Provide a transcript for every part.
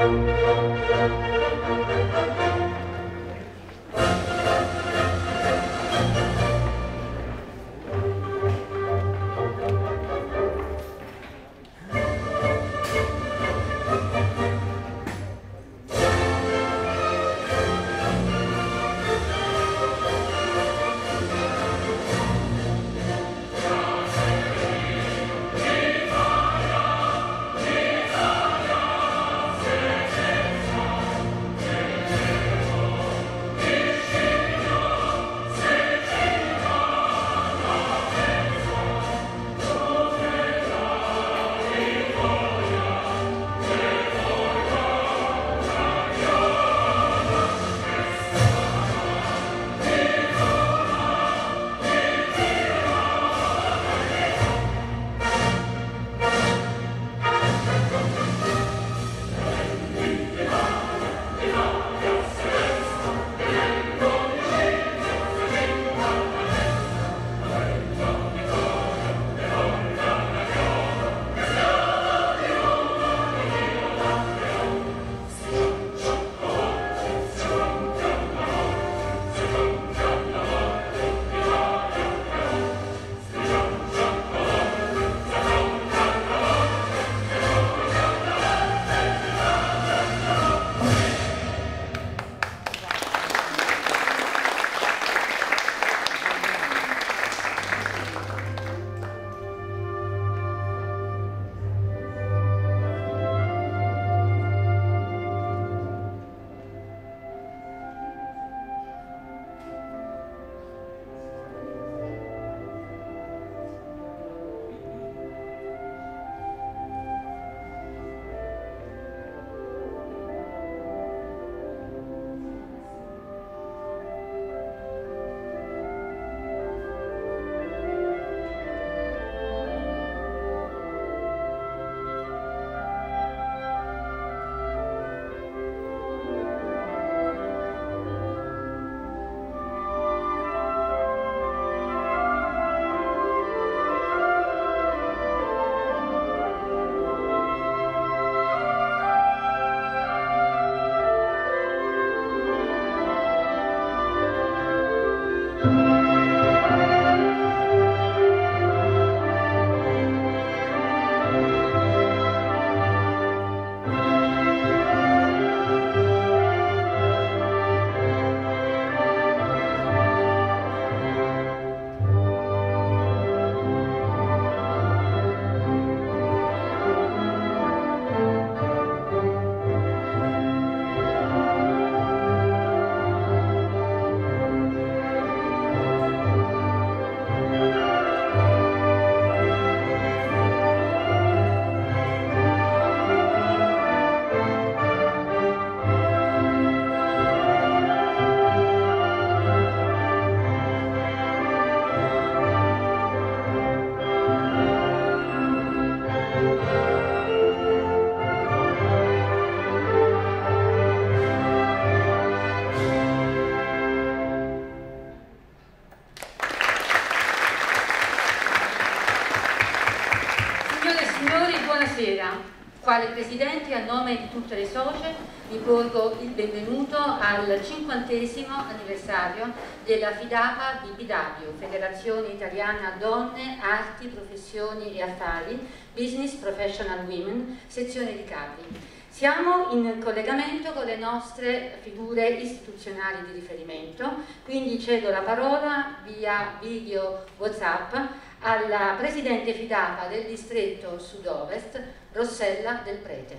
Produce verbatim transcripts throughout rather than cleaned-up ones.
Quale Presidente, a nome di tutte le socie, vi porgo il benvenuto al cinquantesimo anniversario della FIDAPA B P W, Federazione Italiana Donne, Arti, Professioni e Affari, Business Professional Women, sezione di Capri. Siamo in collegamento con le nostre figure istituzionali di riferimento, quindi cedo la parola via video WhatsApp alla Presidente FIDAPA del distretto Sud-Ovest, Rossella Del Prete.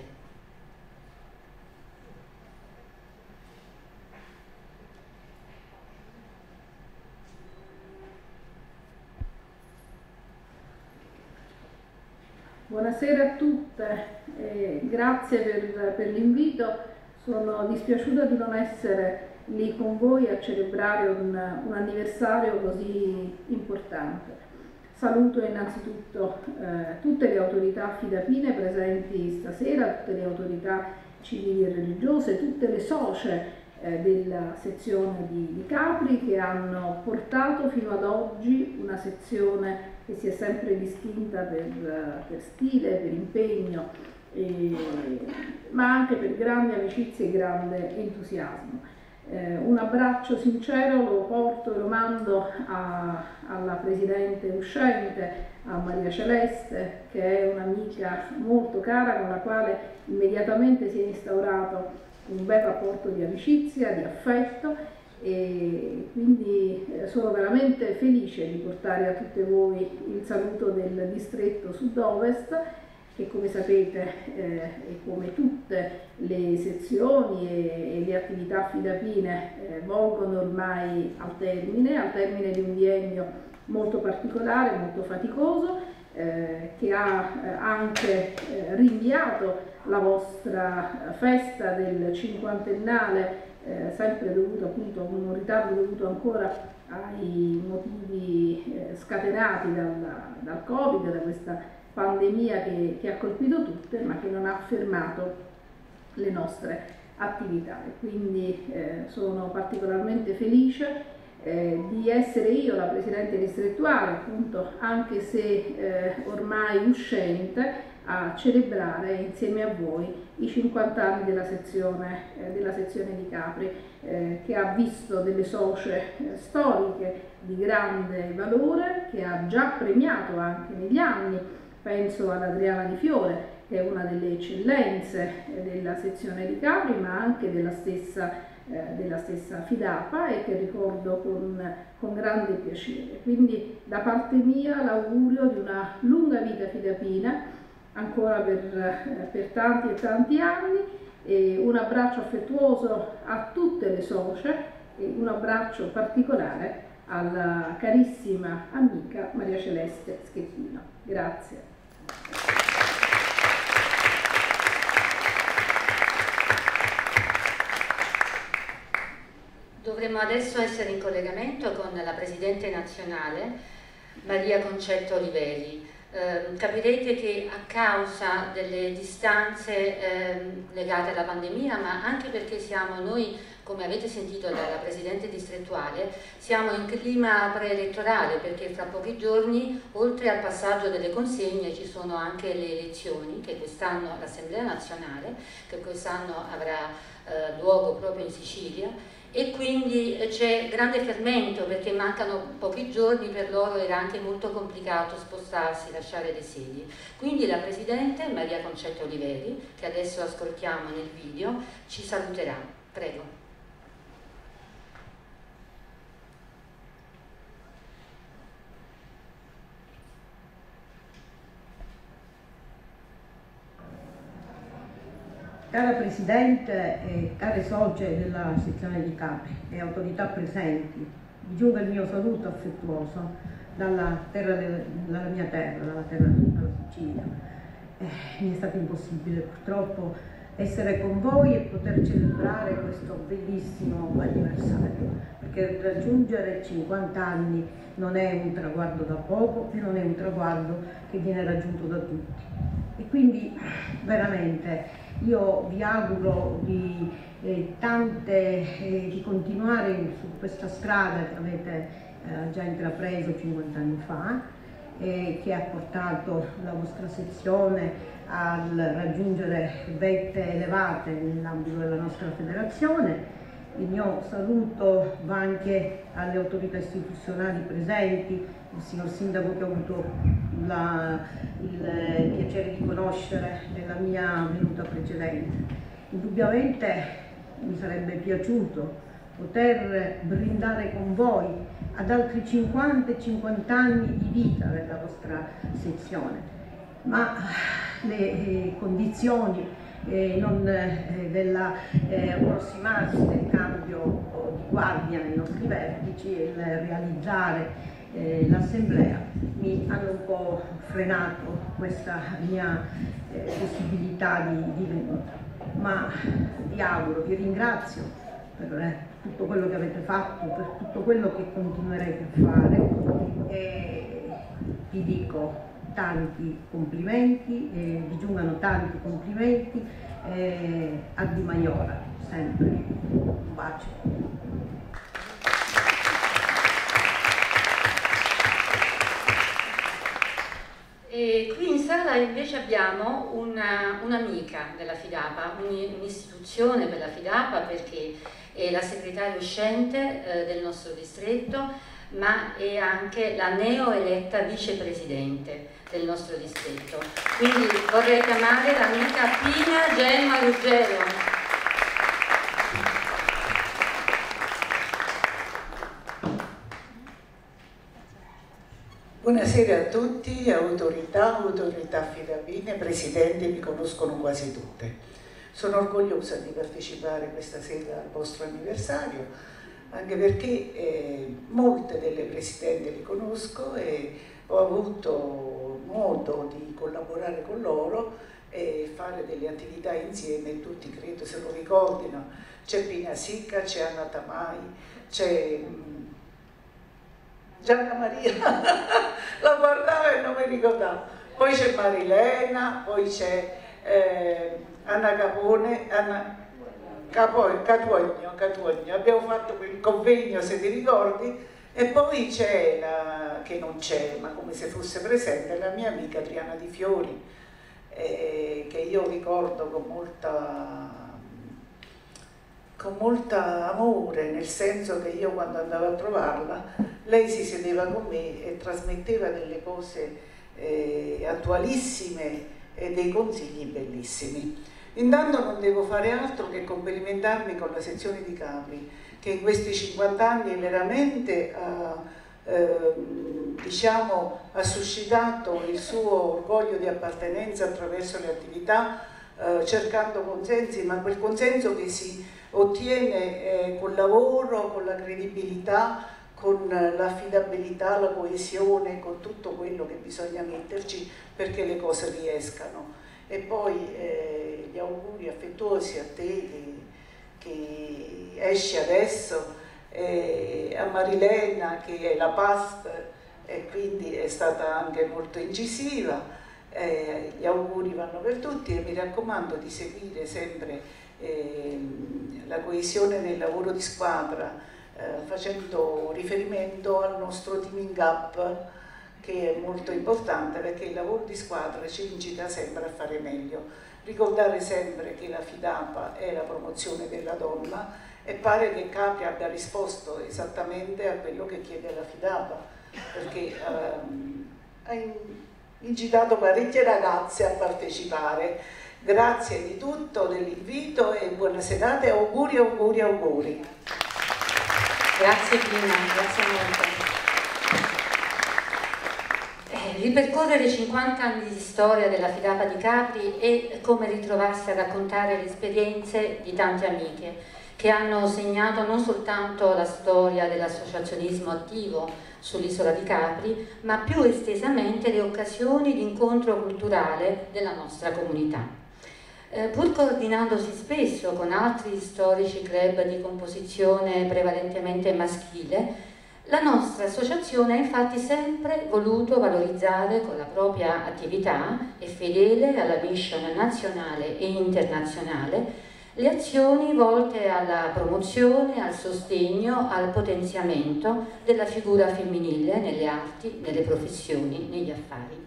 Buonasera a tutte, eh, grazie per, per l'invito. Sono dispiaciuta di non essere lì con voi a celebrare un, un anniversario così importante. Saluto innanzitutto eh, tutte le autorità fidapine presenti stasera, tutte le autorità civili e religiose, tutte le socie eh, della sezione di, di Capri che hanno portato fino ad oggi una sezione che si è sempre distinta per, per stile, per impegno e, ma anche per grande amicizia e grande entusiasmo. Eh, un abbraccio sincero lo porto e lo mando a, alla Presidente uscente, a Maria Celeste, che è un'amica molto cara con la quale immediatamente si è instaurato un bel rapporto di amicizia, di affetto, e quindi sono veramente felice di portare a tutte voi il saluto del distretto sud-ovest, che come sapete eh, e come tutte le sezioni e, e le attività fidapine eh, volgono ormai al termine, al termine di un biennio molto particolare, molto faticoso, eh, che ha eh, anche eh, rinviato la vostra festa del cinquantennale, eh, sempre dovuto appunto a un ritardo dovuto ancora ai motivi eh, scatenati dal, dal Covid, da questa pandemia che, che ha colpito tutte, ma che non ha fermato le nostre attività. E quindi eh, sono particolarmente felice eh, di essere io la Presidente distrettuale, appunto, anche se eh, ormai uscente, a celebrare insieme a voi i cinquanta anni della sezione, eh, della sezione di Capri, eh, che ha visto delle socie eh, storiche di grande valore, che ha già premiato anche negli anni. Penso ad Adriana Di Fiore, che è una delle eccellenze della sezione di Capri, ma anche della stessa, eh, della stessa Fidapa, e che ricordo con, con grande piacere. Quindi da parte mia l'augurio di una lunga vita fidapina, ancora per, per tanti e tanti anni, e un abbraccio affettuoso a tutte le socie e un abbraccio particolare alla carissima amica Maria Celeste Schettino. Grazie. Dovremmo adesso essere in collegamento con la Presidente nazionale Maria Concetta Olivelli. Eh, capirete che a causa delle distanze eh, legate alla pandemia, ma anche perché siamo noi, come avete sentito dalla Presidente distrettuale, siamo in clima preelettorale, perché fra pochi giorni, oltre al passaggio delle consegne, ci sono anche le elezioni, che quest'anno l'Assemblea nazionale, che quest'anno avrà eh, luogo proprio in Sicilia, e quindi c'è grande fermento perché mancano pochi giorni, per loro era anche molto complicato spostarsi, lasciare le sedie. Quindi la Presidente Maria Concetta Olivelli, che adesso ascoltiamo nel video, ci saluterà. Prego. Cara Presidente e care socie della sezione di Capri e autorità presenti, vi giunga il mio saluto affettuoso dalla, terra, dalla mia terra, dalla terra della Sicilia. Eh, mi è stato impossibile purtroppo essere con voi e poter celebrare questo bellissimo anniversario, perché raggiungere cinquanta anni non è un traguardo da poco e non è un traguardo che viene raggiunto da tutti. E quindi veramente io vi auguro di, eh, tante, eh, di continuare su questa strada che avete eh, già intrapreso cinquanta anni fa, eh, che ha portato la vostra sezione a raggiungere vette elevate nell'ambito della nostra federazione. Il mio saluto va anche alle autorità istituzionali presenti, il signor Sindaco che ho avuto la, il piacere di conoscere nella mia venuta precedente. Indubbiamente mi sarebbe piaciuto poter brindare con voi ad altri cinquanta e cinquanta anni di vita della vostra sezione, ma le eh, condizioni eh, non, eh, dell'approssimarsi eh, del cambio di guardia nei nostri vertici e il realizzare eh, l'assemblea mi hanno un po' frenato questa mia eh, possibilità di, di venuta, ma vi auguro, vi ringrazio per eh, tutto quello che avete fatto, per tutto quello che continuerete a fare, e vi dico tanti complimenti, eh, vi giungano tanti complimenti, eh, a Di Maiora, sempre. Un bacio. E qui in sala invece abbiamo un'amica della FIDAPA, un'istituzione per la FIDAPA, perché è la segretaria uscente eh, del nostro distretto, ma è anche la neoeletta vicepresidente del nostro distretto. Quindi vorrei chiamare l'amica Pina Gemma Ruggero. Buonasera a tutti, autorità, autorità fidapine, presidenti, mi conoscono quasi tutte. Sono orgogliosa di partecipare questa sera al vostro anniversario, anche perché eh, molte delle presidenti le conosco e ho avuto modo di collaborare con loro e fare delle attività insieme, tutti credo se lo ricordino. C'è Pina Sicca, c'è Anna Tamai, c'è Gianna Maria, la guardavo e non mi ricordavo, poi c'è Marilena, poi c'è eh, Anna Capone, Anna Capo, Catuogno, Catuogno, abbiamo fatto quel convegno se ti ricordi, e poi c'è, la, che non c'è, ma come se fosse presente, la mia amica Adriana Di Fiori, eh, che io ricordo con molta... con molta amore, nel senso che io quando andavo a trovarla, lei si sedeva con me e trasmetteva delle cose eh, attualissime e dei consigli bellissimi. Intanto non devo fare altro che complimentarmi con la sezione di Capri, che in questi cinquanta anni veramente ha, eh, diciamo, ha suscitato il suo orgoglio di appartenenza attraverso le attività, eh, cercando consensi, ma quel consenso che si ottiene eh, col lavoro, con la credibilità, con l'affidabilità, la coesione, con tutto quello che bisogna metterci perché le cose riescano. E poi eh, gli auguri affettuosi a te che, che esci adesso, eh, a Marilena che è la past e quindi è stata anche molto incisiva. Eh, gli auguri vanno per tutti e mi raccomando di seguire sempre eh, la coesione nel lavoro di squadra, eh, facendo riferimento al nostro teaming up, che è molto importante perché il lavoro di squadra ci incita sempre a fare meglio. Ricordare sempre che la FIDAPA è la promozione della donna e pare che Capri abbia risposto esattamente a quello che chiede la FIDAPA, perché ehm, ha incitato parecchie ragazze a partecipare. Grazie di tutto, dell'invito e buona serata e auguri, auguri, auguri. Grazie Pina, grazie molto. Eh, ripercorrere cinquanta anni di storia della FIDAPA di Capri è come ritrovarsi a raccontare le esperienze di tante amiche che hanno segnato non soltanto la storia dell'associazionismo attivo sull'isola di Capri, ma più estesamente le occasioni di incontro culturale della nostra comunità. Eh, pur coordinandosi spesso con altri storici club di composizione prevalentemente maschile, la nostra associazione ha infatti sempre voluto valorizzare con la propria attività e fedele alla mission nazionale e internazionale le azioni volte alla promozione, al sostegno, al potenziamento della figura femminile nelle arti, nelle professioni, negli affari.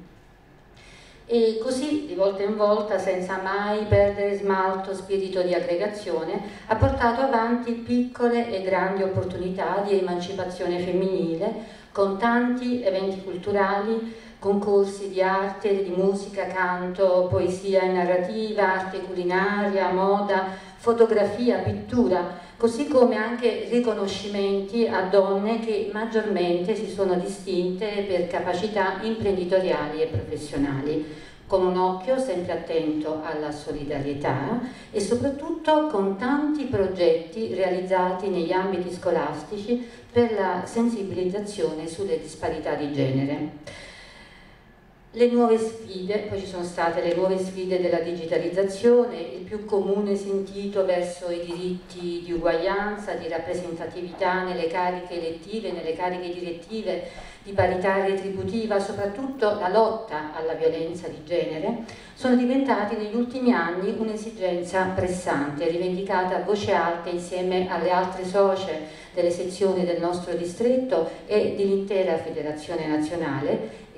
E così, di volta in volta, senza mai perdere smalto, spirito di aggregazione, ha portato avanti piccole e grandi opportunità di emancipazione femminile, con tanti eventi culturali, concorsi di arte, di musica, canto, poesia e narrativa, arte culinaria, moda, fotografia, pittura, così come anche riconoscimenti a donne che maggiormente si sono distinte per capacità imprenditoriali e professionali, con un occhio sempre attento alla solidarietà e soprattutto con tanti progetti realizzati negli ambiti scolastici per la sensibilizzazione sulle disparità di genere. Le nuove sfide, poi ci sono state le nuove sfide della digitalizzazione, il più comune sentito verso i diritti di uguaglianza, di rappresentatività nelle cariche elettive, nelle cariche direttive, di parità retributiva, soprattutto la lotta alla violenza di genere, sono diventati negli ultimi anni un'esigenza pressante, rivendicata a voce alta insieme alle altre socie delle sezioni del nostro distretto e dell'intera federazione nazionale,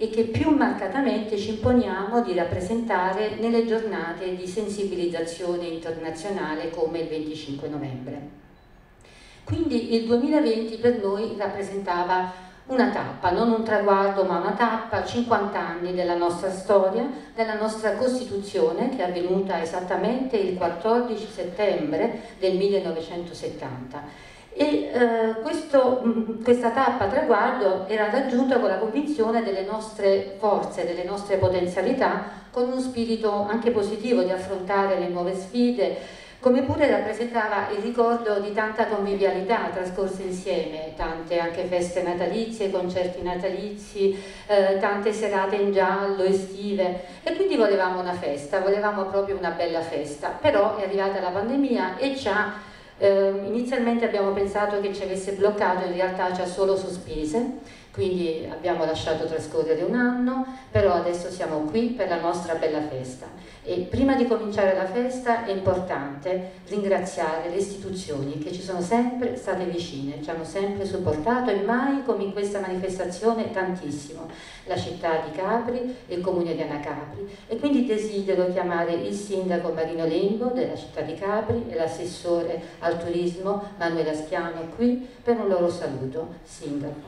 e che più marcatamente ci imponiamo di rappresentare nelle giornate di sensibilizzazione internazionale come il venticinque novembre. Quindi il duemilaventi per noi rappresentava una tappa, non un traguardo ma una tappa, cinquanta anni della nostra storia, della nostra Costituzione, che è avvenuta esattamente il quattordici settembre del millenovecentosettanta. E eh, questo, questa tappa traguardo era raggiunta con la convinzione delle nostre forze, delle nostre potenzialità, con uno spirito anche positivo di affrontare le nuove sfide, come pure rappresentava il ricordo di tanta convivialità trascorsa insieme, tante anche feste natalizie, concerti natalizi, eh, tante serate in giallo, estive, e quindi volevamo una festa, volevamo proprio una bella festa. Però è arrivata la pandemia e ci ha, eh, inizialmente abbiamo pensato che ci avesse bloccato, in realtà ci ha solo sospese, quindi abbiamo lasciato trascorrere un anno, però adesso siamo qui per la nostra bella festa. E prima di cominciare la festa è importante ringraziare le istituzioni che ci sono sempre state vicine, ci hanno sempre supportato, e mai come in questa manifestazione tantissimo, la città di Capri e il comune di Anacapri. E quindi desidero chiamare il sindaco Marino Lembo della città di Capri e l'assessore al turismo Manuela Schiano qui per un loro saluto. Sindaco.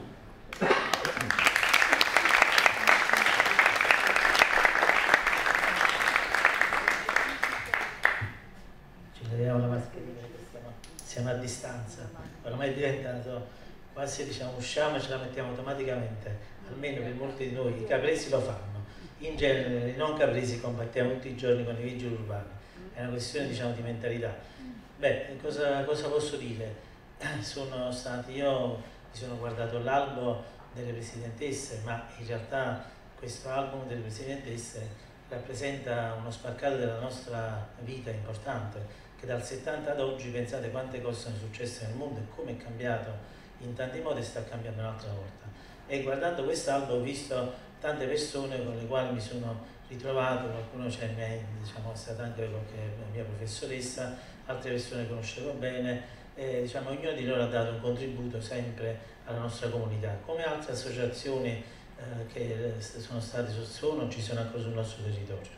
Leviamo la mascherina, siamo, siamo a distanza, ormai è diventato quasi, diciamo, usciamo e ce la mettiamo automaticamente, almeno per molti di noi. I capresi lo fanno, in genere i non capresi combattiamo tutti i giorni con i vigili urbani, è una questione, diciamo, di mentalità. Beh, cosa, cosa posso dire? Sono stati, io mi sono guardato l'albo delle presidentesse, ma in realtà questo album delle presidentesse rappresenta uno spaccato della nostra vita importante, che dal settanta ad oggi, pensate quante cose sono successe nel mondo e come è cambiato in tanti modi e sta cambiando un'altra volta. E guardando quest'album ho visto tante persone con le quali mi sono ritrovato, qualcuno c'è, diciamo, è stata anche qualche mia professoressa, altre persone conoscevo bene, e, diciamo, ognuno di loro ha dato un contributo sempre alla nostra comunità, come altre associazioni eh, che sono state, sono, ci sono ancora sul nostro territorio.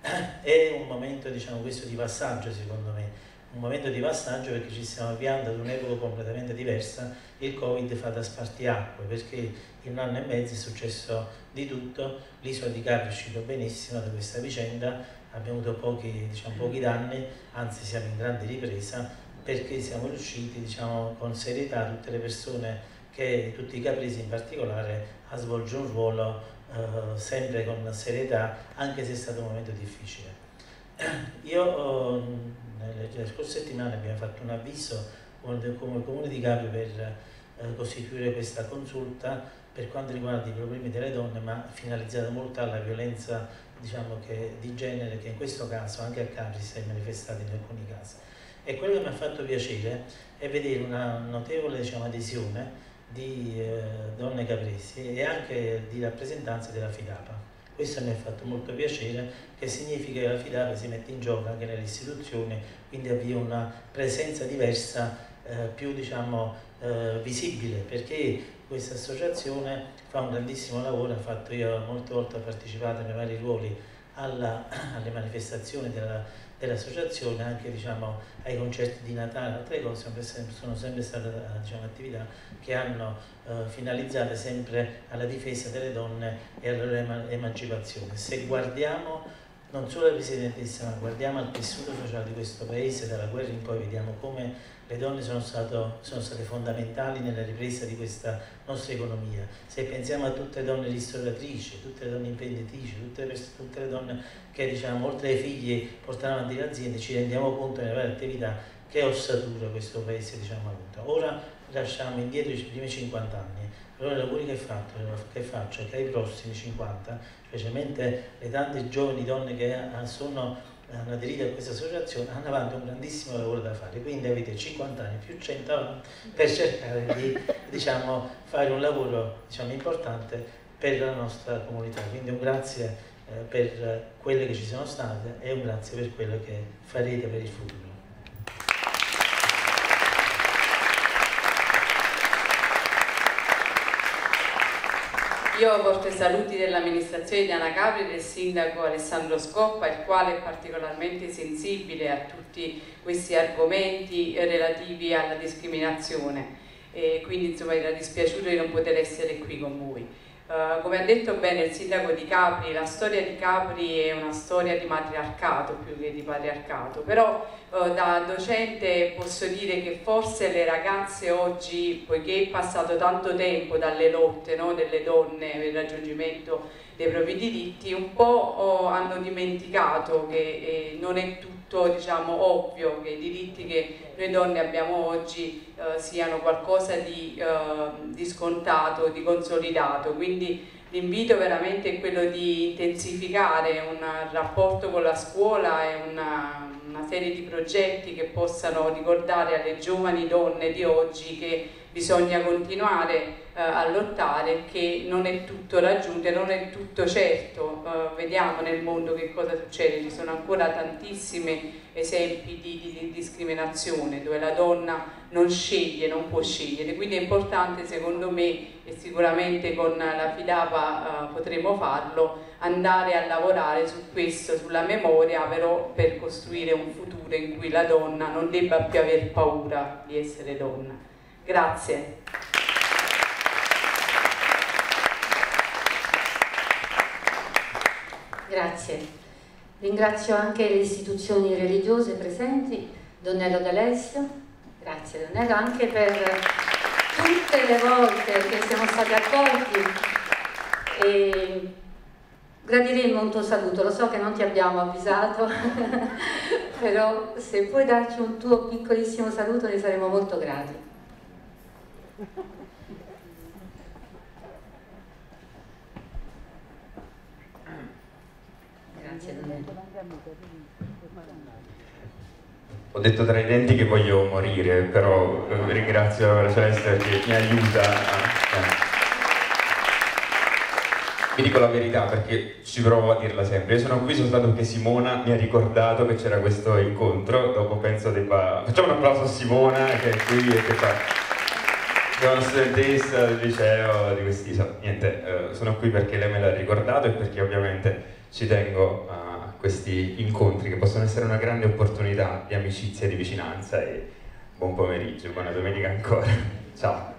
È un momento, diciamo, questo di passaggio, secondo me, un momento di passaggio perché ci stiamo avviando ad un'epoca completamente diversa. Il Covid fa da spartiacque, perché in un anno e mezzo è successo di tutto, l'isola di Capri è uscito benissimo da questa vicenda, abbiamo avuto pochi, diciamo, pochi danni, anzi siamo in grande ripresa, perché siamo riusciti, diciamo, con serietà, tutte le persone, che tutti i capresi in particolare, a svolgere un ruolo Uh, sempre con serietà, anche se è stato un momento difficile. Io uh, nelle, nelle scorse settimane abbiamo fatto un avviso come, come Comune di Capri per uh, costituire questa consulta per quanto riguarda i problemi delle donne, ma finalizzata molto alla violenza, diciamo, che, di genere, che in questo caso anche a Capri si è manifestata in alcuni casi. E quello che mi ha fatto piacere è vedere una notevole, diciamo, adesione di eh, donne capresi e anche di rappresentanze della FIDAPA. Questo mi ha fatto molto piacere, che significa che la FIDAPA si mette in gioco anche nelle istituzioni, quindi avvia una presenza diversa, eh, più, diciamo, eh, visibile, perché questa associazione fa un grandissimo lavoro. Ha fatto, io molte volte ho partecipato nei vari ruoli alla, alle manifestazioni della dell'associazione, anche, diciamo, ai concerti di Natale, altre cose, sono sempre state, diciamo, attività che hanno eh, finalizzate sempre alla difesa delle donne e alla loro emancipazione. Se guardiamo non solo la presidentessa, ma guardiamo al tessuto sociale di questo paese, dalla guerra in poi vediamo come le donne sono, stato, sono state fondamentali nella ripresa di questa nostra economia. Se pensiamo a tutte le donne ristoratrici, tutte le donne imprenditrici, tutte le, tutte le donne che, diciamo, oltre ai figli portano avanti le aziende, ci rendiamo conto nelle varie attività che ossatura questo paese, diciamo, ha avuto. Ora lasciamo indietro i primi cinquanta anni. Allora l'augurio che, che faccio è che ai prossimi cinquanta, specialmente le tante giovani donne che sono hanno aderito a questa associazione, hanno avanti un grandissimo lavoro da fare, quindi avete cinquanta anni più cento avanti per cercare di, diciamo, fare un lavoro, diciamo, importante per la nostra comunità. Quindi un grazie eh, per quelle che ci sono state e un grazie per quello che farete per il futuro. Io porto i saluti dell'amministrazione di Anacapri e del sindaco Alessandro Scoppa, il quale è particolarmente sensibile a tutti questi argomenti relativi alla discriminazione, e quindi insomma era dispiaciuto di non poter essere qui con voi. Uh, come ha detto bene il sindaco di Capri, la storia di Capri è una storia di matriarcato più che di patriarcato, però uh, da docente posso dire che forse le ragazze oggi, poiché è passato tanto tempo dalle lotte, no, delle donne per il raggiungimento dei propri diritti, un po' oh, hanno dimenticato che eh, non è tutto, diciamo, ovvio che i diritti che noi donne abbiamo oggi eh, siano qualcosa di, eh, di scontato, di consolidato. Quindi l'invito veramente è quello di intensificare un rapporto con la scuola e una, una serie di progetti che possano ricordare alle giovani donne di oggi che bisogna continuare eh, a lottare, che non è tutto raggiunto, non è tutto certo. Eh, vediamo nel mondo che cosa succede, ci sono ancora tantissimi esempi di, di, di discriminazione dove la donna non sceglie, non può scegliere, quindi è importante secondo me, e sicuramente con la FIDAPA eh, potremo farlo, andare a lavorare su questo, sulla memoria, però per costruire un futuro in cui la donna non debba più aver paura di essere donna. Grazie. Grazie. Ringrazio anche le istituzioni religiose presenti, Donnello D'Alessio, grazie Donnello anche per tutte le volte che siamo stati accolti, e gradiremmo un tuo saluto, lo so che non ti abbiamo avvisato, però se puoi darci un tuo piccolissimo saluto ne saremo molto grati. Grazie Donnello. Ho detto tra i denti che voglio morire, però eh, ringrazio la Celeste che mi aiuta a... Eh. Vi dico la verità perché ci provo a dirla sempre. Io sono qui soltanto perché Simona mi ha ricordato che c'era questo incontro, dopo penso debba... Facciamo un applauso a Simona che è qui e che fa... È una studentessa del liceo di quest'isola. Niente, eh, sono qui perché lei me l'ha ricordato e perché ovviamente ci tengo a questi incontri che possono essere una grande opportunità di amicizia e di vicinanza. E buon pomeriggio, buona domenica ancora. Ciao.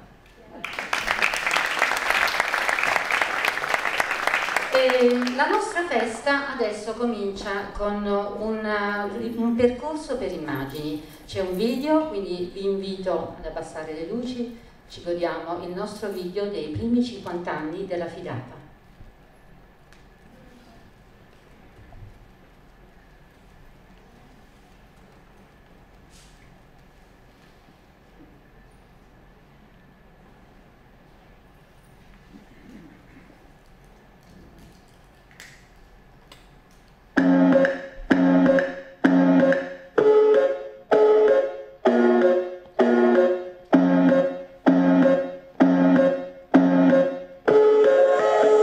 E la nostra festa adesso comincia con un, un percorso per immagini. C'è un video, quindi vi invito ad abbassare le luci. Ci godiamo il nostro video dei primi cinquanta anni della FIDAPA. Thank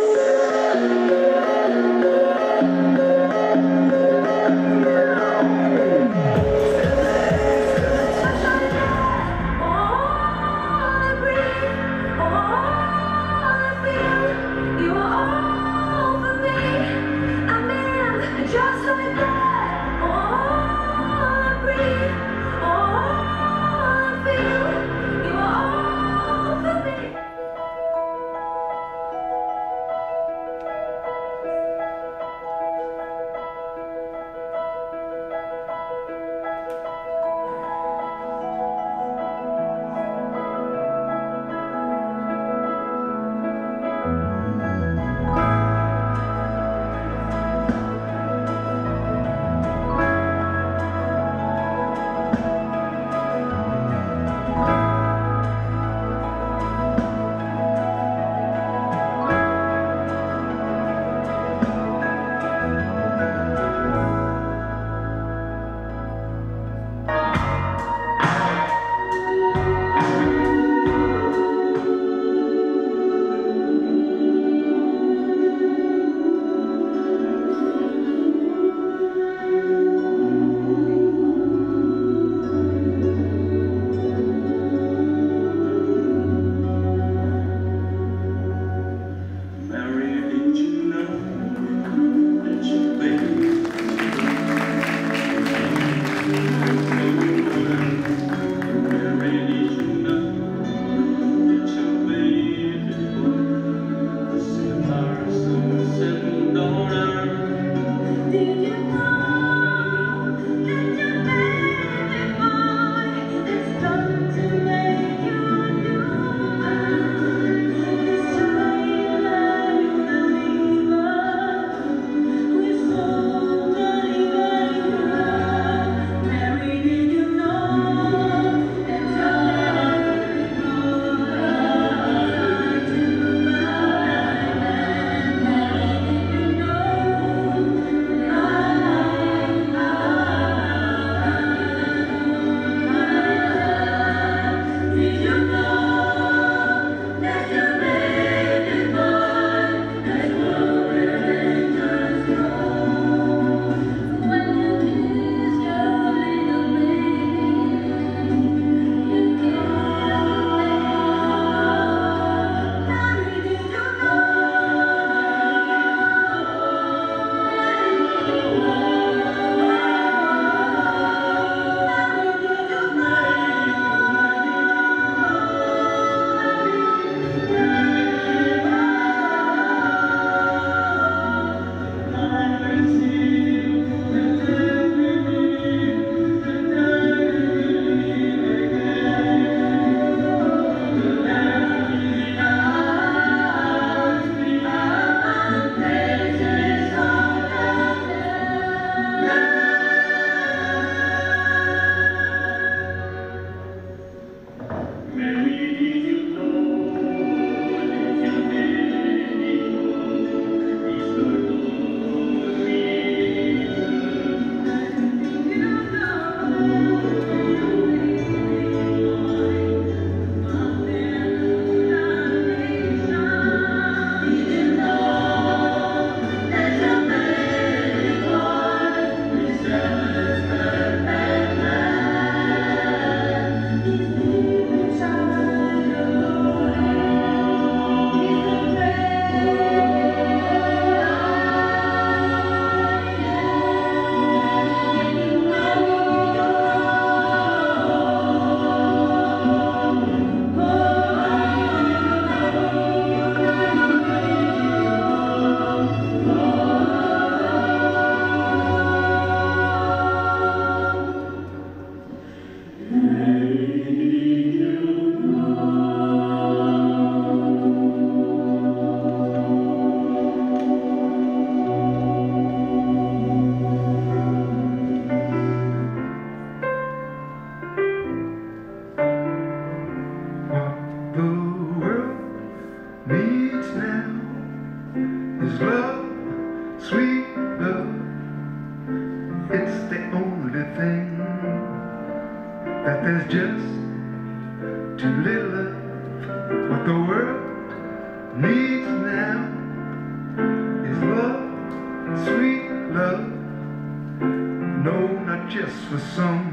that there's just too little of what the world needs now is love, sweet love. No, not just for some,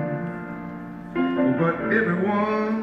but everyone.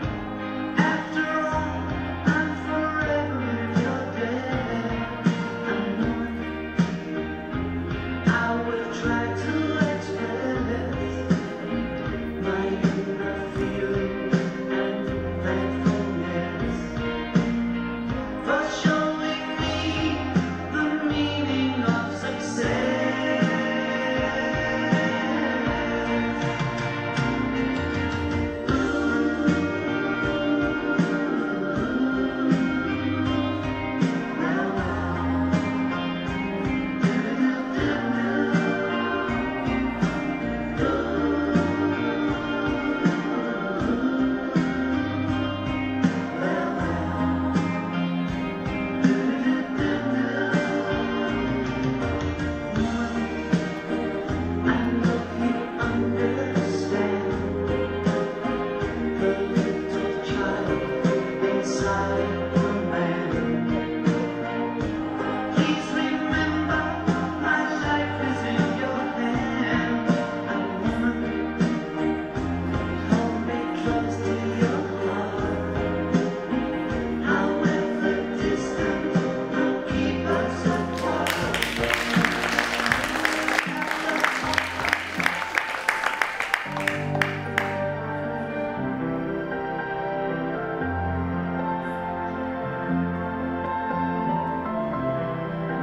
I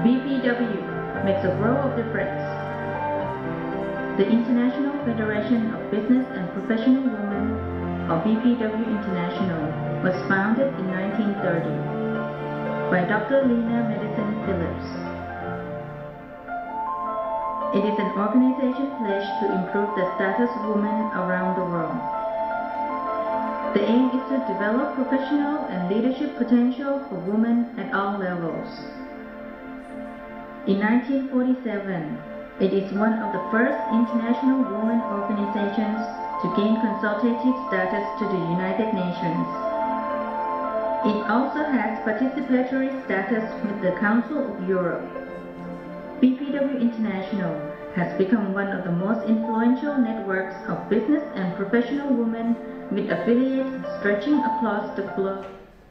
B P W makes a world of difference. The International Federation of Business and Professional Women, or B P W International, was founded in nineteen thirty by Doctor Lena Madison Phillips. It is an organization pledged to improve the status of women around the world. The aim is to develop professional and leadership potential for women at all levels. In nineteen forty-seven, it is one of the first international women organizations to gain consultative status to the United Nations. It also has participatory status with the Council of Europe. B P W International has become one of the most influential networks of business and professional women with affiliates stretching across the globe.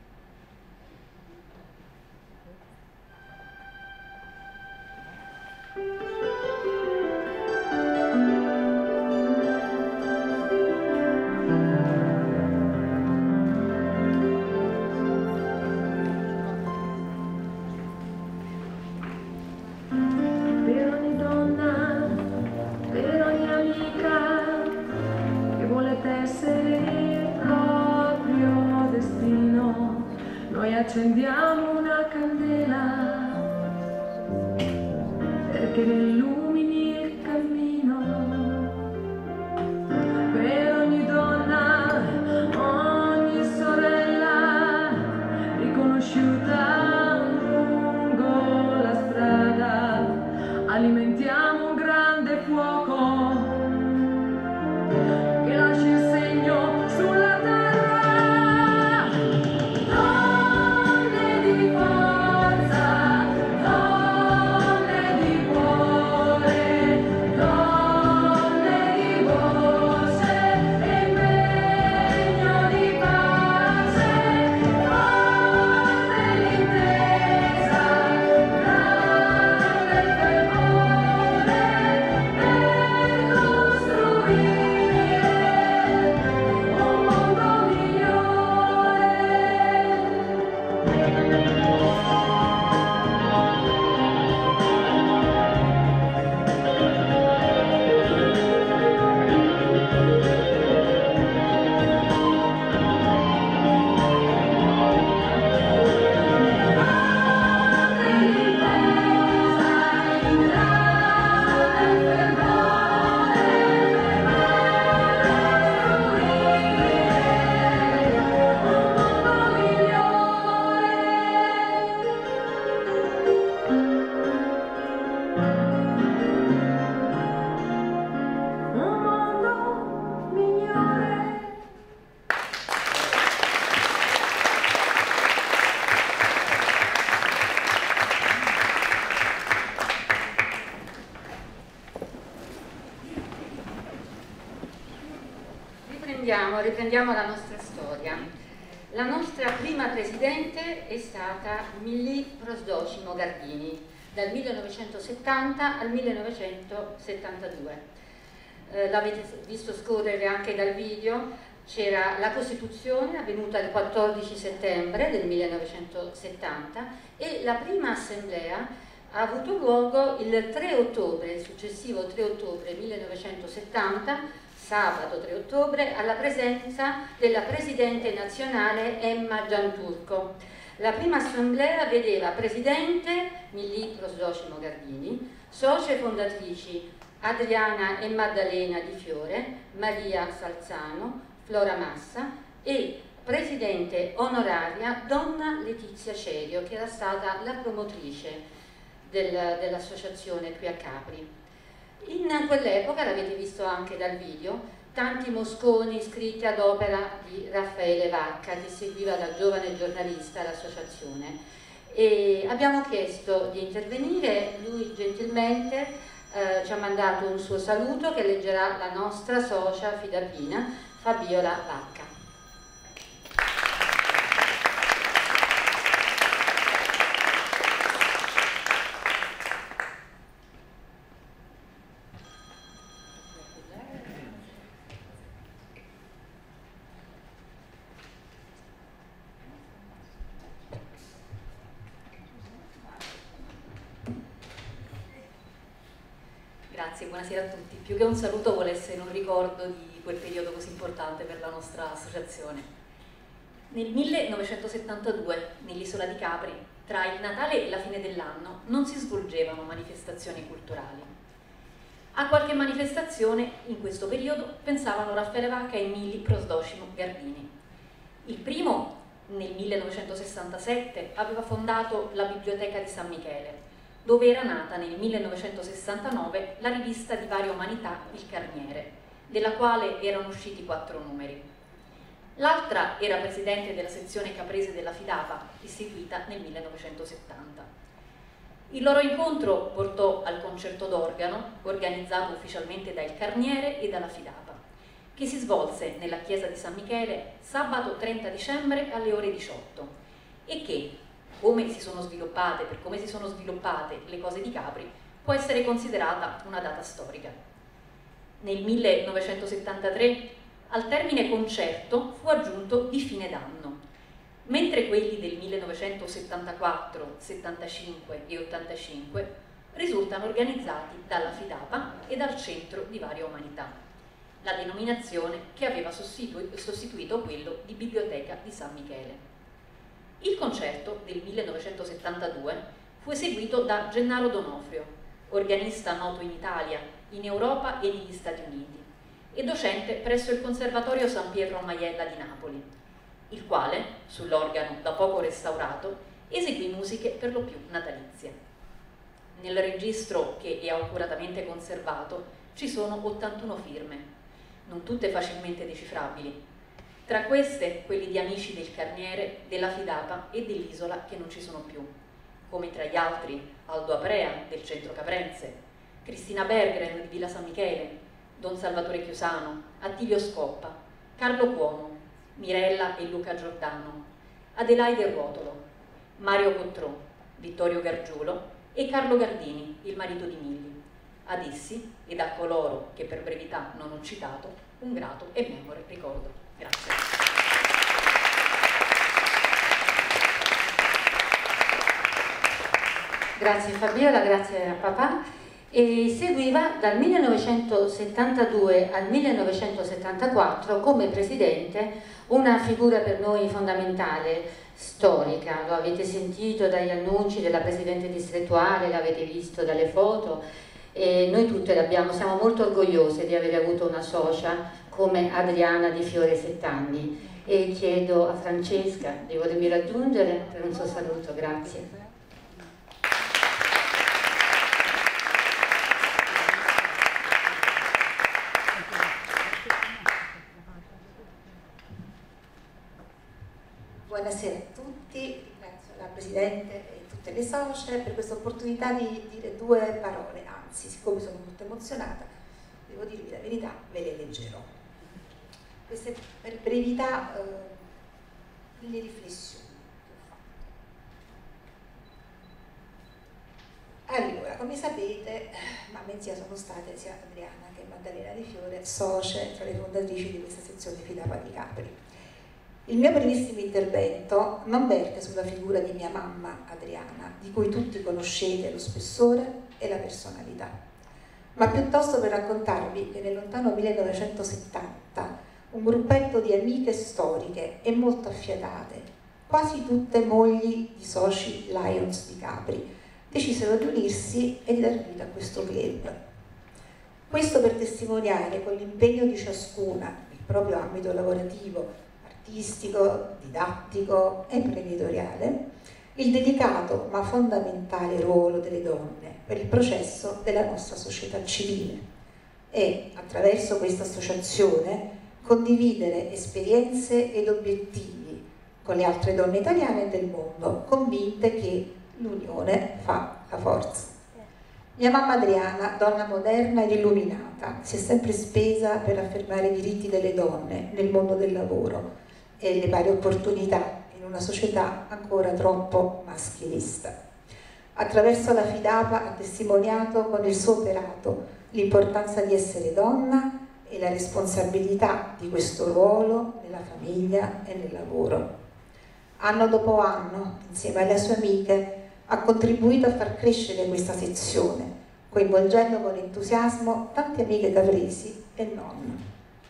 Accendiamo una candela perché ne illumini il cammino. Per ogni donna, ogni sorella riconosciuta lungo la strada, alimentiamo un grande fuoco che lascia il segno sulla terra. Riprendiamo la nostra storia. La nostra prima presidente è stata Millie Prosdocimo Gardini, dal millenovecentosettanta al millenovecentosettantadue. Eh, l'avete visto scorrere anche dal video, c'era la Costituzione avvenuta il quattordici settembre del millenovecentosettanta e la prima assemblea ha avuto luogo il tre ottobre, il successivo tre ottobre millenovecentosettanta, sabato tre ottobre, alla presenza della Presidente nazionale Emma Gianturco. La prima assemblea vedeva Presidente Millie Prosdocimo Gardini, socie fondatrici Adriana e Maddalena Di Fiore, Maria Salzano, Flora Massa e Presidente onoraria Donna Letizia Cerio, che era stata la promotrice del, dell'associazione qui a Capri. In quell'epoca, l'avete visto anche dal video, tanti mosconi iscritti ad opera di Raffaele Vacca, che seguiva da giovane giornalista l'associazione. E abbiamo chiesto di intervenire, lui gentilmente eh, ci ha mandato un suo saluto che leggerà la nostra socia fidapina Fabiola Vacca. Grazie, buonasera a tutti. Più che un saluto vuole essere un ricordo di quel periodo così importante per la nostra associazione. Nel millenovecentosettantadue, nell'isola di Capri, tra il Natale e la fine dell'anno, non si svolgevano manifestazioni culturali. A qualche manifestazione in questo periodo pensavano Raffaele Vacca e Mili Prosdocimo Gardini. Il primo, nel millenovecentosessantasette, aveva fondato la Biblioteca di San Michele, dove era nata nel millenovecentosessantanove la rivista di varia umanità Il Carniere, della quale erano usciti quattro numeri. L'altra era presidente della sezione caprese della Fidapa, istituita nel millenovecentosettanta. Il loro incontro portò al concerto d'organo, organizzato ufficialmente da Il Carniere e dalla Fidapa, che si svolse nella chiesa di San Michele sabato trenta dicembre alle ore diciotto e che, come si sono sviluppate, per come si sono sviluppate le cose di Capri, può essere considerata una data storica. Nel millenovecentosettantatré al termine concerto fu aggiunto di fine d'anno, mentre quelli del millenovecentosettantaquattro, settantacinque e ottantacinque risultano organizzati dalla Fidapa e dal Centro di Varia Umanità, la denominazione che aveva sostitu- sostituito quello di Biblioteca di San Michele. Il concerto del millenovecentosettantadue fu eseguito da Gennaro Donofrio, organista noto in Italia, in Europa e negli Stati Uniti, e docente presso il Conservatorio San Pietro a Maiella di Napoli, il quale, sull'organo da poco restaurato, eseguì musiche per lo più natalizie. Nel registro, che è accuratamente conservato, ci sono ottantuno firme, non tutte facilmente decifrabili. Tra queste, quelli di amici del Carniere, della Fidapa e dell'isola che non ci sono più, come tra gli altri Aldo Aprea del Centro Caprense, Cristina Berggren di Villa San Michele, Don Salvatore Chiusano, Attilio Scoppa, Carlo Cuomo, Mirella e Luca Giordano, Adelaide Ruotolo, Mario Cotrò, Vittorio Gargiulo e Carlo Gardini, il marito di Milli. Ad essi ed a coloro che per brevità non ho citato, un grato e memore ricordo. Grazie. Grazie Fabiola, grazie a papà. E seguiva dal millenovecentosettantadue al millenovecentosettantaquattro come presidente una figura per noi fondamentale, storica. Lo avete sentito dagli annunci della presidente distrettuale, l'avete visto dalle foto, e noi tutte l'abbiamo, siamo molto orgogliose di aver avuto una socia come Adriana Di Fiore Settagni, e chiedo a Francesca di volermi raggiungere per un suo saluto. Grazie. Buonasera a tutti, ringrazio la Presidente e tutte le socie per questa opportunità di dire due parole, anzi, siccome sono molto emozionata, devo dirvi la verità, ve le leggerò. Queste per brevità eh, le riflessioni che ho fatto. Allora, come sapete, mamma e zia sono state sia Adriana che Maddalena Di Fiore socie tra le fondatrici di questa sezione Fidapa di Capri. Il mio brevissimo intervento non verte sulla figura di mia mamma Adriana, di cui tutti conoscete lo spessore e la personalità, ma piuttosto per raccontarvi che nel lontano millenovecentosettanta un gruppetto di amiche storiche e molto affiatate, quasi tutte mogli di soci Lions di Capri, decisero di unirsi e di dar vita a questo club. Questo per testimoniare con l'impegno di ciascuna nel proprio ambito lavorativo, artistico, didattico e imprenditoriale, il delicato ma fondamentale ruolo delle donne per il processo della nostra società civile e, attraverso questa associazione, condividere esperienze ed obiettivi con le altre donne italiane e del mondo, convinte che l'unione fa la forza. Mia mamma Adriana, donna moderna ed illuminata, si è sempre spesa per affermare i diritti delle donne nel mondo del lavoro e le pari opportunità in una società ancora troppo maschilista. Attraverso la Fidapa ha testimoniato con il suo operato l'importanza di essere donna e la responsabilità di questo ruolo nella famiglia e nel lavoro. Anno dopo anno, insieme alle sue amiche, ha contribuito a far crescere questa sezione, coinvolgendo con entusiasmo tante amiche capresi e non.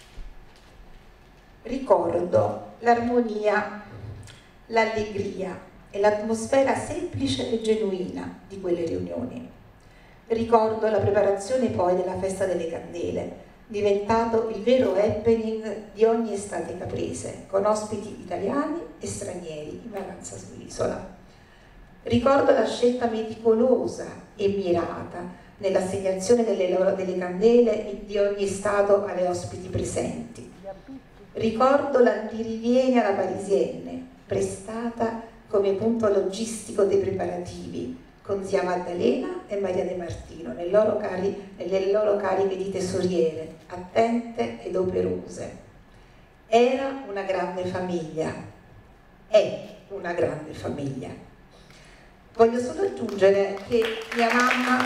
Ricordo l'armonia, l'allegria e l'atmosfera semplice e genuina di quelle riunioni. Ricordo la preparazione poi della festa delle candele, diventato il vero happening di ogni estate caprese, con ospiti italiani e stranieri in vacanza sull'isola. Ricordo la scelta meticolosa e mirata nell'assegnazione delle, delle candele di ogni stato alle ospiti presenti. Ricordo l'antirivieni alla parisienne, prestata come punto logistico dei preparativi, con zia Maddalena e Maria De Martino, nelle loro, cari, nelle loro cariche di tesoriere, attente ed operose. Era una grande famiglia, è una grande famiglia. Voglio solo aggiungere che mia mamma,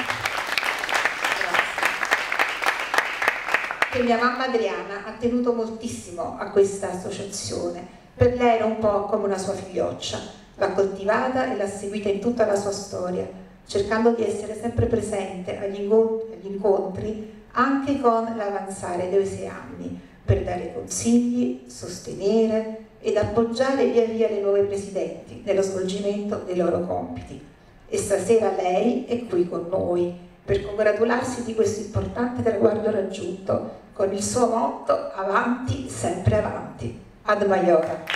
che mia mamma Adriana ha tenuto moltissimo a questa associazione. Per lei era un po' come una sua figlioccia. L'ha coltivata e l'ha seguita in tutta la sua storia, cercando di essere sempre presente agli incontri, anche con l'avanzare dei sei anni, per dare consigli, sostenere ed appoggiare via via le nuove presidenti nello svolgimento dei loro compiti. E stasera lei è qui con noi per congratularsi di questo importante traguardo raggiunto con il suo motto avanti, sempre avanti. Ad Maiora.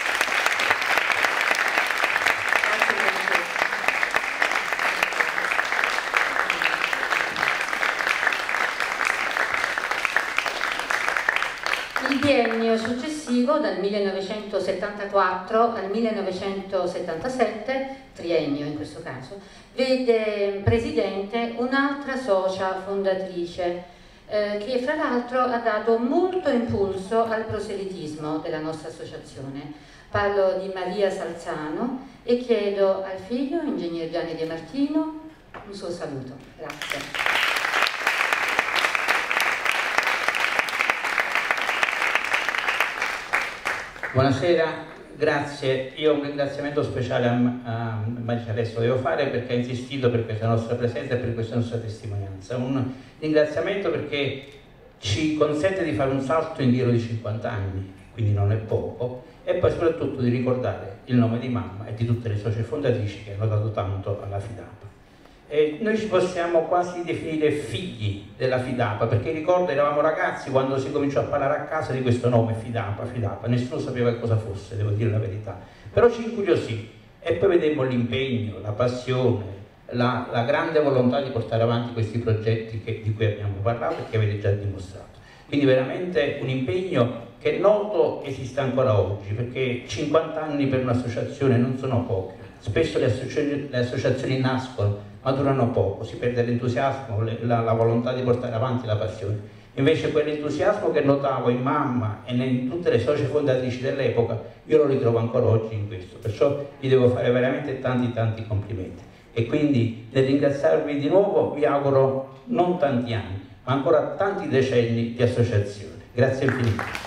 Il biennio successivo, dal millenovecentosettantaquattro al millenovecentosettantasette, triennio in questo caso, vede presidente un'altra socia fondatrice eh, che fra l'altro ha dato molto impulso al proselitismo della nostra associazione. Parlo di Maria Salzano e chiedo al figlio, ingegner Gianni De Martino, un suo saluto. Grazie. Buonasera, grazie. Io un ringraziamento speciale a, a Maria Celeste lo devo fare perché ha insistito per questa nostra presenza e per questa nostra testimonianza. Un ringraziamento perché ci consente di fare un salto indietro di cinquanta anni, quindi non è poco, e poi soprattutto di ricordare il nome di mamma e di tutte le socie fondatrici che hanno dato tanto alla FIDAPA. E noi ci possiamo quasi definire figli della FIDAPA, perché ricordo eravamo ragazzi quando si cominciò a parlare a casa di questo nome FIDAPA, FIDAPA, nessuno sapeva cosa fosse, devo dire la verità, però ci incuriosì e poi vedemmo l'impegno, la passione, la, la grande volontà di portare avanti questi progetti che, di cui abbiamo parlato e che avete già dimostrato. Quindi veramente un impegno che noto esiste ancora oggi, perché cinquanta anni per un'associazione non sono pochi, spesso le associazioni, le associazioni nascono ma durano poco, si perde l'entusiasmo, la, la volontà di portare avanti la passione. Invece quell'entusiasmo che notavo in mamma e in tutte le socie fondatrici dell'epoca, io lo ritrovo ancora oggi in questo, perciò vi devo fare veramente tanti tanti complimenti. E quindi nel ringraziarvi di nuovo vi auguro non tanti anni, ma ancora tanti decenni di associazione. Grazie infinito.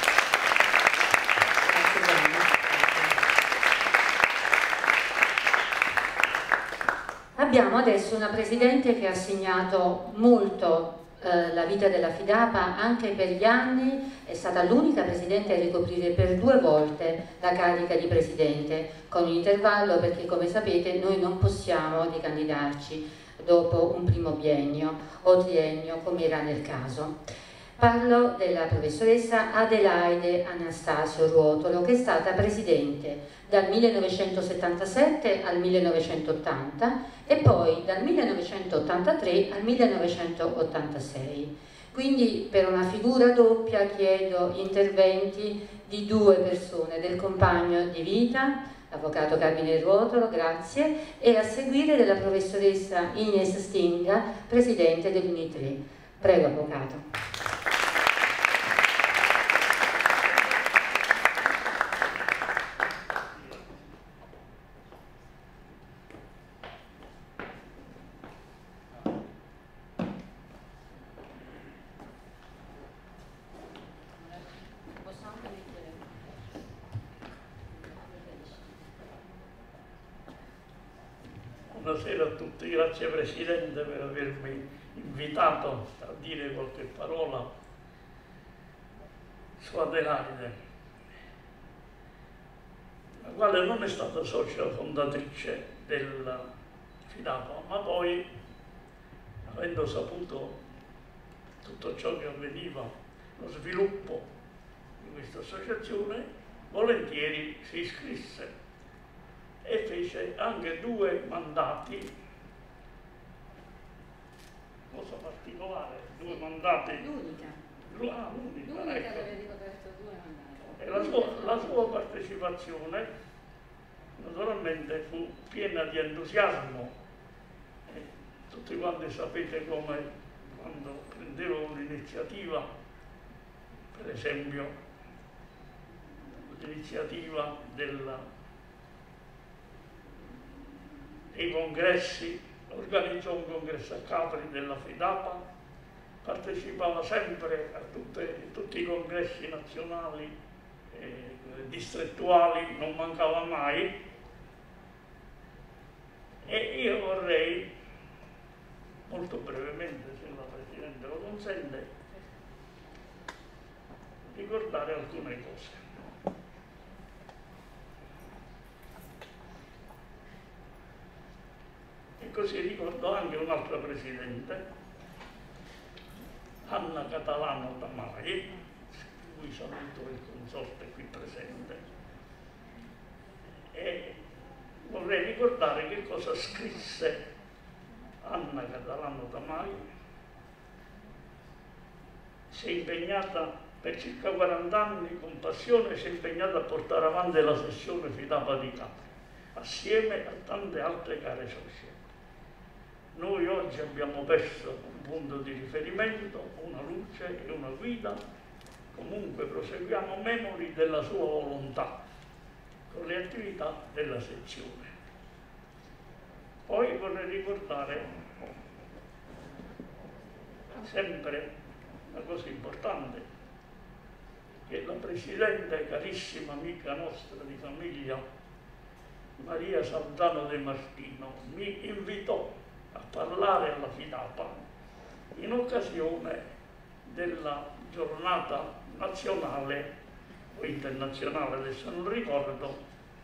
Abbiamo adesso una presidente che ha segnato molto eh, la vita della FIDAPA anche per gli anni, è stata l'unica presidente a ricoprire per due volte la carica di presidente, con un intervallo perché come sapete noi non possiamo ricandidarci dopo un primo biennio o triennio come era nel caso. Parlo della professoressa Adelaide Anastasio Ruotolo, che è stata presidente dal millenovecentosettantasette al millenovecentottanta e poi dal millenovecentottantatré al millenovecentottantasei. Quindi per una figura doppia chiedo gli interventi di due persone, del compagno di vita, l'avvocato Carmine Ruotolo, grazie, e a seguire della professoressa Ines Stinga, presidente dell'Unitre. Prego, avvocato. Buonasera a tutti, grazie Presidente per avermi invitato a dire qualche parola su Adelaide, la quale non è stata socia fondatrice della FIDAPA, ma poi, avendo saputo tutto ciò che avveniva, lo sviluppo di questa associazione, volentieri si iscrisse e fece anche due mandati, cosa particolare, due mandati. L'unica. Ah, l'unica, L'unica ecco. che aveva ricoperto due mandati. E la sua, la sua partecipazione naturalmente fu piena di entusiasmo. E tutti quanti sapete come quando prendevo l'iniziativa, per esempio l'iniziativa della dei congressi, organizzò un congresso a Capri della FIDAPA, partecipava sempre a tutte, tutti i congressi nazionali, eh, distrettuali, non mancava mai, e io vorrei, molto brevemente, se la Presidente lo consente, ricordare alcune cose. E così ricordo anche un'altra Presidente, Anna Catalano Tamai, cui saluto il consorte qui presente, e vorrei ricordare che cosa scrisse Anna Catalano Tamai. Si è impegnata per circa quaranta anni, con passione si è impegnata a portare avanti la sessione FIDAPA di Capri, assieme a tante altre care socie. Noi oggi abbiamo perso un punto di riferimento, una luce e una guida, comunque proseguiamo memori della sua volontà con le attività della sezione. Poi vorrei ricordare sempre una cosa importante, che la Presidente, carissima amica nostra di famiglia, Maria Saldano De Martino, mi invitò a parlare alla FIDAPA in occasione della giornata nazionale o internazionale, adesso non ricordo,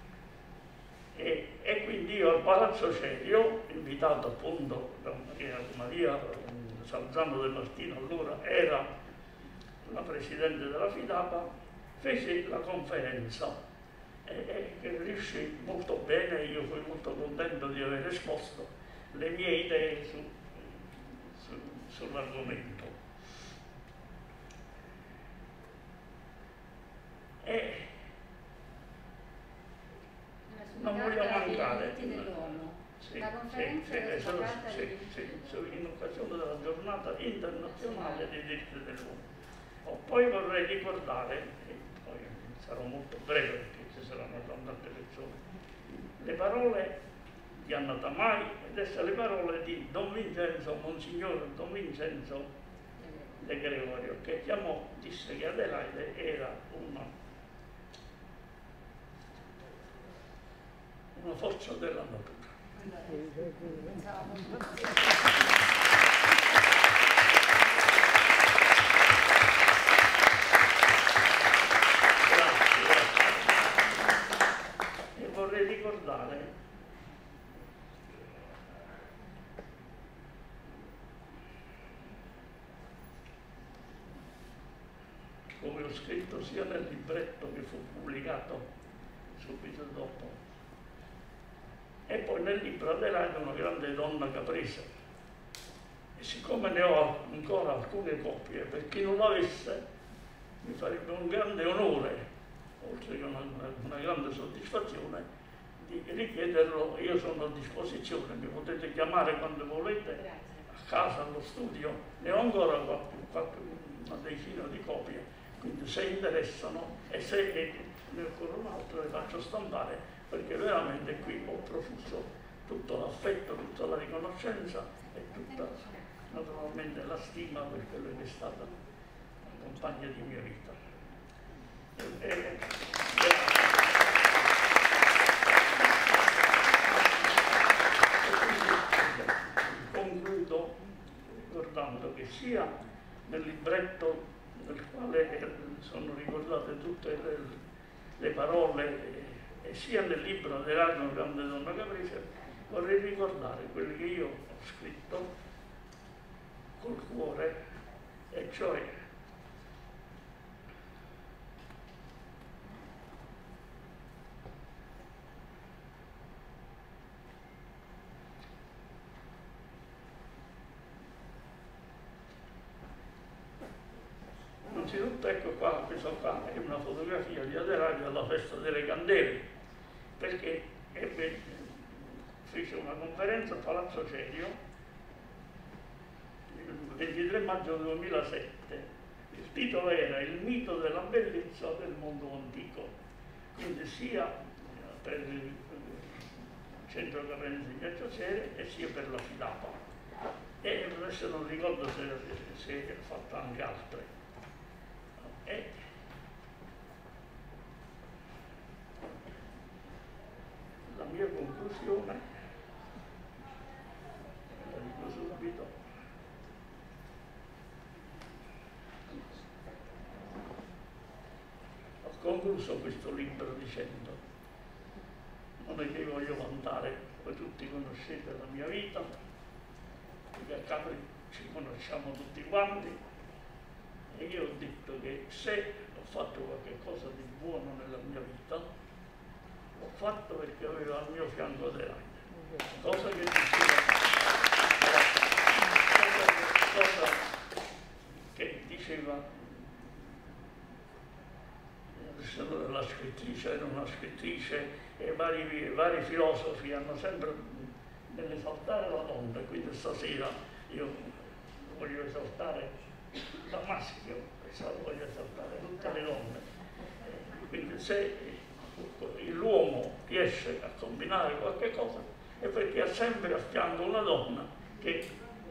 e, e quindi io al Palazzo Celio, invitato appunto da Maria, Maria Salzano De Martino, allora era la Presidente della FIDAPA, fece la conferenza e, e che riuscì molto bene. Io fui molto contento di aver esposto le mie idee su, su, sull'argomento. E non voglio mancare. Sì, la conferenza sì, sì, della sì, sì, sì, in occasione della giornata internazionale dei diritti dell'uomo. Oh, poi vorrei ricordare, e poi sarò molto breve perché ci saranno tante persone, le parole di Anna Tamai ed esse le parole di Don Vincenzo, Monsignor Don Vincenzo De Gregorio, che chiamò, disse che Adelaide era una, una forza della natura. Grazie, grazie. E vorrei ricordare come ho scritto sia nel libretto che fu pubblicato subito dopo, e poi nel libro Adelaide, una grande donna caprese. E siccome ne ho ancora alcune copie, per chi non l'avesse mi farebbe un grande onore, oltre che una, una grande soddisfazione, di richiederlo. Io sono a disposizione, mi potete chiamare quando volete, a casa, allo studio, ne ho ancora qualche, qualche, una decina di copie, quindi se interessano, e se ne ho ancora un'altra le faccio stampare, perché veramente qui ho profuso tutto l'affetto, tutta la riconoscenza e tutta naturalmente la stima per quello che è stata la compagna di mia vita. E, e, e ricordando che sia nel libretto nel quale sono ricordate tutte le, le parole e sia nel libro dell'Erasmo Grande Donna Caprese, vorrei ricordare quelli che io ho scritto col cuore, e cioè innanzitutto, ecco qua, questa qua è una fotografia di Adelaide alla festa delle candele, perché ebbe, fece una conferenza a Palazzo Cerio il ventitré maggio duemilasette. Il titolo era Il mito della bellezza del mondo antico, quindi sia per il Centro Caprese di Piazza Cerio e sia per la Fidapa. E adesso non ricordo se, se ha fatto anche altre. E la mia conclusione, la dico subito, ho concluso questo libro dicendo: non è che voglio vantare, voi tutti conoscete la mia vita, perché a Capri ci conosciamo tutti quanti. E io ho detto che se ho fatto qualche cosa di buono nella mia vita, l'ho fatto perché avevo al mio fianco Adelaide, cosa che diceva, cosa, cosa che diceva la scrittrice, era una scrittrice, e vari, vari filosofi hanno sempre nell'esaltare la donna, e quindi stasera io voglio esaltare da maschio, voglio esaltare tutte le donne. Quindi se l'uomo riesce a combinare qualche cosa è perché ha sempre a fianco una donna che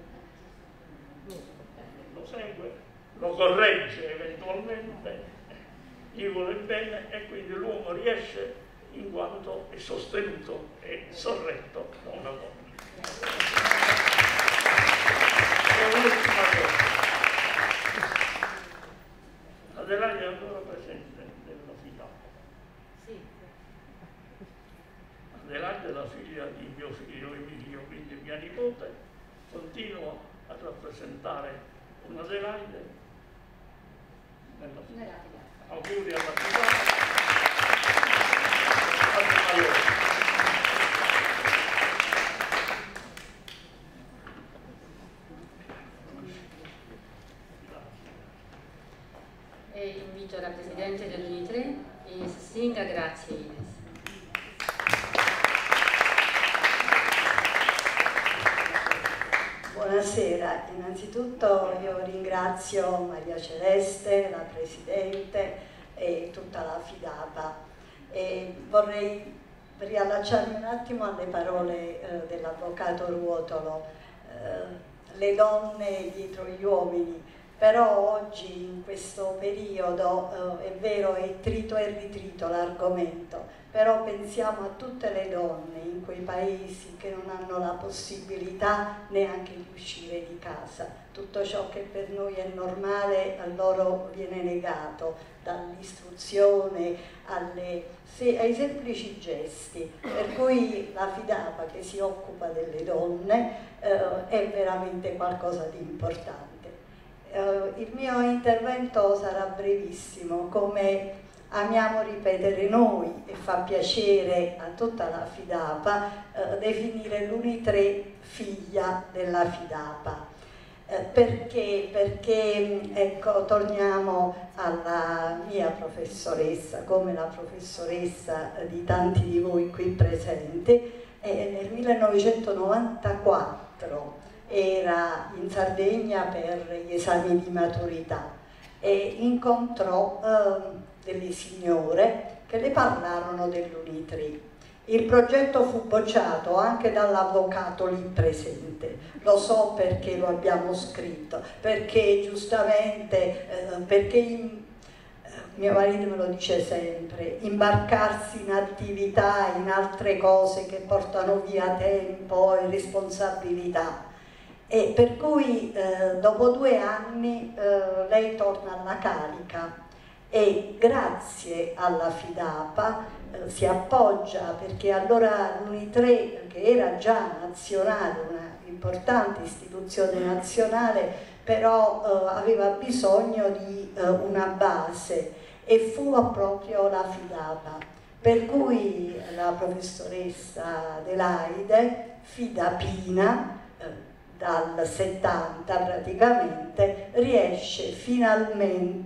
lo segue, lo corregge eventualmente, gli vuole bene, e quindi l'uomo riesce in quanto è sostenuto e sorretto da una donna. E un'ultima cosa. Adelaide è ancora presente nella Fidapa. Sì. Adelaide è la figlia di mio figlio Emilio, quindi mia nipote, continua a rappresentare una Adelaide nella Fidapa. Auguri alla Fidapa. E invito la Presidente dell'U N I tre, Ines Singa. Grazie Ines. Buonasera, innanzitutto io ringrazio Maria Celeste, la Presidente e tutta la Fidapa, e vorrei riallacciarmi un attimo alle parole eh, dell'Avvocato Ruotolo, eh, le donne dietro gli uomini. Però oggi, in questo periodo, eh, è vero, è trito e ritrito l'argomento, però pensiamo a tutte le donne in quei paesi che non hanno la possibilità neanche di uscire di casa. Tutto ciò che per noi è normale a loro viene negato, dall'istruzione alle, se, ai semplici gesti. Per cui la Fidapa, che si occupa delle donne, eh, è veramente qualcosa di importante. Uh, il mio intervento sarà brevissimo, come amiamo ripetere noi, e fa piacere a tutta la Fidapa uh, definire l'U N I tre figlia della Fidapa. Uh, perché? Perché, ecco, torniamo alla mia professoressa, come la professoressa di tanti di voi qui presenti, e nel millenovecentonovantaquattro era in Sardegna per gli esami di maturità e incontrò eh, delle signore che le parlarono dell'U N I tre. Il progetto fu bocciato anche dall'avvocato lì presente, lo so perché lo abbiamo scritto, perché giustamente, eh, perché in, eh, mio marito me lo dice sempre, imbarcarsi in attività, in altre cose che portano via tempo e responsabilità. E per cui eh, dopo due anni eh, lei torna alla carica e grazie alla FIDAPA eh, si appoggia, perché allora l'Unitre, che era già nazionale, una importante istituzione nazionale, però eh, aveva bisogno di eh, una base e fu proprio la FIDAPA, per cui la professoressa Adelaide, fidapina, eh, dal settanta praticamente, riesce finalmente,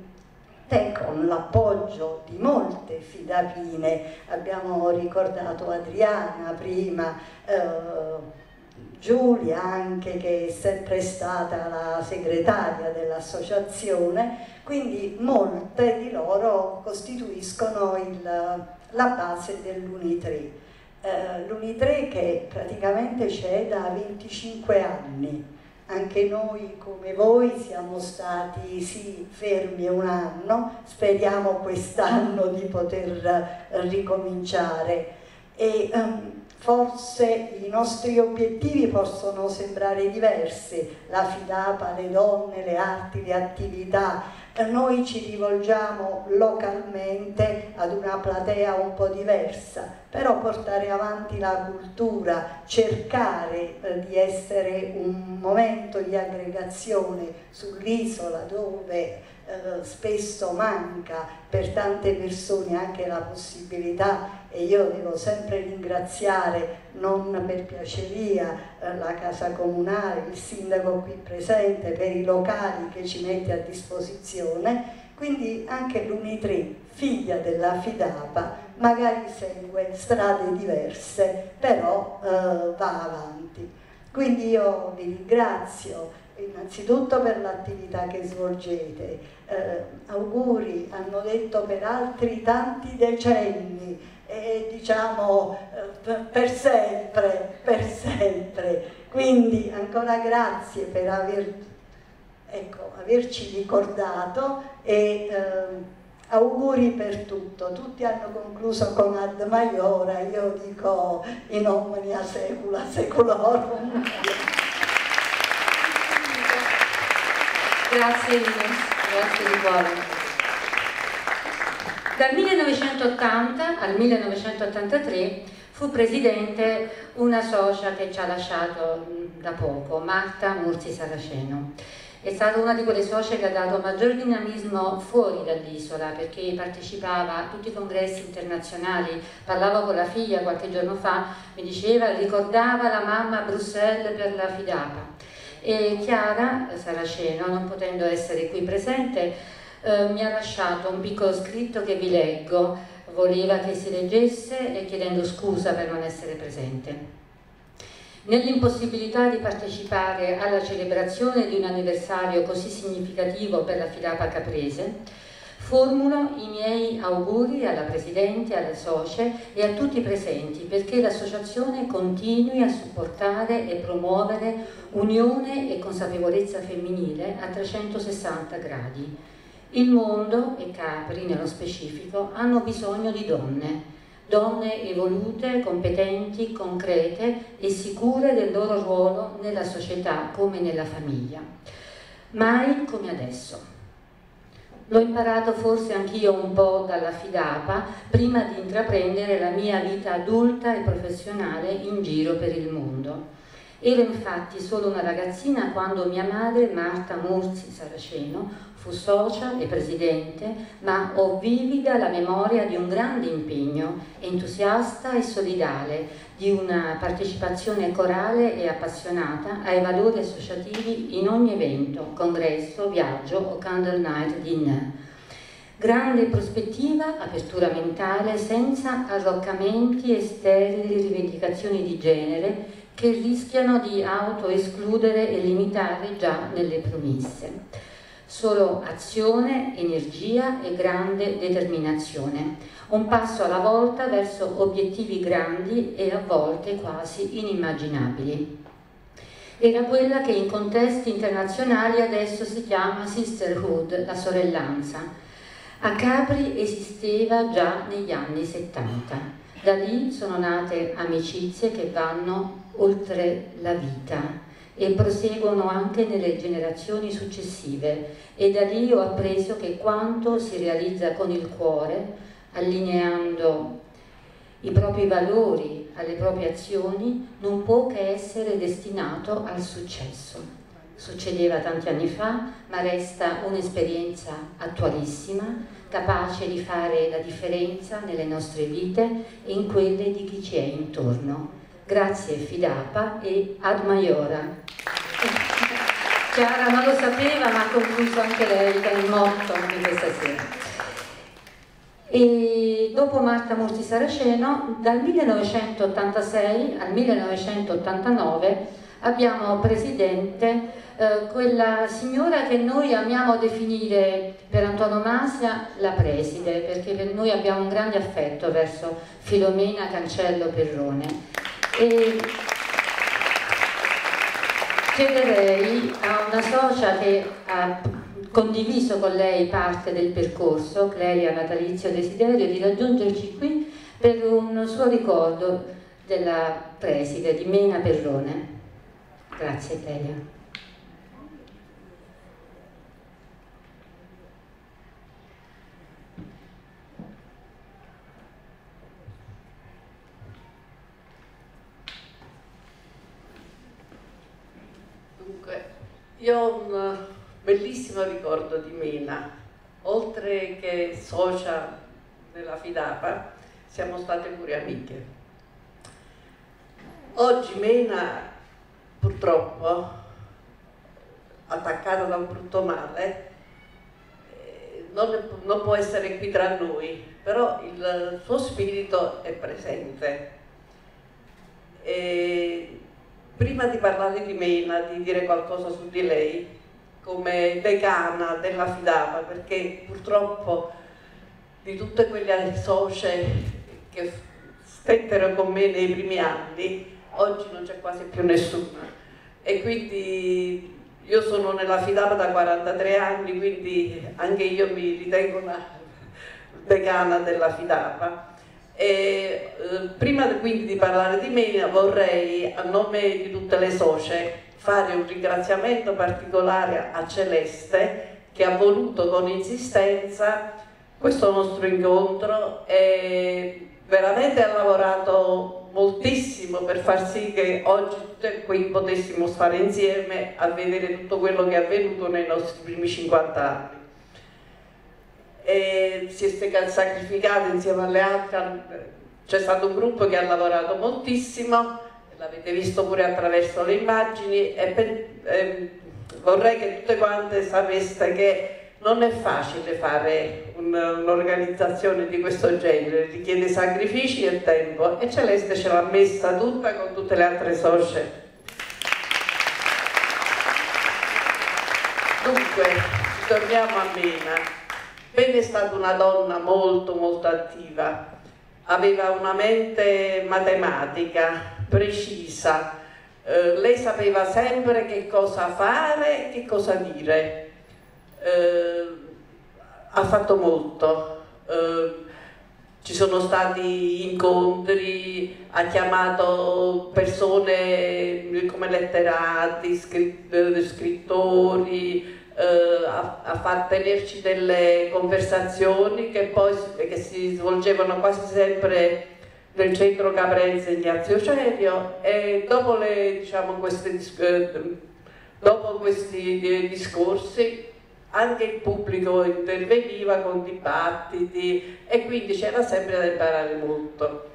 con l'appoggio di molte fidapine, abbiamo ricordato Adriana prima, eh, Giulia anche, che è sempre stata la segretaria dell'associazione, quindi molte di loro costituiscono il, la base dell'Unitre. Eh, L'Unitre che praticamente c'è da venticinque anni. Anche noi come voi siamo stati sì fermi un anno, speriamo quest'anno di poter ricominciare e um, forse i nostri obiettivi possono sembrare diversi, la FIDAPA, le donne, le arti, le attività, noi ci rivolgiamo localmente ad una platea un po' diversa, però portare avanti la cultura, cercare eh, di essere un momento di aggregazione sull'isola dove eh, spesso manca per tante persone anche la possibilità, e io devo sempre ringraziare, non per piaceria, eh, la Casa Comunale, il sindaco qui presente, per i locali che ci mette a disposizione, quindi anche l'Unitre, figlia della FIDAPA, magari segue strade diverse, però eh, va avanti. Quindi io vi ringrazio innanzitutto per l'attività che svolgete, eh, auguri, hanno detto per altri tanti decenni, e diciamo eh, per sempre, per sempre, quindi ancora grazie per aver, ecco, averci ricordato e eh, auguri per tutto. Tutti hanno concluso con Ad Maiora, io dico in omnia secula seculorum. Grazie Ines, grazie di cuore. Dal millenovecentottanta al millenovecentottantatré fu presidente una socia che ci ha lasciato da poco, Marta Murzi Saraceno. È stata una di quelle socie che ha dato maggior dinamismo fuori dall'isola, perché partecipava a tutti i congressi internazionali. Parlavo con la figlia qualche giorno fa, mi diceva, ricordava la mamma a Bruxelles per la FIDAPA. E Chiara Saraceno, non potendo essere qui presente, eh, mi ha lasciato un piccolo scritto che vi leggo. Voleva che si leggesse e chiedendo scusa per non essere presente. Nell'impossibilità di partecipare alla celebrazione di un anniversario così significativo per la FIDAPA caprese, formulo i miei auguri alla Presidente, alle socie e a tutti i presenti perché l'associazione continui a supportare e promuovere unione e consapevolezza femminile a trecentosessanta gradi. Il mondo e Capri, nello specifico, hanno bisogno di donne, donne evolute, competenti, concrete e sicure del loro ruolo nella società come nella famiglia. Mai come adesso. L'ho imparato forse anch'io un po' dalla FIDAPA prima di intraprendere la mia vita adulta e professionale in giro per il mondo. Ero infatti solo una ragazzina quando mia madre, Marta Murzi Saraceno, fu socia e presidente, ma ho vivida la memoria di un grande impegno, entusiasta e solidale, di una partecipazione corale e appassionata ai valori associativi in ogni evento, congresso, viaggio o candle night dinner. Grande prospettiva, apertura mentale, senza arroccamenti e sterili rivendicazioni di genere che rischiano di autoescludere e limitare già nelle promesse. Solo azione, energia e grande determinazione. Un passo alla volta verso obiettivi grandi e a volte quasi inimmaginabili. Era quella che in contesti internazionali adesso si chiama sisterhood, la sorellanza. A Capri esisteva già negli anni settanta. Da lì sono nate amicizie che vanno oltre la vita, e proseguono anche nelle generazioni successive, e da lì ho appreso che quanto si realizza con il cuore, allineando i propri valori alle proprie azioni, non può che essere destinato al successo. Succedeva tanti anni fa, ma resta un'esperienza attualissima, capace di fare la differenza nelle nostre vite e in quelle di chi ci è intorno. Grazie Fidapa e ad Maiora. Chiara non lo sapeva, ma ha concluso anche lei il motto di questa sera. E dopo Marta Murti Saraceno, dal millenovecentottantasei al millenovecentottantanove abbiamo presidente eh, quella signora che noi amiamo definire per antonomasia la preside, perché per noi abbiamo un grande affetto verso Filomena Cancello Perrone. E chiederei a una socia che ha condiviso con lei parte del percorso, Clelia Natalizio Desiderio, di raggiungerci qui per un suo ricordo della preside di Mena Perrone. Grazie Clelia. Dunque, io ho un bellissimo ricordo di Mena, oltre che socia nella Fidapa, siamo state pure amiche. Oggi Mena, purtroppo, attaccata da un brutto male, non, non può essere qui tra noi, però il suo spirito è presente. E prima di parlare di Mena, di dire qualcosa su di lei, come decana della Fidapa, perché purtroppo di tutte quelle socie che stettero con me nei primi anni, oggi non c'è quasi più nessuna. E quindi io sono nella Fidapa da quarantatré anni, quindi anche io mi ritengo una decana della Fidapa. E eh, prima quindi di parlare di Mena vorrei, a nome di tutte le socie, fare un ringraziamento particolare a Celeste, che ha voluto con insistenza questo nostro incontro e veramente ha lavorato moltissimo per far sì che oggi tutti qui potessimo stare insieme a vedere tutto quello che è avvenuto nei nostri primi cinquanta anni. E si è sacrificato insieme alle altre, c'è stato un gruppo che ha lavorato moltissimo, l'avete visto pure attraverso le immagini, e per, eh, vorrei che tutte quante sapeste che non è facile fare un'organizzazione di questo genere, richiede sacrifici e tempo, e Celeste ce l'ha messa tutta con tutte le altre socie. Dunque, torniamo a Mena. Mena è stata una donna molto molto attiva, aveva una mente matematica, precisa, eh, lei sapeva sempre che cosa fare e che cosa dire. Eh, ha fatto molto, eh, ci sono stati incontri, ha chiamato persone come letterati, scrittori, eh, ha, ha fatto tenerci delle conversazioni che poi che si svolgevano quasi sempre nel centro Caprense Ignazio Cerio, e dopo, le, diciamo, queste, dopo questi discorsi anche il pubblico interveniva con dibattiti e quindi c'era sempre da imparare molto.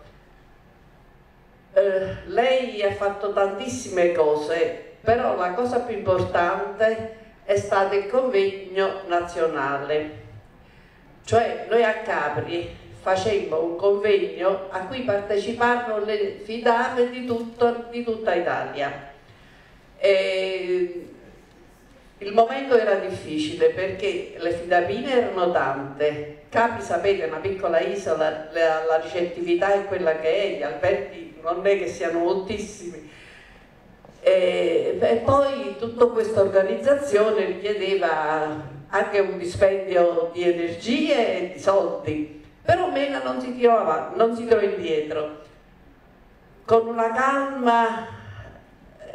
Eh, lei ha fatto tantissime cose, però la cosa più importante è stato il convegno nazionale. Cioè noi a Capri facemmo un convegno a cui parteciparono le Fidape di, tutto, di tutta Italia. E il momento era difficile perché le fidapine erano tante. Capri, sapete, è una piccola isola, la, la ricettività è quella che è, gli alberghi non è che siano moltissimi. E, e poi tutta questa organizzazione richiedeva anche un dispendio di energie e di soldi, però Mena non si tirò, non si tirò indietro, con una calma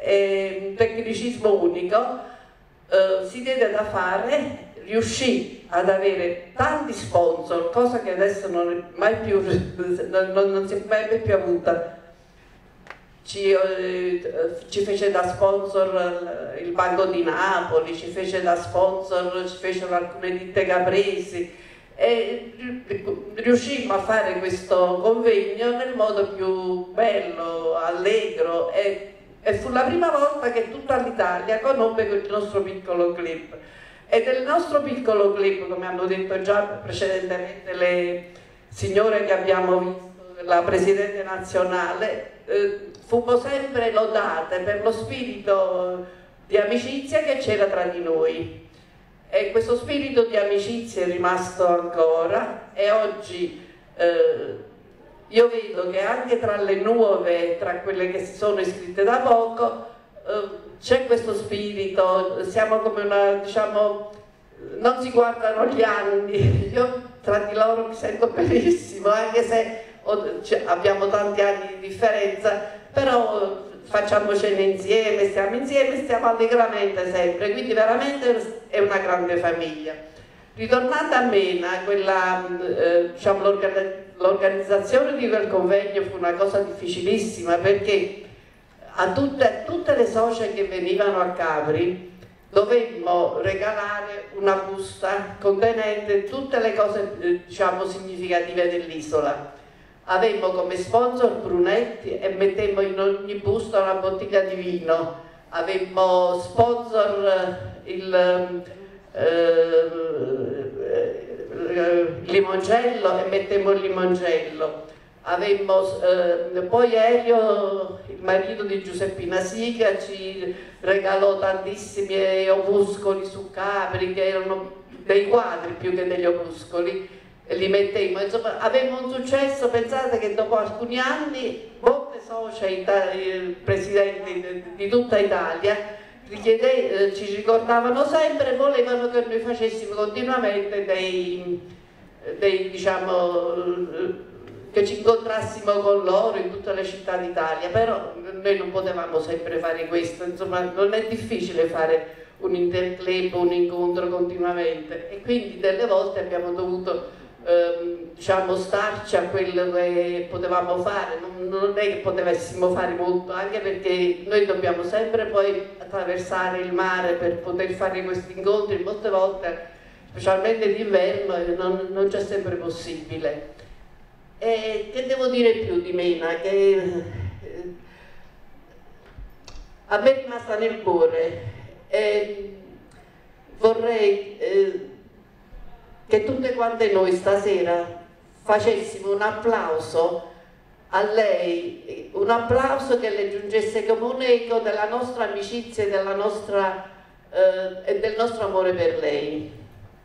è un tecnicismo unico, eh, si diede da fare, riuscì ad avere tanti sponsor, cosa che adesso non è mai più, non, non, non si è mai più avuta. Ci, eh, ci fece da sponsor il Banco di Napoli, ci fece da sponsor, ci fecero alcune ditte capresi, e riuscimmo a fare questo convegno nel modo più bello, allegro, e, e fu la prima volta che tutta l'Italia conobbe il nostro piccolo club. E del nostro piccolo club, come hanno detto già precedentemente le signore che abbiamo visto, la Presidente nazionale, eh, fummo sempre lodate per lo spirito di amicizia che c'era tra di noi. E questo spirito di amicizia è rimasto ancora, e oggi eh, io vedo che anche tra le nuove, tra quelle che si sono iscritte da poco, eh, c'è questo spirito, siamo come una, diciamo, non si guardano gli anni, io tra di loro mi sento benissimo, anche se ho, cioè, abbiamo tanti anni di differenza, però facciamocene insieme, stiamo insieme, stiamo allegramente sempre, quindi veramente è una grande famiglia. Ritornando a Mena, quella, eh, diciamo, l'organizzazione di quel convegno fu una cosa difficilissima, perché a tutte, tutte le socie che venivano a Capri dovemmo regalare una busta contenente tutte le cose, eh, diciamo, significative dell'isola. Avemmo come sponsor Brunetti e mettemmo in ogni busta una bottiglia di vino. Avemmo sponsor il eh, limoncello e mettemmo il limoncello. Avemmo, eh, poi Elio, il marito di Giuseppina Sica, ci regalò tantissimi opuscoli su Capri, che erano dei quadri più che degli opuscoli, e li mettemmo. Insomma, avevamo un successo. Pensate che dopo alcuni anni molte socie, presidenti di tutta Italia, richiede, ci ricordavano sempre e volevano che noi facessimo continuamente dei, dei diciamo, che ci incontrassimo con loro in tutte le città d'Italia, però noi non potevamo sempre fare questo, insomma non è difficile fare un interclub, un incontro continuamente, e quindi delle volte abbiamo dovuto ehm, diciamo starci a quello che potevamo fare, non, non è che potessimo fare molto, anche perché noi dobbiamo sempre poi attraversare il mare per poter fare questi incontri, molte volte, specialmente d'inverno, non, non c'è sempre possibile. E che devo dire più di Mena? Che eh, a me è rimasta nel cuore, e vorrei eh, che tutte quante noi stasera facessimo un applauso a lei, un applauso che le giungesse come un eco della nostra amicizia e, della nostra, eh, e del nostro amore per lei.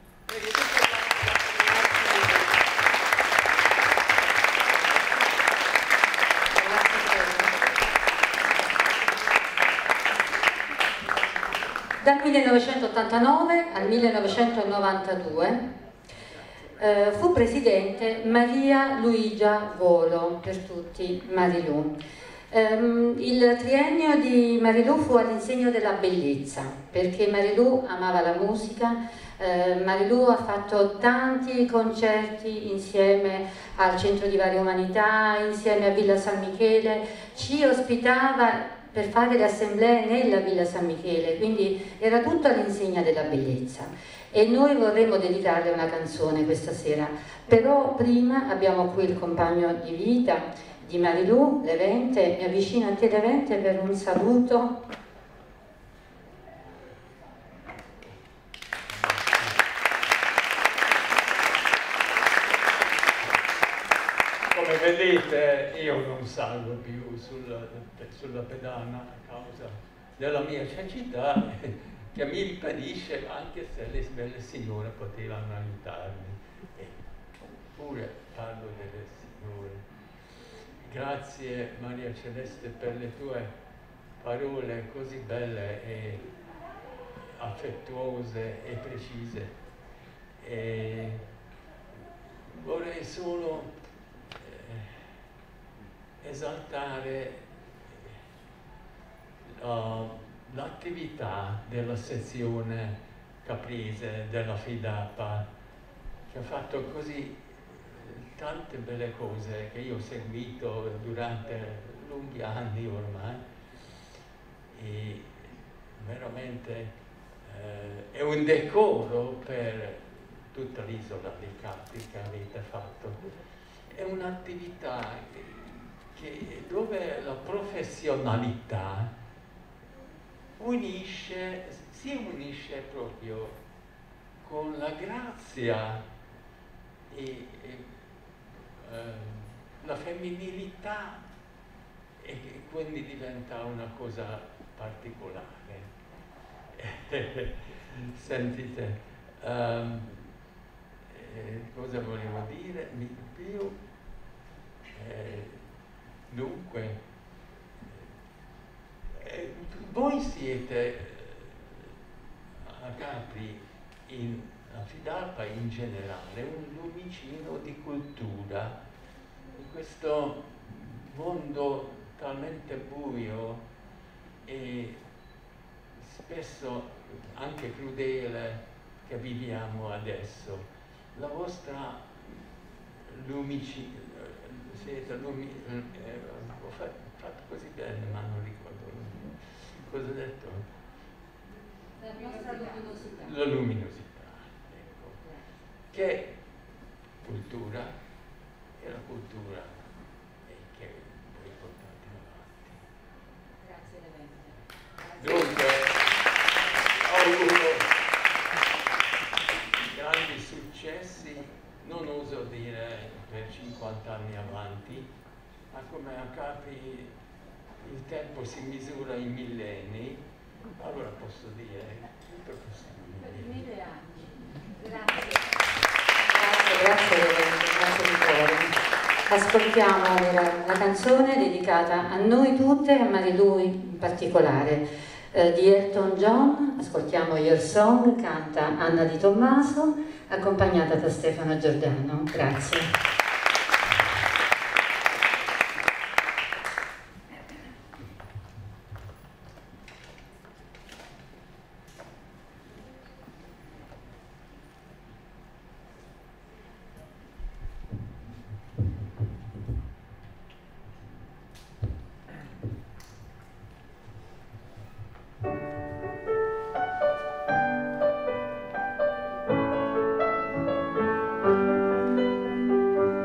Dal millenovecentottantanove al millenovecentonovantadue eh, fu presidente Maria Luigia Volo, per tutti Marilu. Um, il triennio di Marilu fu all'insegno della bellezza, perché Marilu amava la musica. eh, Marilu ha fatto tanti concerti insieme al Centro di Varie Umanità, insieme a Villa San Michele, ci ospitava per fare le assemblee nella Villa San Michele, quindi era tutto all'insegna della bellezza. E noi vorremmo dedicarle una canzone questa sera, però prima abbiamo qui il compagno di vita di Marilu, Levente. Mi avvicino a te, Levente, per un saluto. Come vedete io non salgo più sulla, sulla pedana a causa della mia cecità, che mi impedisce, anche se le belle signore potevano aiutarmi. Eppure parlo delle signore. Grazie Maria Celeste per le tue parole così belle e affettuose e precise. E vorrei solo eh, esaltare uh, l'attività della sezione caprese della FIDAPA, che ha fatto così tante belle cose che io ho seguito durante lunghi anni ormai, e veramente eh, è un decoro per tutta l'isola di Capri che avete fatto. È un'attività che, dove la professionalità unisce, si unisce proprio con la grazia e, e eh, la femminilità, e quindi diventa una cosa particolare. Sentite, um, eh, cosa volevo dire? Mi più, eh, dunque, eh, voi siete a Capri, in, a FIDAPA in generale, un lumicino di cultura in questo mondo talmente buio e spesso anche crudele che viviamo adesso. La vostra lumici, siete lumi, eh, ho fatto così bene, ma non ricordo cosa ho detto. La nostra luminosità. La luminosità, ecco. Che cultura, è la cultura e che voi portate avanti. Grazie Levente. Dunque, ho avuto grandi successi, non oso dire per cinquanta anni avanti, ma come a Capri il tempo si misura in millenni, allora posso dire per mille anni. Grazie. Grazie, grazie Levente, grazie di cuore. Ascoltiamo ora la canzone dedicata a noi tutte e a Marilù in particolare, eh, di Elton John. Ascoltiamo Your Song, canta Anna Di Tommaso, accompagnata da Stefano Giordano. Grazie. Thank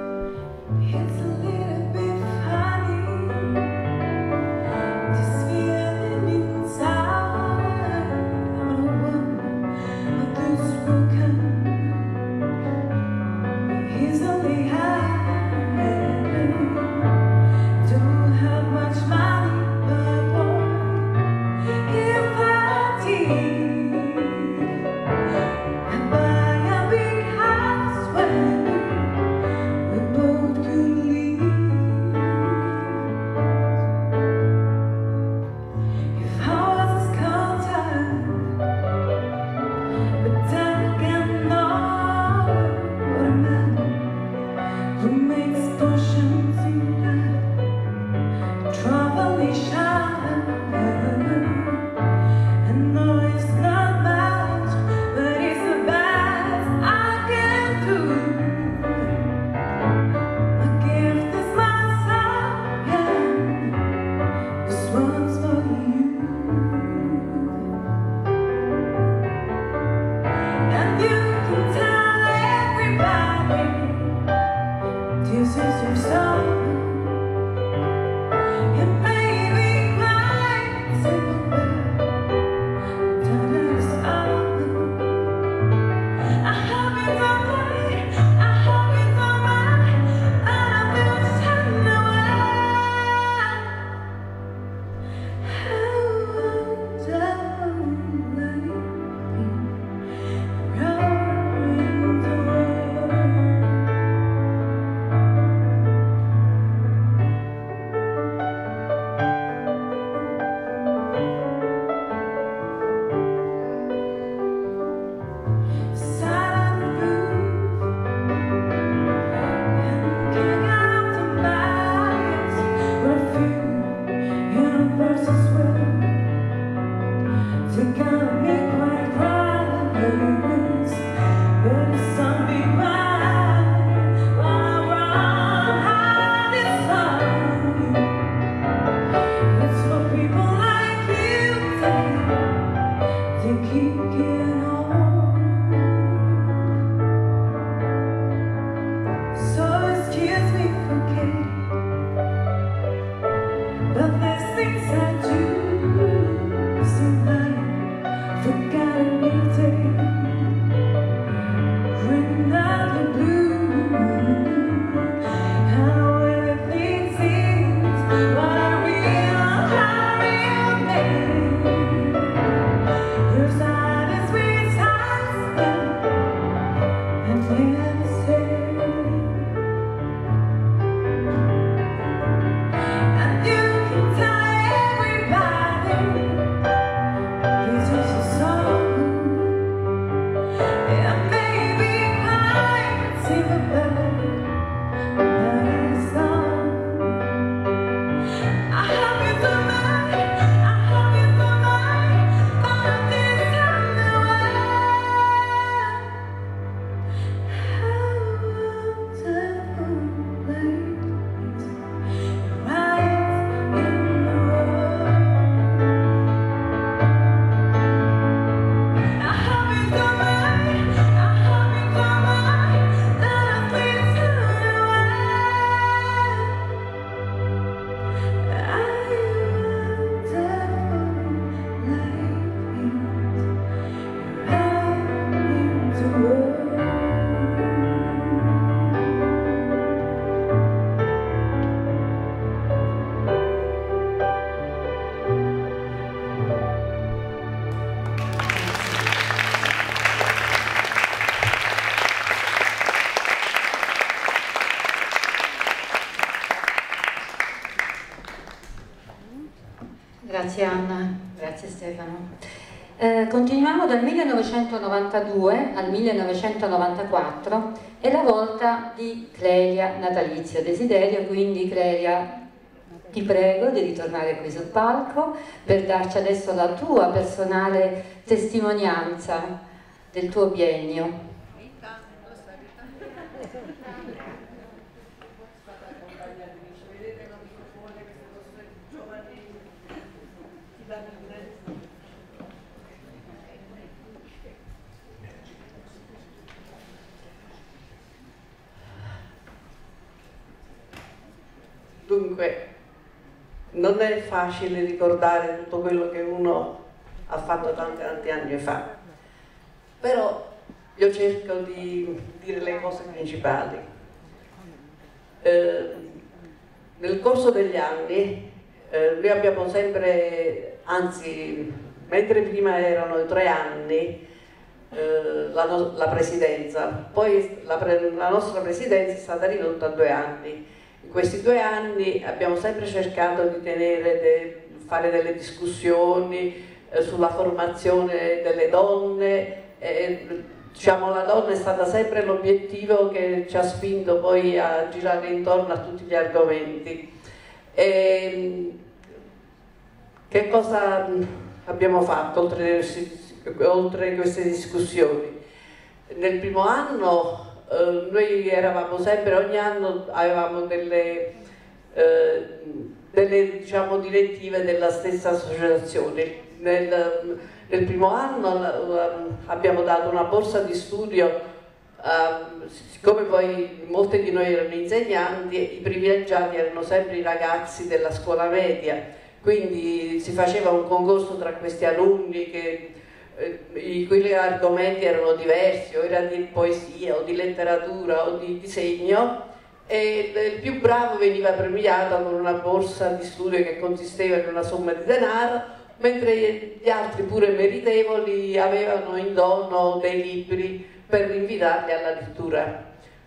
Grazie Stefano. Eh, continuiamo dal millenovecentonovantadue al millenovecentonovantaquattro, è la volta di Clelia Natalizio Desiderio, quindi Clelia ti prego di ritornare qui sul palco per darci adesso la tua personale testimonianza del tuo biennio. Dunque, non è facile ricordare tutto quello che uno ha fatto tanti tanti anni fa, però io cerco di dire le cose principali. Eh, nel corso degli anni eh, noi abbiamo sempre, anzi mentre prima erano tre anni eh, la, no la presidenza, poi la, pre la nostra presidenza è stata ridotta a due anni. In questi due anni abbiamo sempre cercato di tenere de, fare delle discussioni eh, sulla formazione delle donne, eh, diciamo la donna è stata sempre l'obiettivo che ci ha spinto poi a girare intorno a tutti gli argomenti. E, che cosa abbiamo fatto oltre, oltre queste discussioni? Nel primo anno Uh, noi eravamo sempre, ogni anno avevamo delle, uh, delle diciamo, direttive della stessa associazione. Nel, nel primo anno uh, abbiamo dato una borsa di studio, uh, siccome poi molti di noi erano insegnanti, i privilegiati erano sempre i ragazzi della scuola media, quindi si faceva un concorso tra questi alunni che i cui argomenti erano diversi, o era di poesia o di letteratura o di disegno, e il più bravo veniva premiato con una borsa di studio che consisteva in una somma di denaro, mentre gli altri pure meritevoli avevano in dono dei libri per invitarli alla lettura.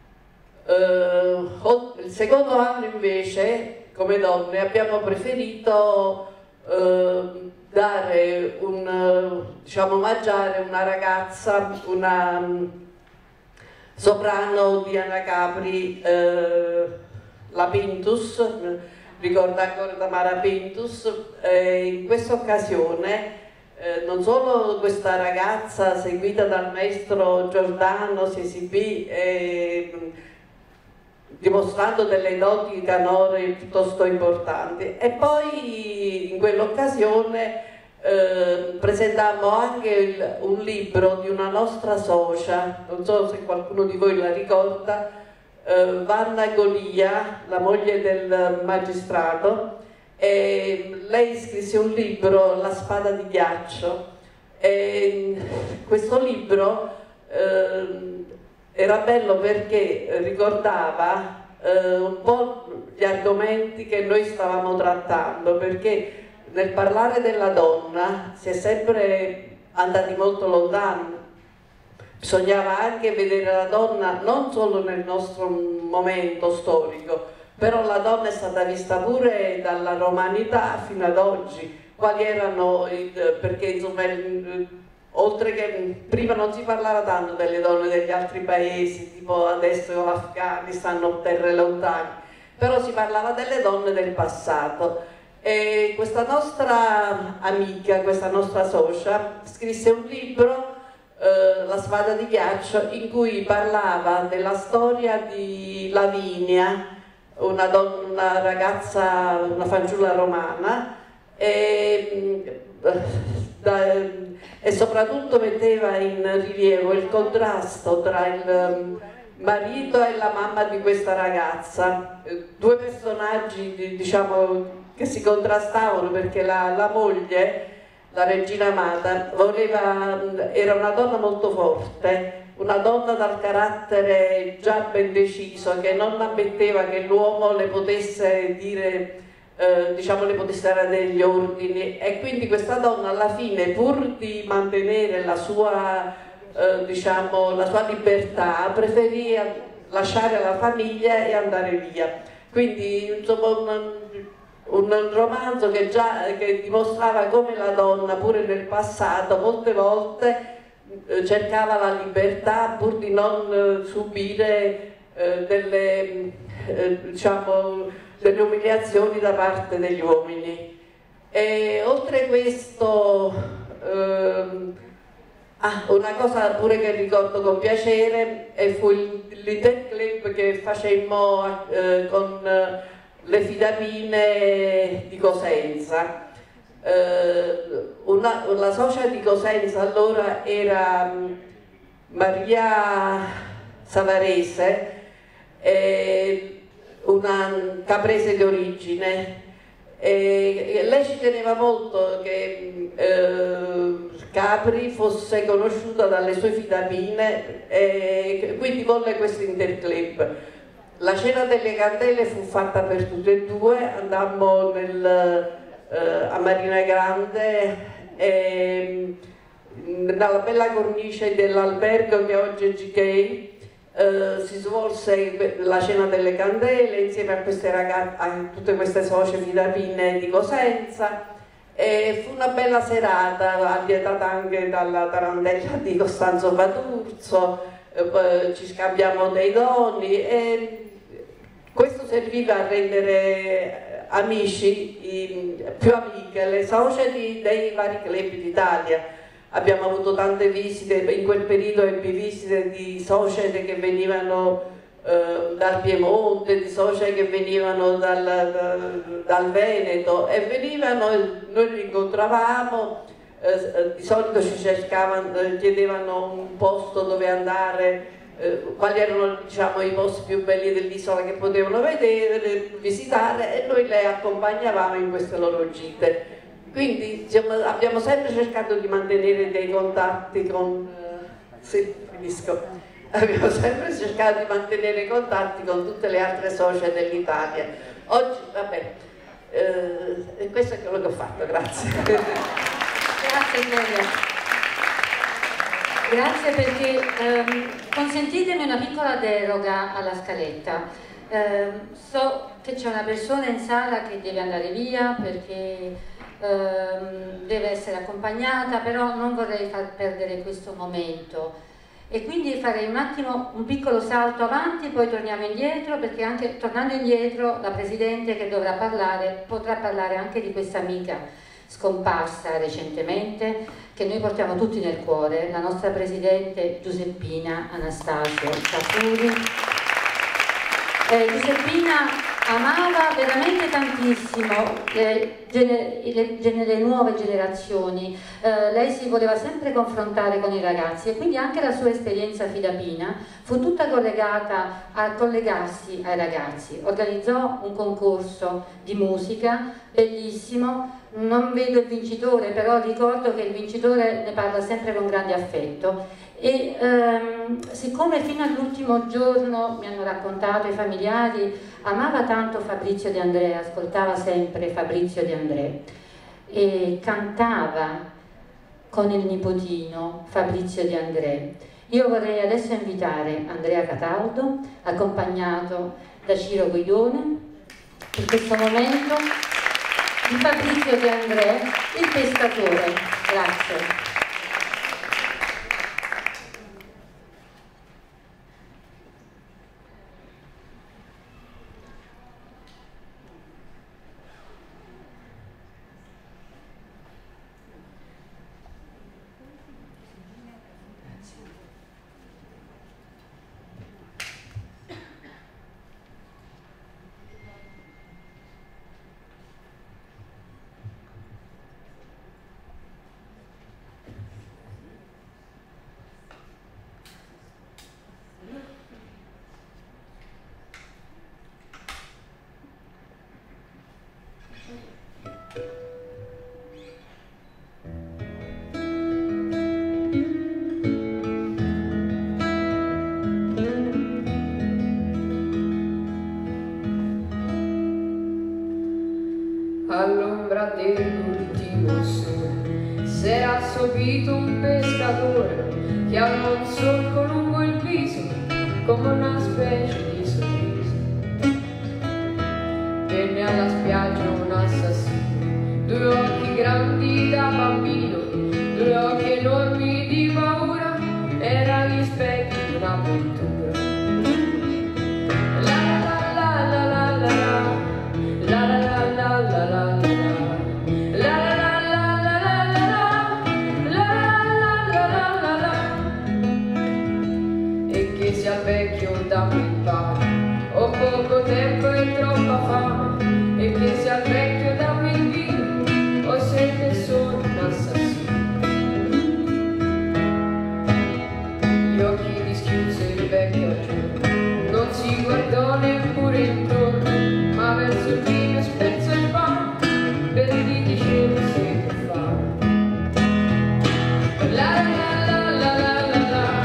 Uh, il secondo anno invece, come donne, abbiamo preferito uh, dare un, diciamo, omaggiare una ragazza, una um, soprano di Anna Capri, eh, la Pintus, ricorda ancora Tamara Pintus, e in questa occasione eh, non solo questa ragazza seguita dal maestro Giordano si esibì eh, dimostrando delle doti canore piuttosto importanti, e poi in quell'occasione eh, presentammo anche il, un libro di una nostra socia, non so se qualcuno di voi la ricorda, eh, Vanna Golia, la moglie del magistrato, e lei scrisse un libro, La spada di ghiaccio, e questo libro eh, era bello perché ricordava eh, un po' gli argomenti che noi stavamo trattando, perché nel parlare della donna si è sempre andati molto lontano. Bisognava anche vedere la donna non solo nel nostro momento storico, però la donna è stata vista pure dalla romanità fino ad oggi, quali erano, il, perché insomma il, oltre che prima non si parlava tanto delle donne degli altri paesi, tipo adesso l'Afghanistan o terre lontane, però si parlava delle donne del passato. E questa nostra amica, questa nostra socia, scrisse un libro, eh, La spada di ghiaccio, in cui parlava della storia di Lavinia, una, donna, una ragazza, una fanciulla romana, e Da, e soprattutto metteva in rilievo il contrasto tra il marito e la mamma di questa ragazza, due personaggi diciamo che si contrastavano, perché la, la moglie, la regina amata, voleva, era una donna molto forte, una donna dal carattere già ben deciso, che non ammetteva che l'uomo le potesse dire Eh, diciamo le potesse dare degli ordini, e quindi questa donna alla fine, pur di mantenere la sua, eh, diciamo, la sua libertà, preferì lasciare la famiglia e andare via. Quindi insomma un romanzo che già che dimostrava come la donna pure nel passato molte volte eh, cercava la libertà pur di non eh, subire eh, delle, eh, diciamo, delle umiliazioni da parte degli uomini. E oltre questo ehm, ah, una cosa pure che ricordo con piacere e fu l'interclub che facemmo eh, con eh, le fidapine di Cosenza. Eh, una, la socia di Cosenza allora era Maria Savarese, eh, una caprese di origine. E lei ci teneva molto che eh, Capri fosse conosciuta dalle sue fidapine e quindi volle questo interclub. La cena delle candele fu fatta per tutte e due, andammo nel, eh, a Marina Grande e nella bella cornice dell'albergo che oggi è G K eh, si svolse la cena delle candele insieme a, queste ragazze, a tutte queste socie fidapine di Cosenza e fu una bella serata allietata anche dalla tarantella di Costanzo Paturzo, eh, ci scambiamo dei doni e questo serviva a rendere amici, i, più amiche, le socie di, dei vari club d'Italia. Abbiamo avuto tante visite, in quel periodo ebbi visite di socie che venivano eh, dal Piemonte, di socie che venivano dal, dal, dal Veneto e venivano, noi li incontravamo, eh, di solito ci cercavano, chiedevano un posto dove andare, Eh, quali erano diciamo, i posti più belli dell'isola che potevano vedere, visitare e noi le accompagnavamo in queste loro gite. Quindi diciamo, abbiamo sempre cercato di mantenere dei contatti con... Eh, sì, finisco. Abbiamo sempre cercato di mantenere contatti con tutte le altre socie dell'Italia. Oggi, vabbè, eh, questo è quello che ho fatto, grazie. Grazie Gloria. Grazie perché ehm, consentitemi una piccola deroga alla scaletta. Eh, so che c'è una persona in sala che deve andare via perché ehm, deve essere accompagnata, però non vorrei far perdere questo momento e quindi farei un attimo un piccolo salto avanti, poi torniamo indietro perché anche tornando indietro la Presidente che dovrà parlare potrà parlare anche di questa amica scomparsa recentemente, che noi portiamo tutti nel cuore, la nostra Presidente Giuseppina Anastasio Sapuri. Eh, Giuseppina amava veramente tantissimo le, gener le, le nuove generazioni, eh, lei si voleva sempre confrontare con i ragazzi e quindi anche la sua esperienza fidapina fu tutta collegata a collegarsi ai ragazzi. Organizzò un concorso di musica bellissimo, non vedo il vincitore, però ricordo che il vincitore ne parla sempre con grande affetto e ehm, siccome fino all'ultimo giorno mi hanno raccontato i familiari amava tanto Fabrizio De André, ascoltava sempre Fabrizio De André e cantava con il nipotino Fabrizio De André. Io vorrei adesso invitare Andrea Cataldo accompagnato da Ciro Guidone in questo momento di Fabrizio De André, il pescatore. Grazie. All'ombra dell'ultimo sole s'era assopito un pescatore che aveva un solco lungo il viso come una specie di sorriso. venne alla spiaggia un assassino, due occhi grandi da bambino, due occhi enormi di paura, era gli specchi di un'avventura. La la la la la la la la la la la la la. Al vecchio dammi il pane, ho poco tempo e troppa fame, e che sia al vecchio dammi il vino, ho sete e sono un assassino. Gli occhi dischiuse il vecchio giorno, non si guardò neppure intorno, ma verso il vino spezzò il pane, per gli diceva se che fare. La la la la la la la.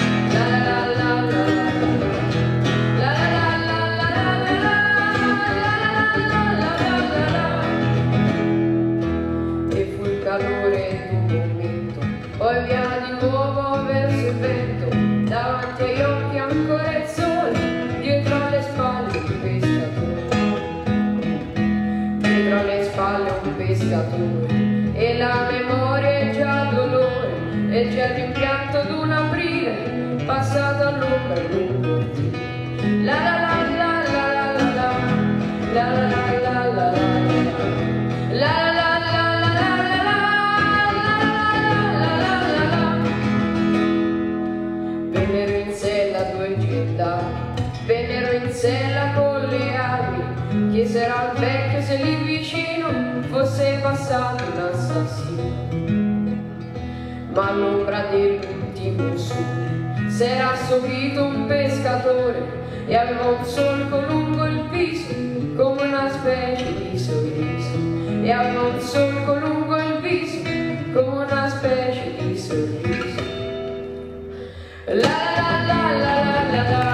Poi via di nuovo verso il vento, davanti agli occhi ancora il sole, dietro alle spalle un pescatore, dietro alle spalle un pescatore, e la memoria è già dolore, e già il rimpianto d'un aprile, passato all'ombra lungo il tiro. La la la la la la la la la la la la la la la. Vennero in sella con le armi, chiesero al vecchio se lì vicino fosse passato un assassino. Ma all'ombra dell'ultimo sole s'era assopito un pescatore e aveva un solco lungo il viso come una specie di sorriso, e aveva un solco lungo il viso come una specie di sorriso. La la la la la la la.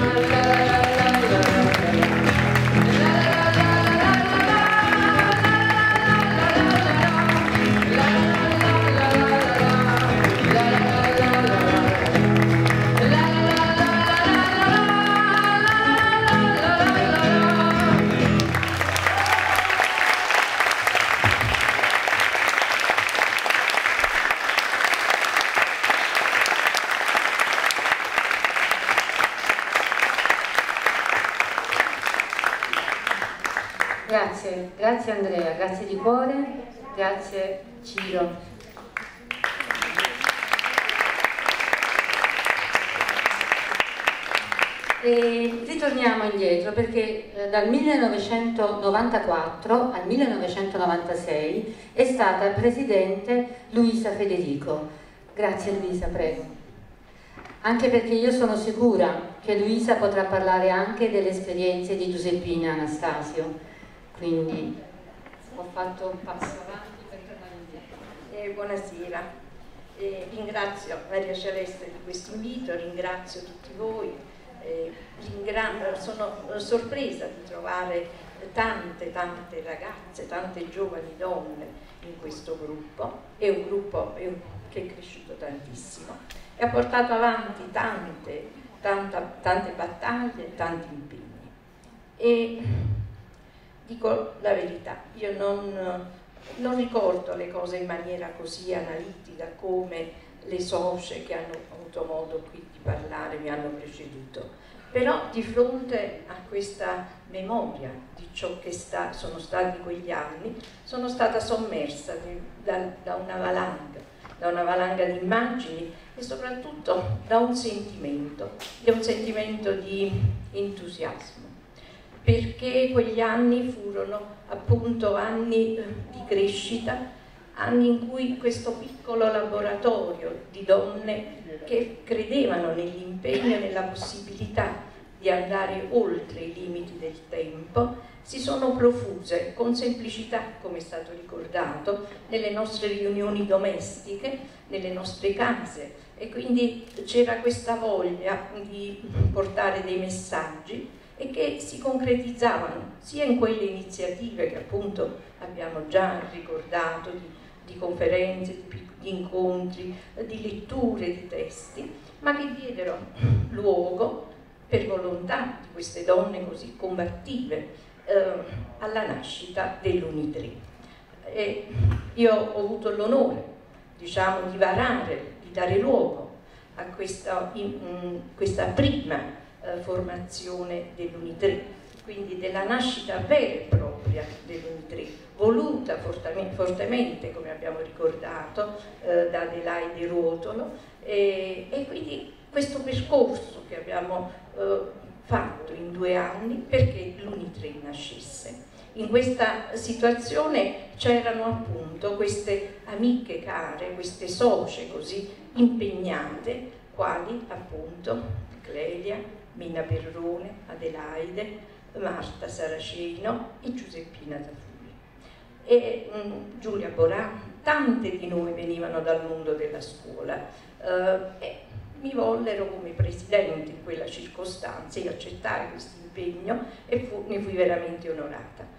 Grazie, grazie Andrea, grazie di cuore, grazie Ciro. E ritorniamo indietro perché eh, dal millenovecentonovantaquattro al millenovecentonovantasei è stata presidente Luisa Federico. Grazie Luisa, prego. Anche perché io sono sicura che Luisa potrà parlare anche delle esperienze di Giuseppina Anastasio. Quindi ho fatto un passo avanti per tornare indietro. Eh, buonasera, eh, ringrazio Maria Celeste di questo invito, ringrazio tutti voi, eh, sono sorpresa di trovare tante tante ragazze, tante giovani donne in questo gruppo, è un gruppo che è cresciuto tantissimo e ha portato avanti tante, tanta, tante battaglie, tanti impegni. E dico la verità, io non, non ricordo le cose in maniera così analitica come le socie che hanno avuto modo qui di parlare mi hanno preceduto, però di fronte a questa memoria di ciò che sta, sono stati quegli anni, sono stata sommersa di, da, da una valanga, da una valanga di immagini e soprattutto da un sentimento, di un sentimento di entusiasmo. Perché quegli anni furono appunto anni di crescita, anni in cui questo piccolo laboratorio di donne che credevano nell'impegno e nella possibilità di andare oltre i limiti del tempo si sono profuse con semplicità, come è stato ricordato, nelle nostre riunioni domestiche, nelle nostre case, e quindi c'era questa voglia di portare dei messaggi e che si concretizzavano sia in quelle iniziative che appunto abbiamo già ricordato, di, di conferenze, di, di incontri, di letture di testi, ma che diedero luogo, per volontà di queste donne così combattive, eh, alla nascita dell'Unitree. E io ho avuto l'onore, diciamo, di varare, di dare luogo a questa, in, in, questa prima eh, formazione dell'Unitree, quindi della nascita vera e propria dell'Unitree, voluta fortemente, fortemente, come abbiamo ricordato, eh, da Adelaide Ruotolo, e, e quindi questo percorso che abbiamo eh, fatto in due anni perché l'Unitree nascesse. In questa situazione c'erano appunto queste amiche care, queste socie così impegnate, quali appunto Clelia, Mina Perrone, Adelaide, Marta Saraceno e Giuseppina Tafuri. E mh, Giulia Borà, tante di noi venivano dal mondo della scuola eh, e mi vollero come presidente in quella circostanza. Io accettai questo impegno e fu, ne fui veramente onorata.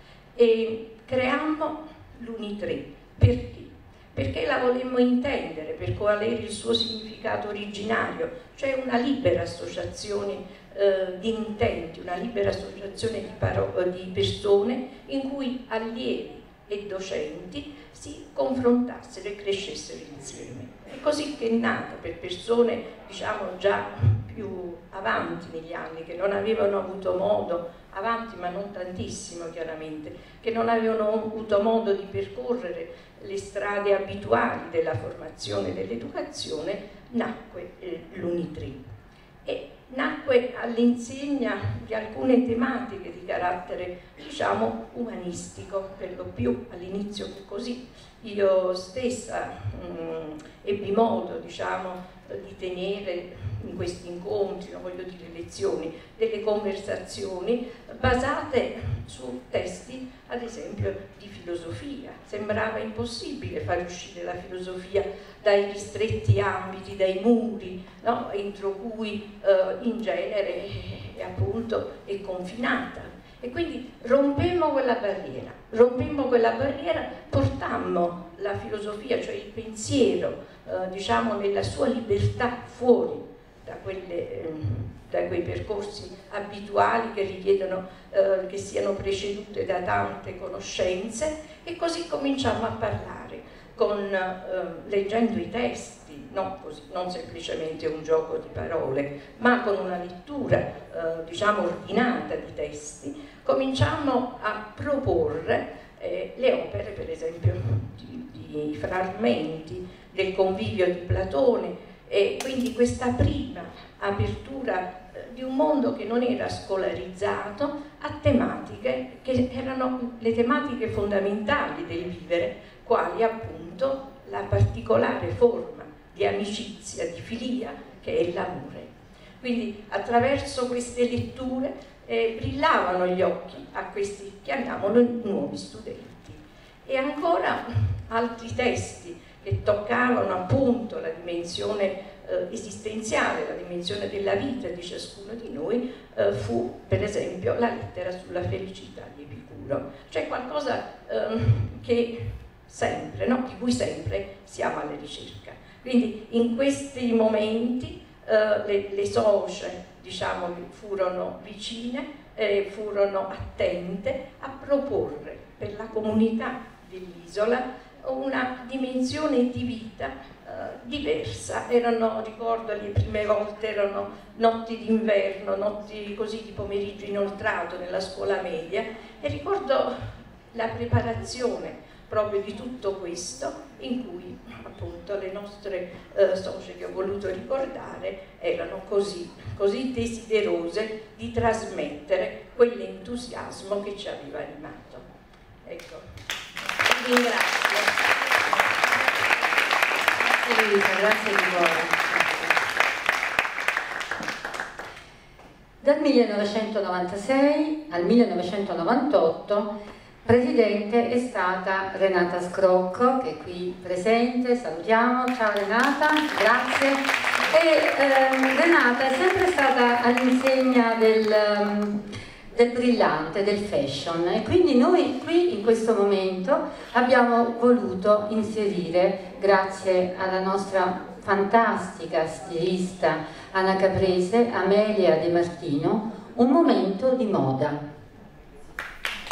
E creammo l'Unitree. Perché? Perché la volemmo intendere per qual era il suo significato originario, cioè una libera associazione eh, di intenti, una libera associazione di, di persone in cui allievi e docenti si confrontassero e crescessero insieme. È così che è nata, per persone diciamo già più avanti negli anni, che non avevano avuto modo, avanti ma non tantissimo chiaramente, che non avevano avuto modo di percorrere le strade abituali della formazione e dell'educazione, nacque eh, l'Unitree. E nacque all'insegna di alcune tematiche di carattere, diciamo, umanistico, per lo più all'inizio così. Io stessa mh, ebbi modo, diciamo, di tenere in questi incontri, non voglio dire lezioni, delle conversazioni basate su testi, ad esempio, di filosofia. Sembrava impossibile far uscire la filosofia dai ristretti ambiti, dai muri, no? Entro cui eh, in genere eh, appunto è confinata. E quindi rompemmo quella barriera, rompemmo quella barriera, portammo la filosofia, cioè il pensiero, eh, diciamo, nella sua libertà fuori da, quelle, eh, da quei percorsi abituali che richiedono eh, che siano precedute da tante conoscenze, e così cominciamo a parlare, con, eh, leggendo i testi, non, così, non semplicemente un gioco di parole, ma con una lettura eh, diciamo ordinata di testi, cominciamo a proporre eh, le opere, per esempio, di, di frammenti del Convivio di Platone, e quindi questa prima apertura eh, di un mondo che non era scolarizzato a tematiche che erano le tematiche fondamentali del vivere, quali appunto la particolare forma di amicizia, di filia, che è l'amore. Quindi attraverso queste letture eh, brillavano gli occhi a questi, chiamiamolo, nuovi studenti. E ancora altri testi che toccavano appunto la dimensione eh, esistenziale, la dimensione della vita di ciascuno di noi, eh, fu per esempio la lettera sulla felicità di Epicuro, cioè qualcosa eh, che sempre, no? di cui sempre siamo alla ricerca. Quindi in questi momenti eh, le, le socie, diciamo, furono vicine, eh, furono attente a proporre per la comunità dell'isola una dimensione di vita eh, diversa. Erano, ricordo, le prime volte erano notti d'inverno, notti così di pomeriggio inoltrato nella scuola media, e ricordo la preparazione proprio di tutto questo, in cui appunto le nostre eh, socie che ho voluto ricordare erano così, così desiderose di trasmettere quell'entusiasmo che ci aveva animato. Ecco, vi ringrazio. Grazie Luisa, grazie di cuore. Dal millenovecentonovantasei al millenovecentonovantotto presidente è stata Renata Scrocco, che è qui presente, salutiamo. Ciao Renata, grazie. E ehm, Renata è sempre stata all'insegna del, um, del brillante, del fashion, e quindi noi qui in questo momento abbiamo voluto inserire, grazie alla nostra fantastica stilista Anna Caprese, Amelia De Martino, un momento di moda.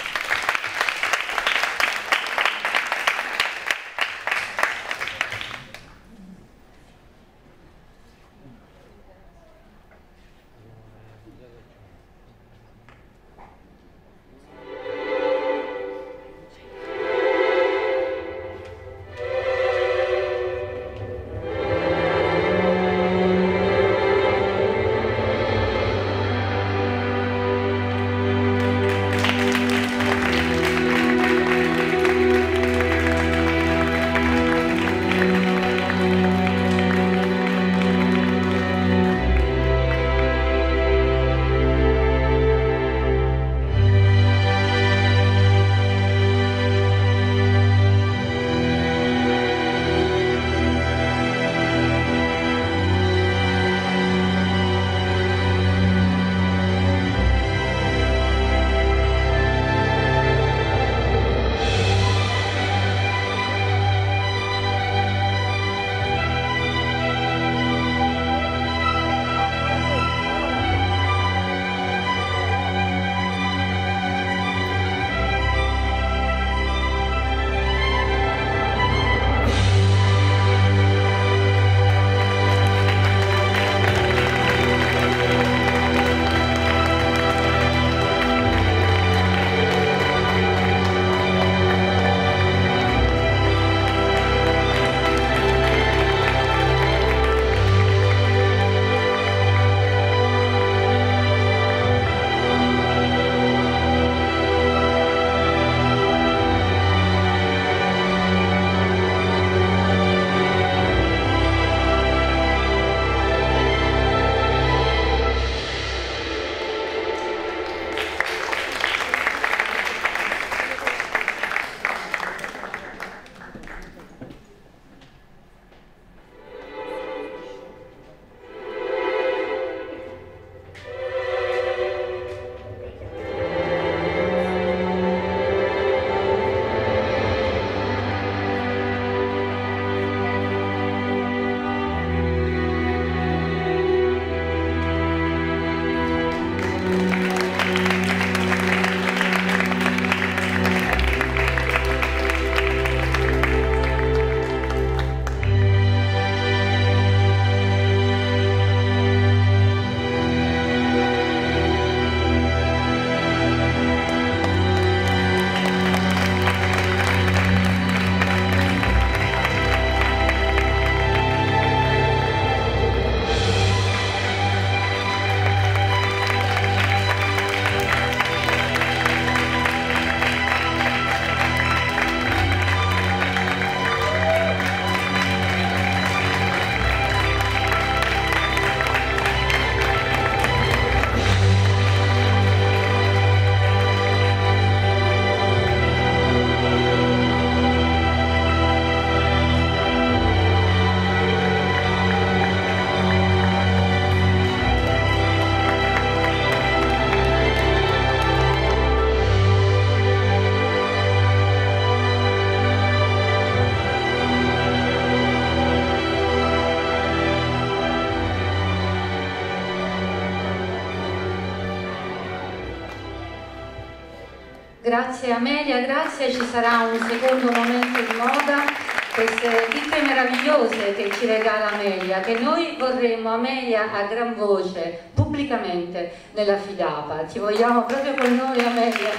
Grazie Amelia, grazie, ci sarà un secondo momento di moda, queste chicche meravigliose che ci regala Amelia, che noi vorremmo Amelia a gran voce, pubblicamente, nella Fidapa. Ti vogliamo proprio con noi Amelia.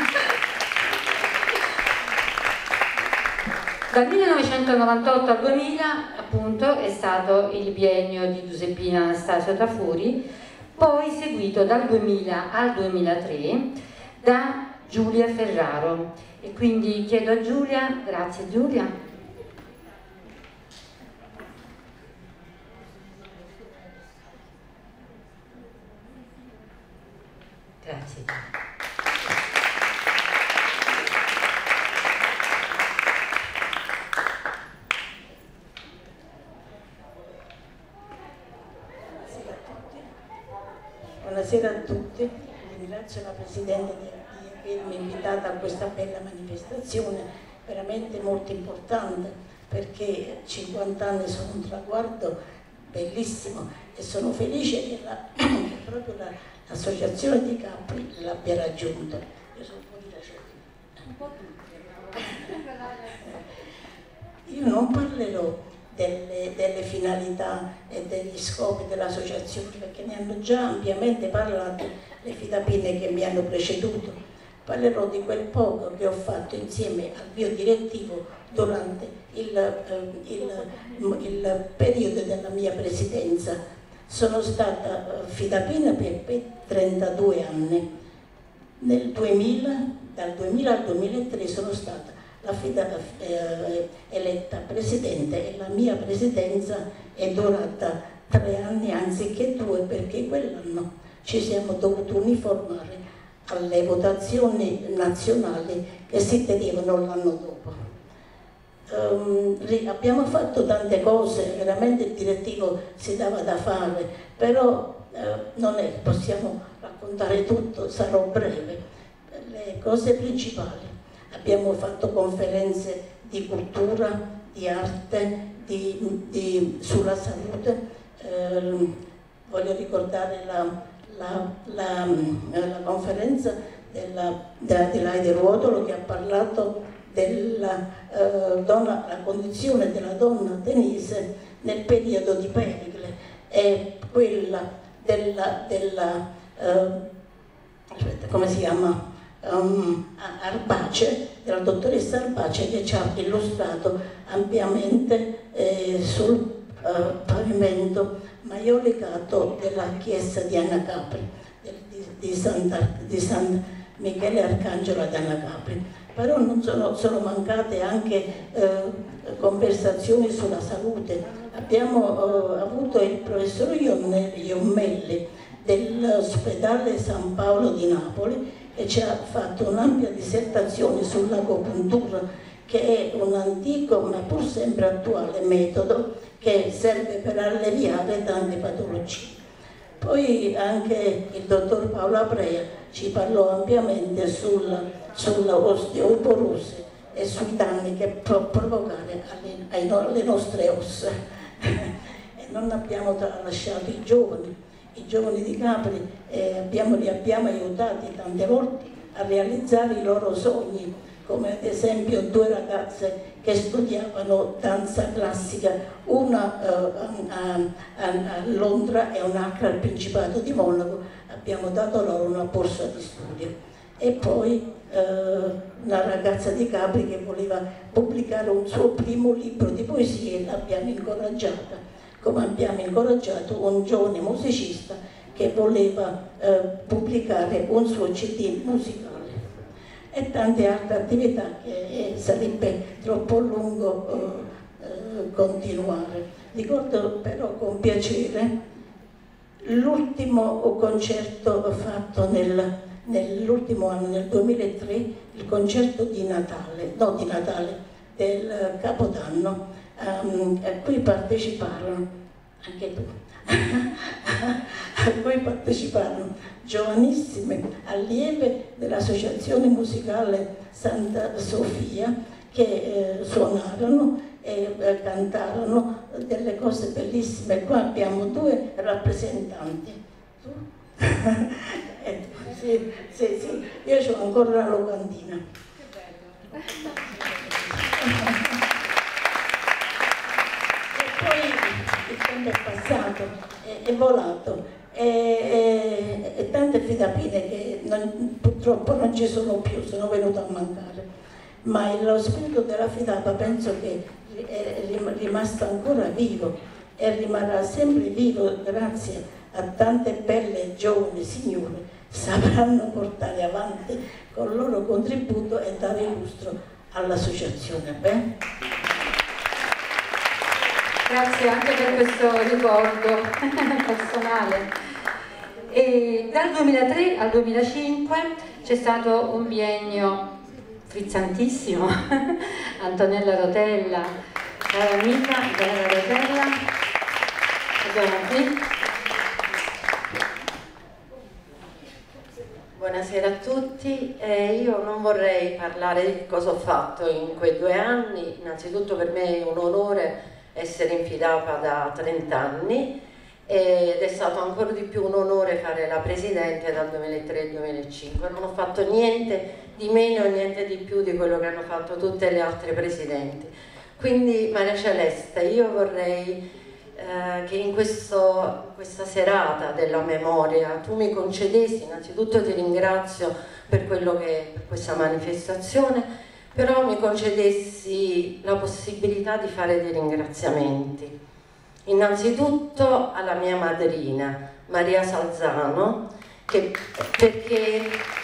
Dal millenovecentonovantotto al duemila, appunto, è stato il biennio di Giuseppina Anastasio Tafuri, poi seguito dal duemila al duemilatré da Giulia Ferraro. E quindi chiedo a Giulia, grazie Giulia. Grazie. Buonasera a tutti, ringrazio la Presidente di avermi invitata a questa bella manifestazione, veramente molto importante, perché cinquanta anni sono un traguardo bellissimo e sono felice che, la, che proprio l'associazione di Capri l'abbia raggiunto. Io sono un po' di un po' Io non parlerò Delle, delle finalità e degli scopi dell'associazione, perché ne hanno già ampiamente parlato le fidapine che mi hanno preceduto. Parlerò di quel poco che ho fatto insieme al mio direttivo durante il, eh, il, il periodo della mia presidenza. Sono stata fidapina per, per trentadue anni. Nel duemila, dal duemila al duemilatré sono stata la fida, eh, eletta presidente e la mia presidenza è durata tre anni anziché due, perché quell'anno ci siamo dovuti uniformare alle votazioni nazionali che si tenevano l'anno dopo. Um, abbiamo fatto tante cose, veramente il direttivo si dava da fare, però eh, non è, possiamo raccontare tutto, sarò breve. Le cose principali: abbiamo fatto conferenze di cultura, di arte, di, di, sulla salute. Eh, voglio ricordare la, la, la, la conferenza della, della, dell'Aide Ruotolo, che ha parlato della eh, donna, la condizione della donna ateniese nel periodo di Pericle, e quella della, della eh, aspetta, come si chiama? Um, Arbace, della dottoressa Arbace, che ci ha illustrato ampiamente eh, sul uh, pavimento maiolicato della chiesa di Anacapri, di, di, Santa, di San Michele Arcangelo ad Anacapri. Però non sono, sono mancate anche eh, conversazioni sulla salute. Abbiamo eh, avuto il professor Iommelli dell'ospedale San Paolo di Napoli, e ci ha fatto un'ampia dissertazione sull'agopuntura, che è un antico ma pur sempre attuale metodo che serve per alleviare tante patologie. Poi anche il dottor Paolo Aprea ci parlò ampiamente sulla, sulla osteoporosi e sui danni che può provocare alle, ai, alle nostre ossa. E non abbiamo tralasciato i giovani. I giovani di Capri eh, abbiamo, li abbiamo aiutati tante volte a realizzare i loro sogni, come ad esempio due ragazze che studiavano danza classica, una eh, a, a, a Londra e un'altra al Principato di Monaco. Abbiamo dato loro una borsa di studio. E poi eh, una ragazza di Capri che voleva pubblicare un suo primo libro di poesie, l'abbiamo incoraggiata, come abbiamo incoraggiato un giovane musicista che voleva eh, pubblicare un suo C D musicale, e tante altre attività che eh, sarebbe troppo lungo eh, eh, continuare. Ricordo però con piacere l'ultimo concerto fatto nel, nell'ultimo anno, nel duemilatré, il concerto di Natale, no di Natale, del Capodanno, um, a cui parteciparono, anche tu, a cui parteciparono giovanissime allieve dell'Associazione Musicale Santa Sofia, che eh, suonarono e eh, cantarono delle cose bellissime. Qua abbiamo due rappresentanti, tu Eh, sì, sì, sì, io ho ancora la locandina. E poi il tempo è passato, è, è volato, e, e, e tante fidapine che non, purtroppo non ci sono più, sono venute a mancare. Ma lo spirito della fidapa penso che è rimasto ancora vivo e rimarrà sempre vivo grazie a tante belle giovani signore sapranno portare avanti con il loro contributo e dare lustro all'associazione. Beh? Grazie anche per questo ricordo personale. E dal duemilatré al duemilacinque c'è stato un biennio frizzantissimo. Antonella Rotella, cara amica Antonella Rotella, abbiamo qui. Buonasera a tutti, eh, io non vorrei parlare di cosa ho fatto in quei due anni. Innanzitutto per me è un onore essere in Fidapa da trenta anni ed è stato ancora di più un onore fare la Presidente dal duemilatré al duemilacinque. Non ho fatto niente di meno e niente di più di quello che hanno fatto tutte le altre Presidenti. Quindi Maria Celeste, io vorrei eh, che in questo, questa serata della memoria tu mi concedessi, innanzitutto ti ringrazio per, quello che, per questa manifestazione, però mi concedessi la possibilità di fare dei ringraziamenti. Innanzitutto alla mia madrina, Maria Salzano, che, perché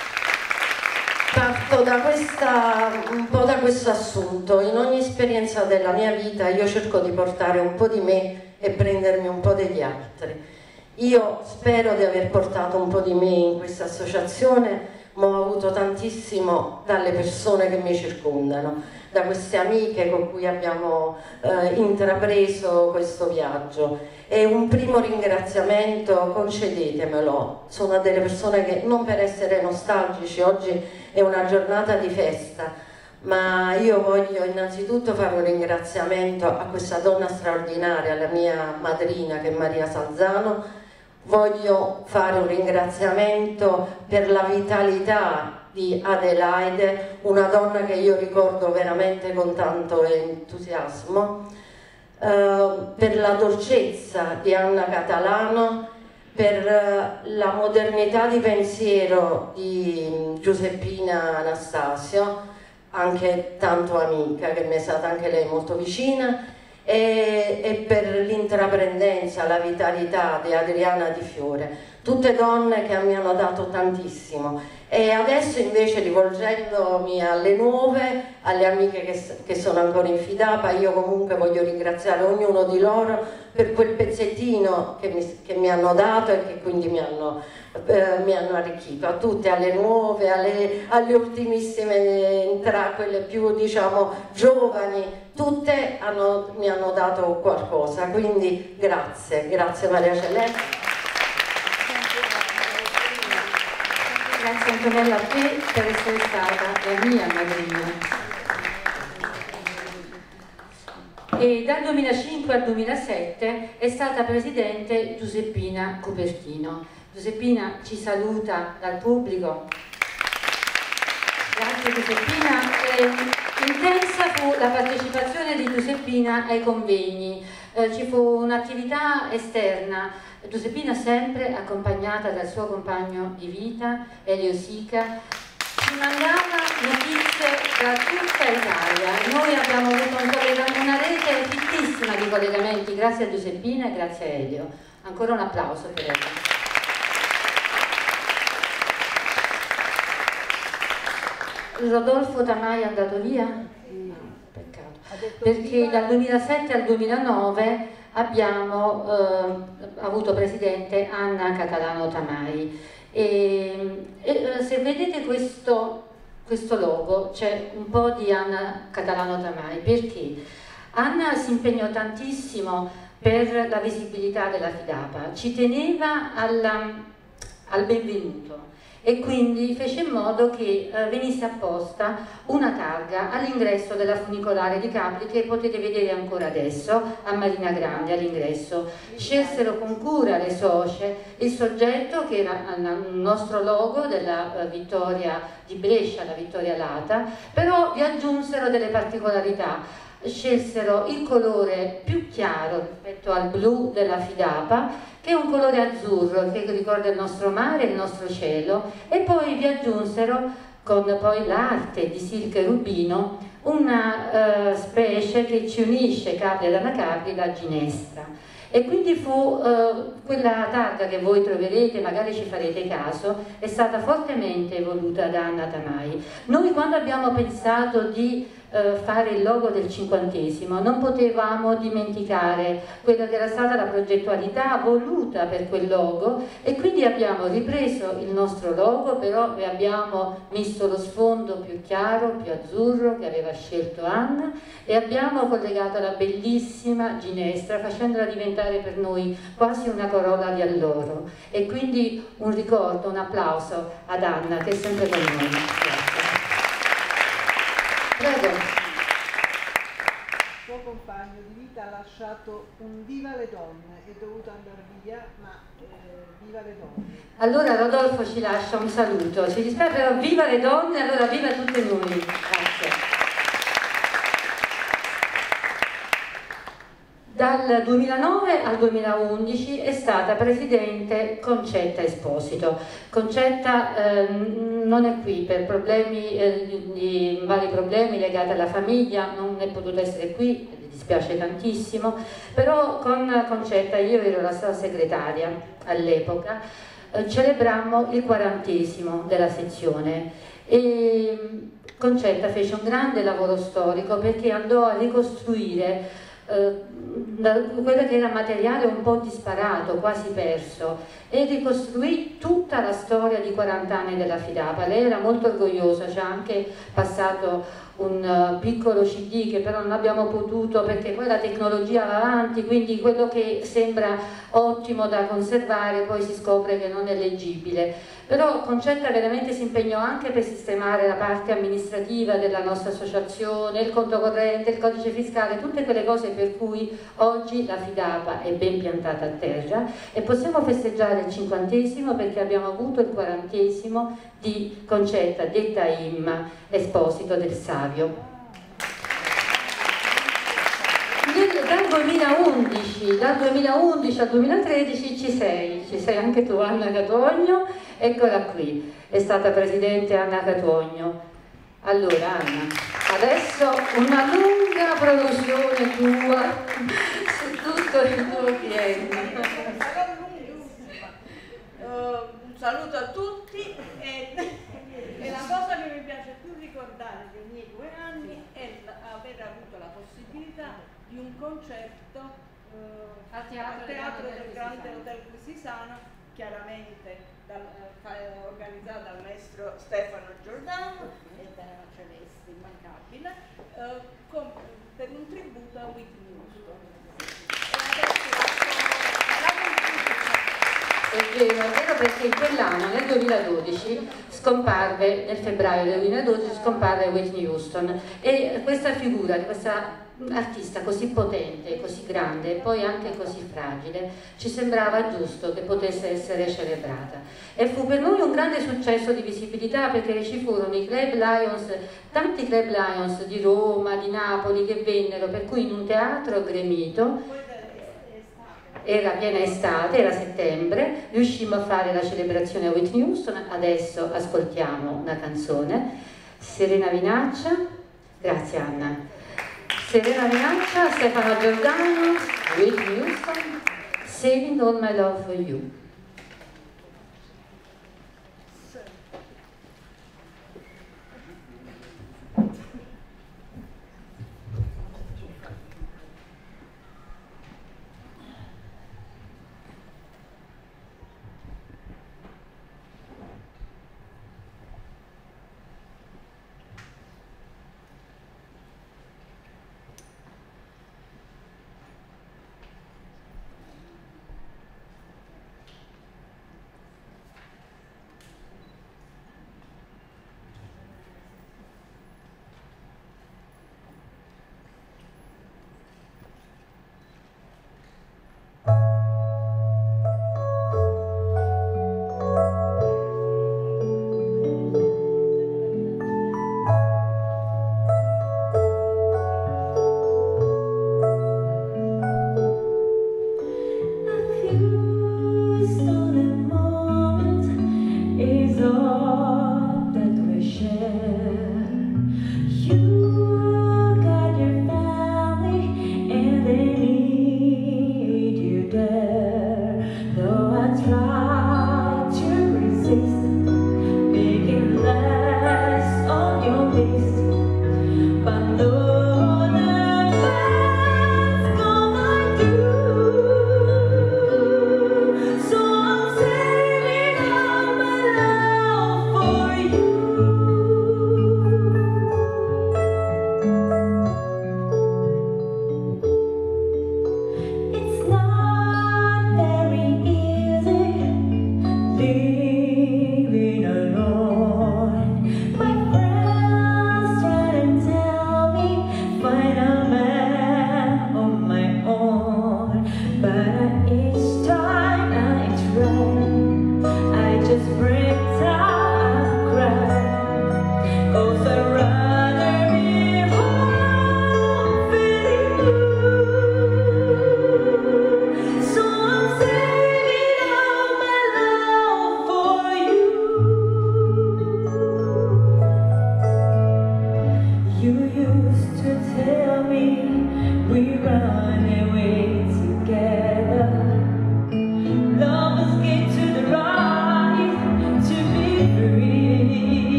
parto da questa, un po' da questo assunto. In ogni esperienza della mia vita io cerco di portare un po' di me e prendermi un po' degli altri. Io spero di aver portato un po' di me in questa associazione, ma ho avuto tantissimo dalle persone che mi circondano, da queste amiche con cui abbiamo eh, intrapreso questo viaggio. E un primo ringraziamento, concedetemelo, sono delle persone che, non per essere nostalgici, oggi è una giornata di festa, ma io voglio innanzitutto fare un ringraziamento a questa donna straordinaria, la mia madrina che è Maria Salzano. Voglio fare un ringraziamento per la vitalità di Adelaide, una donna che io ricordo veramente con tanto entusiasmo, eh, per la dolcezza di Anna Catalano, per eh, la modernità di pensiero di Giuseppina Anastasio, anche tanto amica, che mi è stata anche lei molto vicina, e, e per l'intraprendenza, la vitalità di Adriana Di Fiore, tutte donne che mi hanno dato tantissimo. E adesso invece, rivolgendomi alle nuove, alle amiche che, che sono ancora in Fidapa, io comunque voglio ringraziare ognuno di loro per quel pezzettino che mi, che mi hanno dato e che quindi mi hanno, eh, mi hanno arricchito. A tutte, alle nuove, alle, alle ultimissime, tra quelle più diciamo giovani, tutte hanno, mi hanno dato qualcosa, quindi grazie, grazie Maria Celeste. Grazie Antonella a te per essere stata la mia madrina. E dal duemilacinque al duemilasette è stata presidente Giuseppina Cupertino. Giuseppina ci saluta dal pubblico. Grazie Giuseppina. E intensa fu la partecipazione di Giuseppina ai convegni. Eh, ci fu un'attività esterna. Giuseppina sempre accompagnata dal suo compagno di vita, Elio Sica, ci mandava notizie da tutta Italia. Noi abbiamo avuto un una rete fittissima di collegamenti grazie a Giuseppina e grazie a Elio. Ancora un applauso per Elio. Rodolfo Tamai è andato via? No, peccato. Perché dal duemilasette al duemilanove abbiamo eh, avuto presidente Anna Catalano Tamai. E, e se vedete questo, questo logo c'è un po' di Anna Catalano Tamai. Perché? Anna si impegnò tantissimo per la visibilità della Fidapa, ci teneva alla, al benvenuto e quindi fece in modo che eh, venisse apposta una targa all'ingresso della funicolare di Capri, che potete vedere ancora adesso a Marina Grande all'ingresso. Scelsero con cura le socie il soggetto che era il nostro logo della eh, Vittoria di Brescia, la Vittoria Lata, però vi aggiunsero delle particolarità. Scelsero il colore più chiaro rispetto al blu della Fidapa, che è un colore azzurro che ricorda il nostro mare e il nostro cielo, e poi vi aggiunsero, con poi l'arte di Silke Rubino, una uh, specie che ci unisce Capri ed Anacapri, la ginestra. E quindi fu uh, quella targa che voi troverete, magari ci farete caso, è stata fortemente voluta da Anna Tamai. Noi, quando abbiamo pensato di Uh, fare il logo del cinquantesimo, non potevamo dimenticare quella che era stata la progettualità voluta per quel logo, e quindi abbiamo ripreso il nostro logo, però vi abbiamo messo lo sfondo più chiaro, più azzurro, che aveva scelto Anna, e abbiamo collegato la bellissima ginestra, facendola diventare per noi quasi una corolla di alloro. E quindi un ricordo, un applauso ad Anna, che è sempre con noi. Grazie. Prego. Il suo compagno di vita ha lasciato un viva le donne, è dovuto andare via, ma eh, viva le donne. Allora Rodolfo ci lascia un saluto, ci dispiace, però viva le donne, allora viva tutte noi. Grazie. Dal duemilanove al duemilaundici è stata presidente Concetta Esposito. Concetta eh, non è qui per problemi, eh, di, di vari problemi legati alla famiglia, non è potuta essere qui, mi dispiace tantissimo, però con Concetta, io ero la sua segretaria all'epoca, eh, celebrammo il quarantesimo della sezione e Concetta fece un grande lavoro storico perché andò a ricostruire Uh, quello che era materiale un po' disparato, quasi perso, e ricostruì tutta la storia di quaranta anni della Fidapa. Lei era molto orgogliosa, ci ha anche passato un uh, piccolo C D che però non abbiamo potuto perché poi la tecnologia va avanti, quindi quello che sembra ottimo da conservare poi si scopre che non è leggibile. Però Concetta veramente si impegnò anche per sistemare la parte amministrativa della nostra associazione, il conto corrente, il codice fiscale, tutte quelle cose per cui oggi la Fidapa è ben piantata a terra e possiamo festeggiare il cinquantesimo perché abbiamo avuto il quarantesimo di Concetta, detta Imma, Esposito del Savio. Dal duemilaundici, dal duemilaundici al duemilatredici ci sei, ci sei anche tu Anna Catogno, eccola qui, è stata presidente Anna Catogno. Allora Anna, adesso una lunga produzione tua su tutto il tuo cliente. Uh, un saluto a tutti e, e la cosa che mi piace più ricordare dei miei due anni è aver avuto la possibilità di un concerto uh, al teatro, al teatro del, del Grande Hotel Quisisano, chiaramente dal, uh, organizzato dal maestro Stefano Giordano e da Celeste, immancabile, uh, con, per un tributo a Whitney Houston. È vero, è vero perché in quell'anno, nel duemiladodici, scomparve, nel febbraio del duemiladodici scomparve Whitney Houston e questa figura, questa artista così potente, così grande e poi anche così fragile, ci sembrava giusto che potesse essere celebrata. E fu per noi un grande successo di visibilità perché ci furono i Club Lions, tanti Club Lions di Roma, di Napoli che vennero, per cui in un teatro gremito, era piena estate, era settembre, riuscimmo a fare la celebrazione a Whitney Houston. Adesso ascoltiamo una canzone, Serena Vinaccia, grazie Anna, Serena Vinaccia, Stefano Giordano, Whitney Houston, Saving All My Love For You.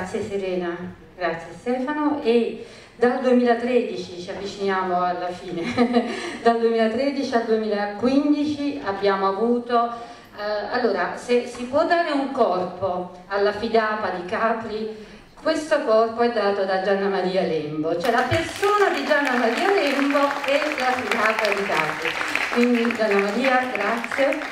Grazie Serena, grazie Stefano. E dal duemilatredici, ci avviciniamo alla fine, dal duemilatredici al duemilaquindici abbiamo avuto, eh, allora se si può dare un corpo alla Fidapa di Capri, questo corpo è dato da Gianna Maria Lembo, cioè la persona di Gianna Maria Lembo è la Fidapa di Capri. Quindi Gianna Maria, grazie.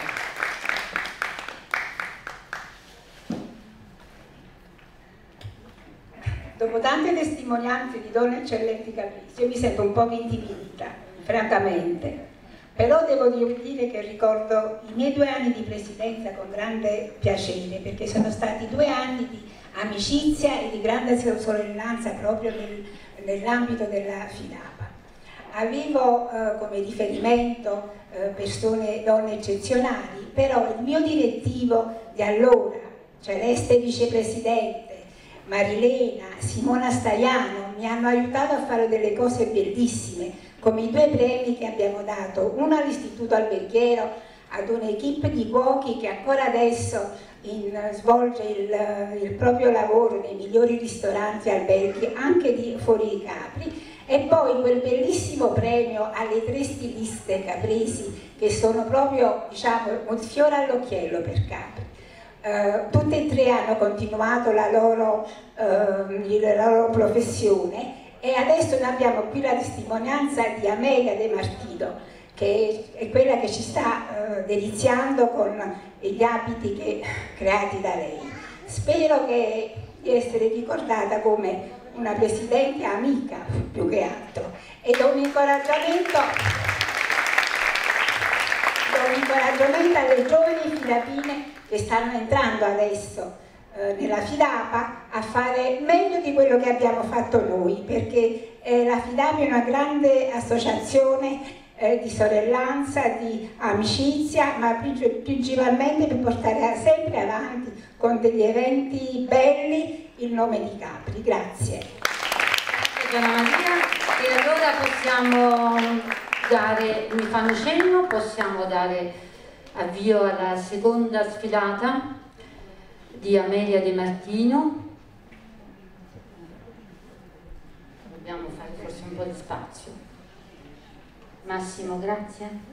Dopo tante testimonianze di donne eccellenti caprese, io mi sento un po' intimidita, francamente. Però devo dire che ricordo i miei due anni di presidenza con grande piacere, perché sono stati due anni di amicizia e di grande sorellanza proprio nel, nell'ambito della Fidapa. Avevo eh, come riferimento eh, persone, donne eccezionali, però il mio direttivo di allora, Celeste vicepresidente, Marilena, Simona Staiano, mi hanno aiutato a fare delle cose bellissime, come i due premi che abbiamo dato, uno all'Istituto Alberghiero, ad un'equipe di cuochi che ancora adesso in, svolge il, il proprio lavoro nei migliori ristoranti e alberghi anche di fuori di Capri, e poi quel bellissimo premio alle tre stiliste capresi che sono proprio, diciamo, un fiore all'occhiello per Capri. Uh, tutte e tre hanno continuato la loro, uh, la loro professione, e adesso noi abbiamo qui la testimonianza di Amelia De Martino, che è quella che ci sta uh, deliziando con gli abiti che, creati da lei. Spero che, di essere ricordata come una presidente amica più che altro, e do un incoraggiamento, do un incoraggiamento alle giovani filapine che stanno entrando adesso eh, nella Fidapa a fare meglio di quello che abbiamo fatto noi, perché eh, la Fidapa è una grande associazione eh, di sorellanza, di amicizia, ma principalmente per portare sempre avanti con degli eventi belli il nome di Capri. Grazie. Grazie Gianna Maria. E allora possiamo dare, mi fanno cenno, possiamo dare avvio alla seconda sfilata di Amelia De Martino. Dobbiamo fare forse un po' di spazio. Massimo, grazie.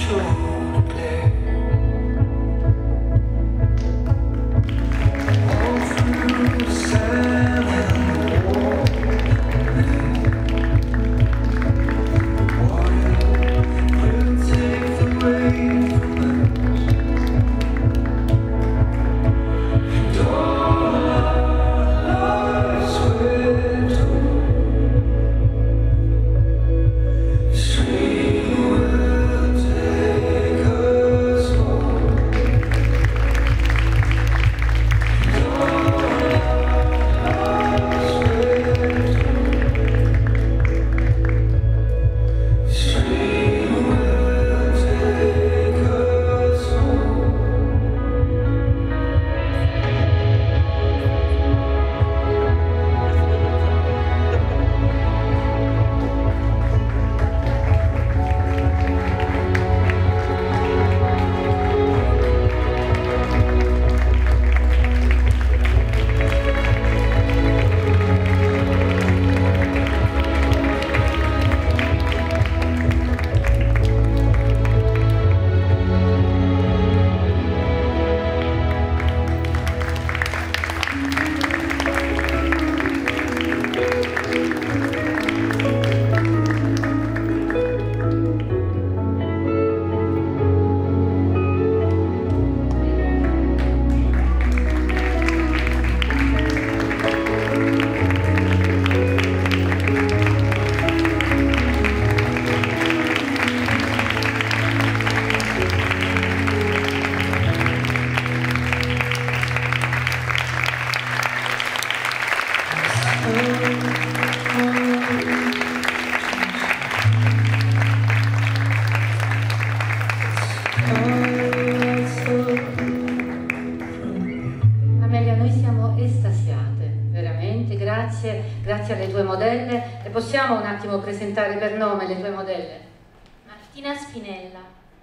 Grazie alle tue modelle. E possiamo un attimo presentare per nome le tue modelle? Martina Spinella.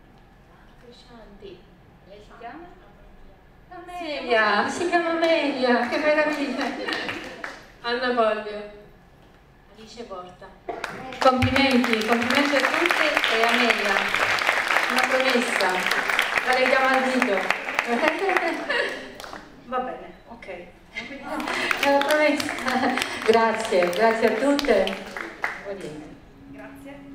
Lei si chiama? Amelia, si chiama Amelia, che meraviglia. Anna Pollio. Alice Porta. Complimenti, complimenti a tutti e Amelia. Una promessa, la leghiamo al dito. Va bene, ok. Grazie, grazie a tutte. Grazie.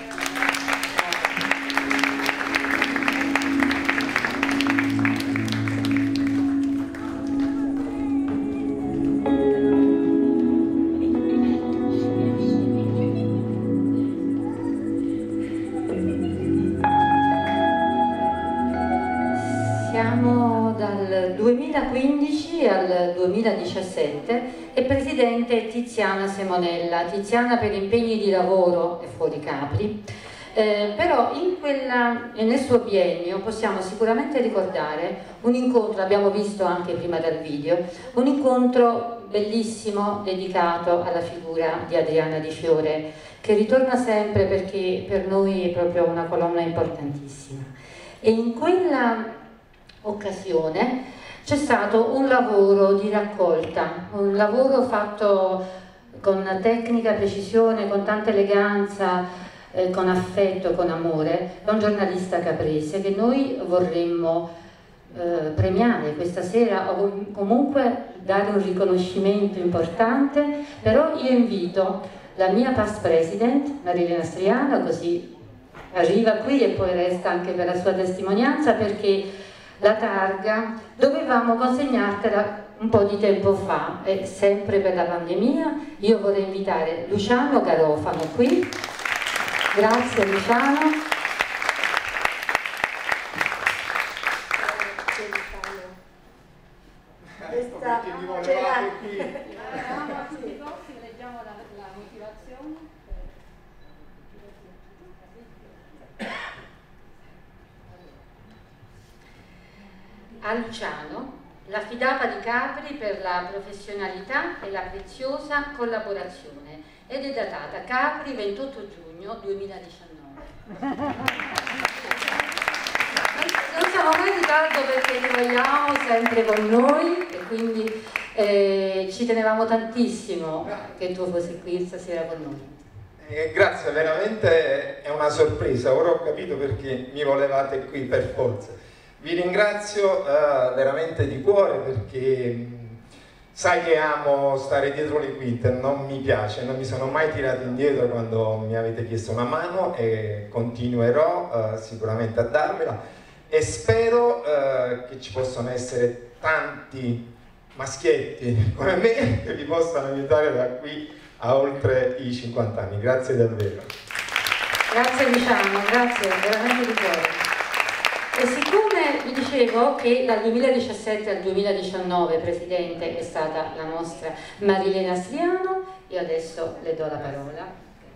Siamo dal duemilaquindici al duemiladiciassette e presidente Tiziana Semonella. Tiziana per impegni di lavoro è fuori Capri, eh, però in quella, nel suo biennio possiamo sicuramente ricordare un incontro, abbiamo visto anche prima dal video, un incontro bellissimo dedicato alla figura di Adriana Di Fiore, che ritorna sempre perché per noi è proprio una colonna importantissima. E in quella occasione c'è stato un lavoro di raccolta, un lavoro fatto con tecnica, precisione, con tanta eleganza, eh, con affetto, con amore, da un giornalista caprese che noi vorremmo eh, premiare questa sera o comunque dare un riconoscimento importante. Però io invito la mia past president Marilena Striano, così arriva qui e poi resta anche per la sua testimonianza, perché la targa dovevamo consegnartela un po' di tempo fa e sempre per la pandemia. Io vorrei invitare Luciano Garofano qui. Grazie Luciano. Questa c'era leggiamo la, la motivazione. A Luciano, la Fidapa di Capri per la professionalità e la preziosa collaborazione, ed è datata Capri ventotto giugno duemiladiciannove. Non siamo mai in ritardo perché ti vogliamo sempre con noi e quindi eh, ci tenevamo tantissimo che tu fossi qui stasera con noi. Eh, grazie, veramente è una sorpresa, ora ho capito perché mi volevate qui per forza. Vi ringrazio uh, veramente di cuore perché mh, sai che amo stare dietro le quinte, non mi piace, non mi sono mai tirato indietro quando mi avete chiesto una mano e continuerò uh, sicuramente a darvela e spero uh, che ci possano essere tanti maschietti come me che vi possano aiutare da qui a oltre i cinquanta anni. Grazie davvero. Grazie Luciano, grazie veramente di cuore. E siccome vi dicevo che dal duemiladiciassette al duemiladiciannove Presidente è stata la nostra Marilena Striano, io adesso le do la parola.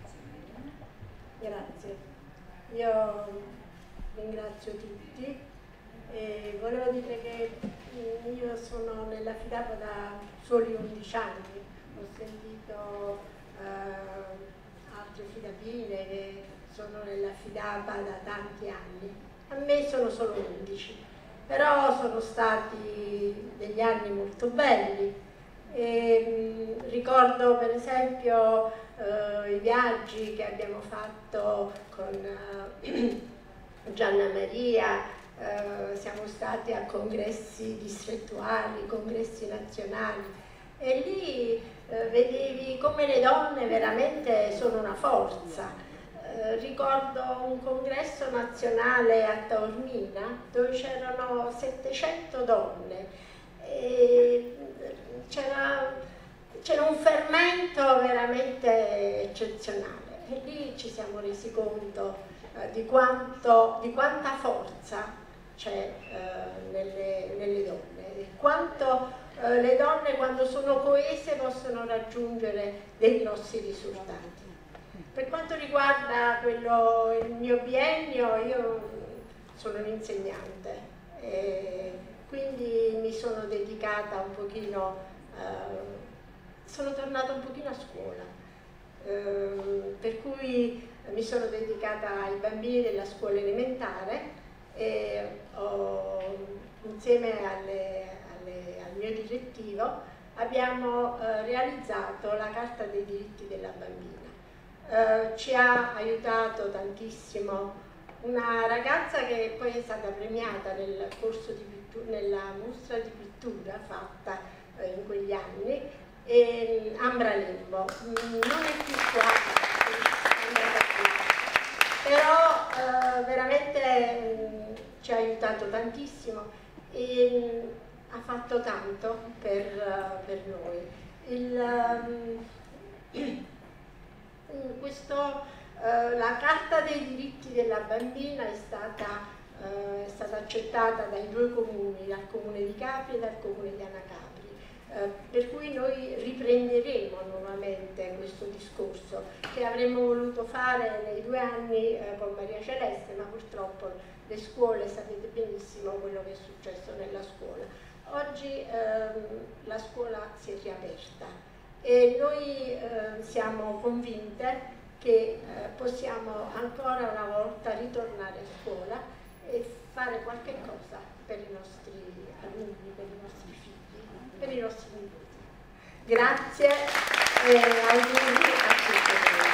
Grazie. Io ringrazio tutti e volevo dire che io sono nella FIDAPA da soli undici anni. Ho sentito eh, altre fidapine che sono nella FIDAPA da tanti anni, a me sono solo undici, però sono stati degli anni molto belli e, mh, ricordo per esempio eh, i viaggi che abbiamo fatto con eh, Gianna Maria, eh, siamo stati a congressi distrettuali, congressi nazionali e lì Eh, vedevi come le donne veramente sono una forza. Eh, ricordo un congresso nazionale a Taormina dove c'erano settecento donne e c'era un fermento veramente eccezionale e lì ci siamo resi conto eh, di, quanto, di quanta forza c'è eh, nelle, nelle donne, di quanto Uh, le donne quando sono coese possono raggiungere dei grossi risultati. Per quanto riguarda quello, il mio biennio, io sono un'insegnante e quindi mi sono dedicata un pochino, uh, sono tornata un pochino a scuola, uh, per cui mi sono dedicata ai bambini della scuola elementare e ho, insieme alle al mio direttivo abbiamo eh, realizzato la Carta dei diritti della bambina. Eh, ci ha aiutato tantissimo una ragazza che poi è stata premiata nel corso di pittura, nella mostra di pittura fatta eh, in quegli anni, e, Ambra Lembo. Non è più qua, però eh, veramente mh, ci ha aiutato tantissimo e ha fatto tanto per, uh, per noi. Il, um, questo, uh, la Carta dei diritti della bambina è stata, uh, è stata accettata dai due comuni, dal comune di Capri e dal comune di Anacapri, uh, per cui noi riprenderemo nuovamente questo discorso che avremmo voluto fare nei due anni uh, con Maria Celeste, ma purtroppo le scuole, sapete benissimo quello che è successo nella scuola. Oggi ehm, la scuola si è riaperta e noi eh, siamo convinte che eh, possiamo ancora una volta ritornare a scuola e fare qualche cosa per i nostri alunni, per i nostri figli, per i nostri nipoti. Grazie e auguri a tutti.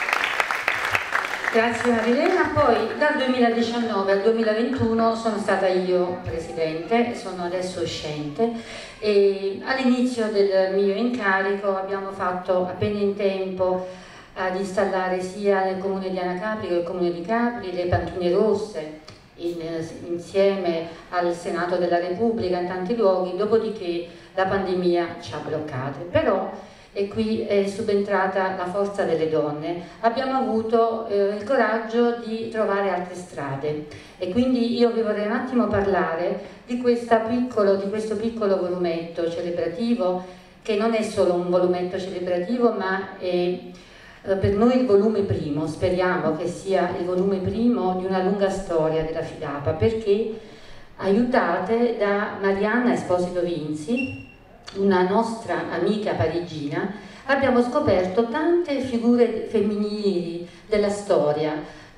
Grazie Marilena. Poi dal duemiladiciannove al duemilaventuno sono stata io presidente, sono adesso uscente e all'inizio del mio incarico abbiamo fatto appena in tempo ad installare sia nel comune di Anacapri che nel comune di Capri le panchine rosse in, insieme al Senato della Repubblica in tanti luoghi, dopodiché la pandemia ci ha bloccate. Però e qui è subentrata la forza delle donne, abbiamo avuto eh, il coraggio di trovare altre strade e quindi io vi vorrei un attimo parlare di, questa piccolo, di questo piccolo volumetto celebrativo che non è solo un volumetto celebrativo ma è eh, per noi il volume primo, speriamo che sia il volume primo di una lunga storia della FIDAPA, perché aiutate da Marianna Esposito Vinzi, una nostra amica parigina, abbiamo scoperto tante figure femminili della storia, eh,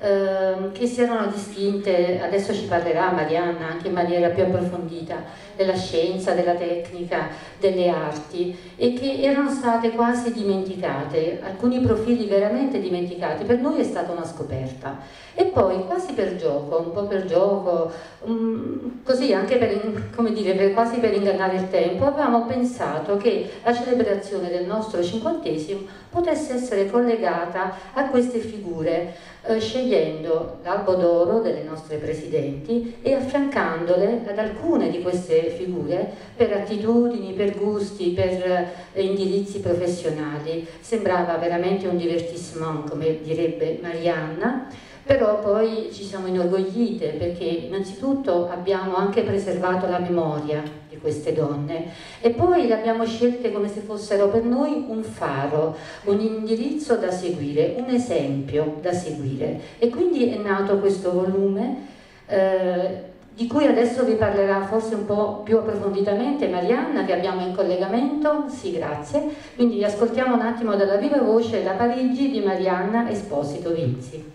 eh, che si erano distinte, adesso ci parlerà Marianna anche in maniera più approfondita, della scienza, della tecnica, delle arti, e che erano state quasi dimenticate, alcuni profili veramente dimenticati. Per noi è stata una scoperta. E poi quasi per gioco, un po' per gioco, um, così anche per, come dire, per, quasi per ingannare il tempo, avevamo pensato che la celebrazione del nostro cinquantesimo potesse essere collegata a queste figure, eh, scegliendo l'albo d'oro delle nostre presidenti e affiancandole ad alcune di queste figure per attitudini, per gusti, per eh, indirizzi professionali. Sembrava veramente un divertissement, come direbbe Marianna. Però poi ci siamo inorgoglite perché innanzitutto abbiamo anche preservato la memoria di queste donne e poi le abbiamo scelte come se fossero per noi un faro, un indirizzo da seguire, un esempio da seguire, e quindi è nato questo volume eh, di cui adesso vi parlerà forse un po' più approfonditamente Marianna, che abbiamo in collegamento. Sì, grazie. Quindi ascoltiamo un attimo dalla viva voce da Parigi di Marianna Esposito Vinzi.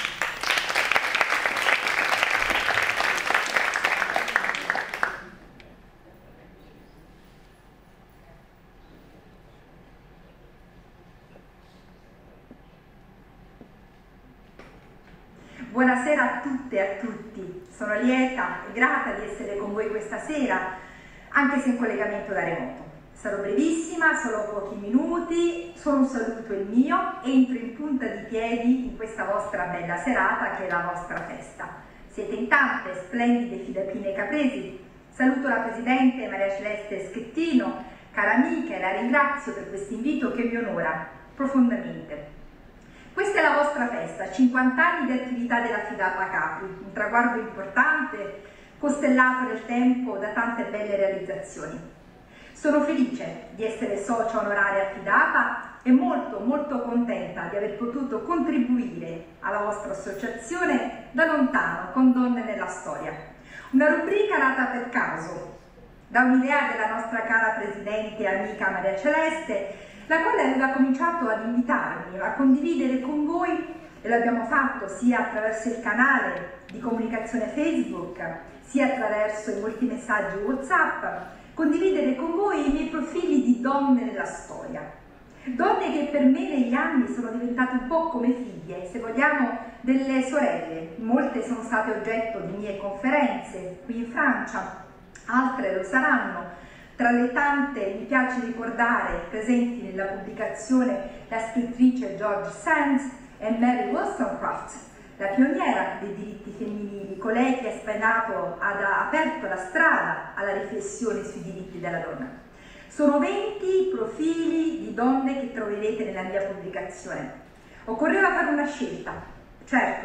Buonasera a tutte e a tutti, sono lieta e grata di essere con voi questa sera, anche se in collegamento da remoto. Sarò brevissima, solo pochi minuti, solo un saluto il mio, entro in punta di piedi in questa vostra bella serata che è la vostra festa. Siete in tante, splendide fidapine capresi. Saluto la Presidente Maria Celeste Schettino, cara amica, e la ringrazio per questo invito che mi onora profondamente. Questa è la vostra festa, cinquanta anni di attività della Fidapa Capri, un traguardo importante, costellato nel tempo da tante belle realizzazioni. Sono felice di essere socia onoraria a Fidapa e molto molto contenta di aver potuto contribuire alla vostra associazione da lontano con Donne nella Storia. Una rubrica nata per caso, da un'idea della nostra cara Presidente e amica Maria Celeste, la quale aveva cominciato ad invitarmi a condividere con voi, e l'abbiamo fatto sia attraverso il canale di comunicazione Facebook, sia attraverso i molti messaggi WhatsApp, condividere con voi i miei profili di donne nella storia. Donne che per me negli anni sono diventate un po' come figlie, se vogliamo delle sorelle. Molte sono state oggetto di mie conferenze qui in Francia, altre lo saranno. Tra le tante mi piace ricordare presenti nella pubblicazione la scrittrice George Sand e Mary Wollstonecraft, la pioniera dei diritti femminili, colei che ha spenato, ha aperto la strada alla riflessione sui diritti della donna. Sono venti profili di donne che troverete nella mia pubblicazione. Occorreva fare una scelta, certo,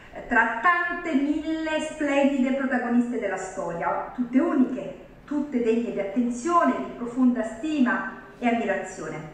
tra tante mille splendide protagoniste della storia, tutte uniche, tutte degne di attenzione, di profonda stima e ammirazione.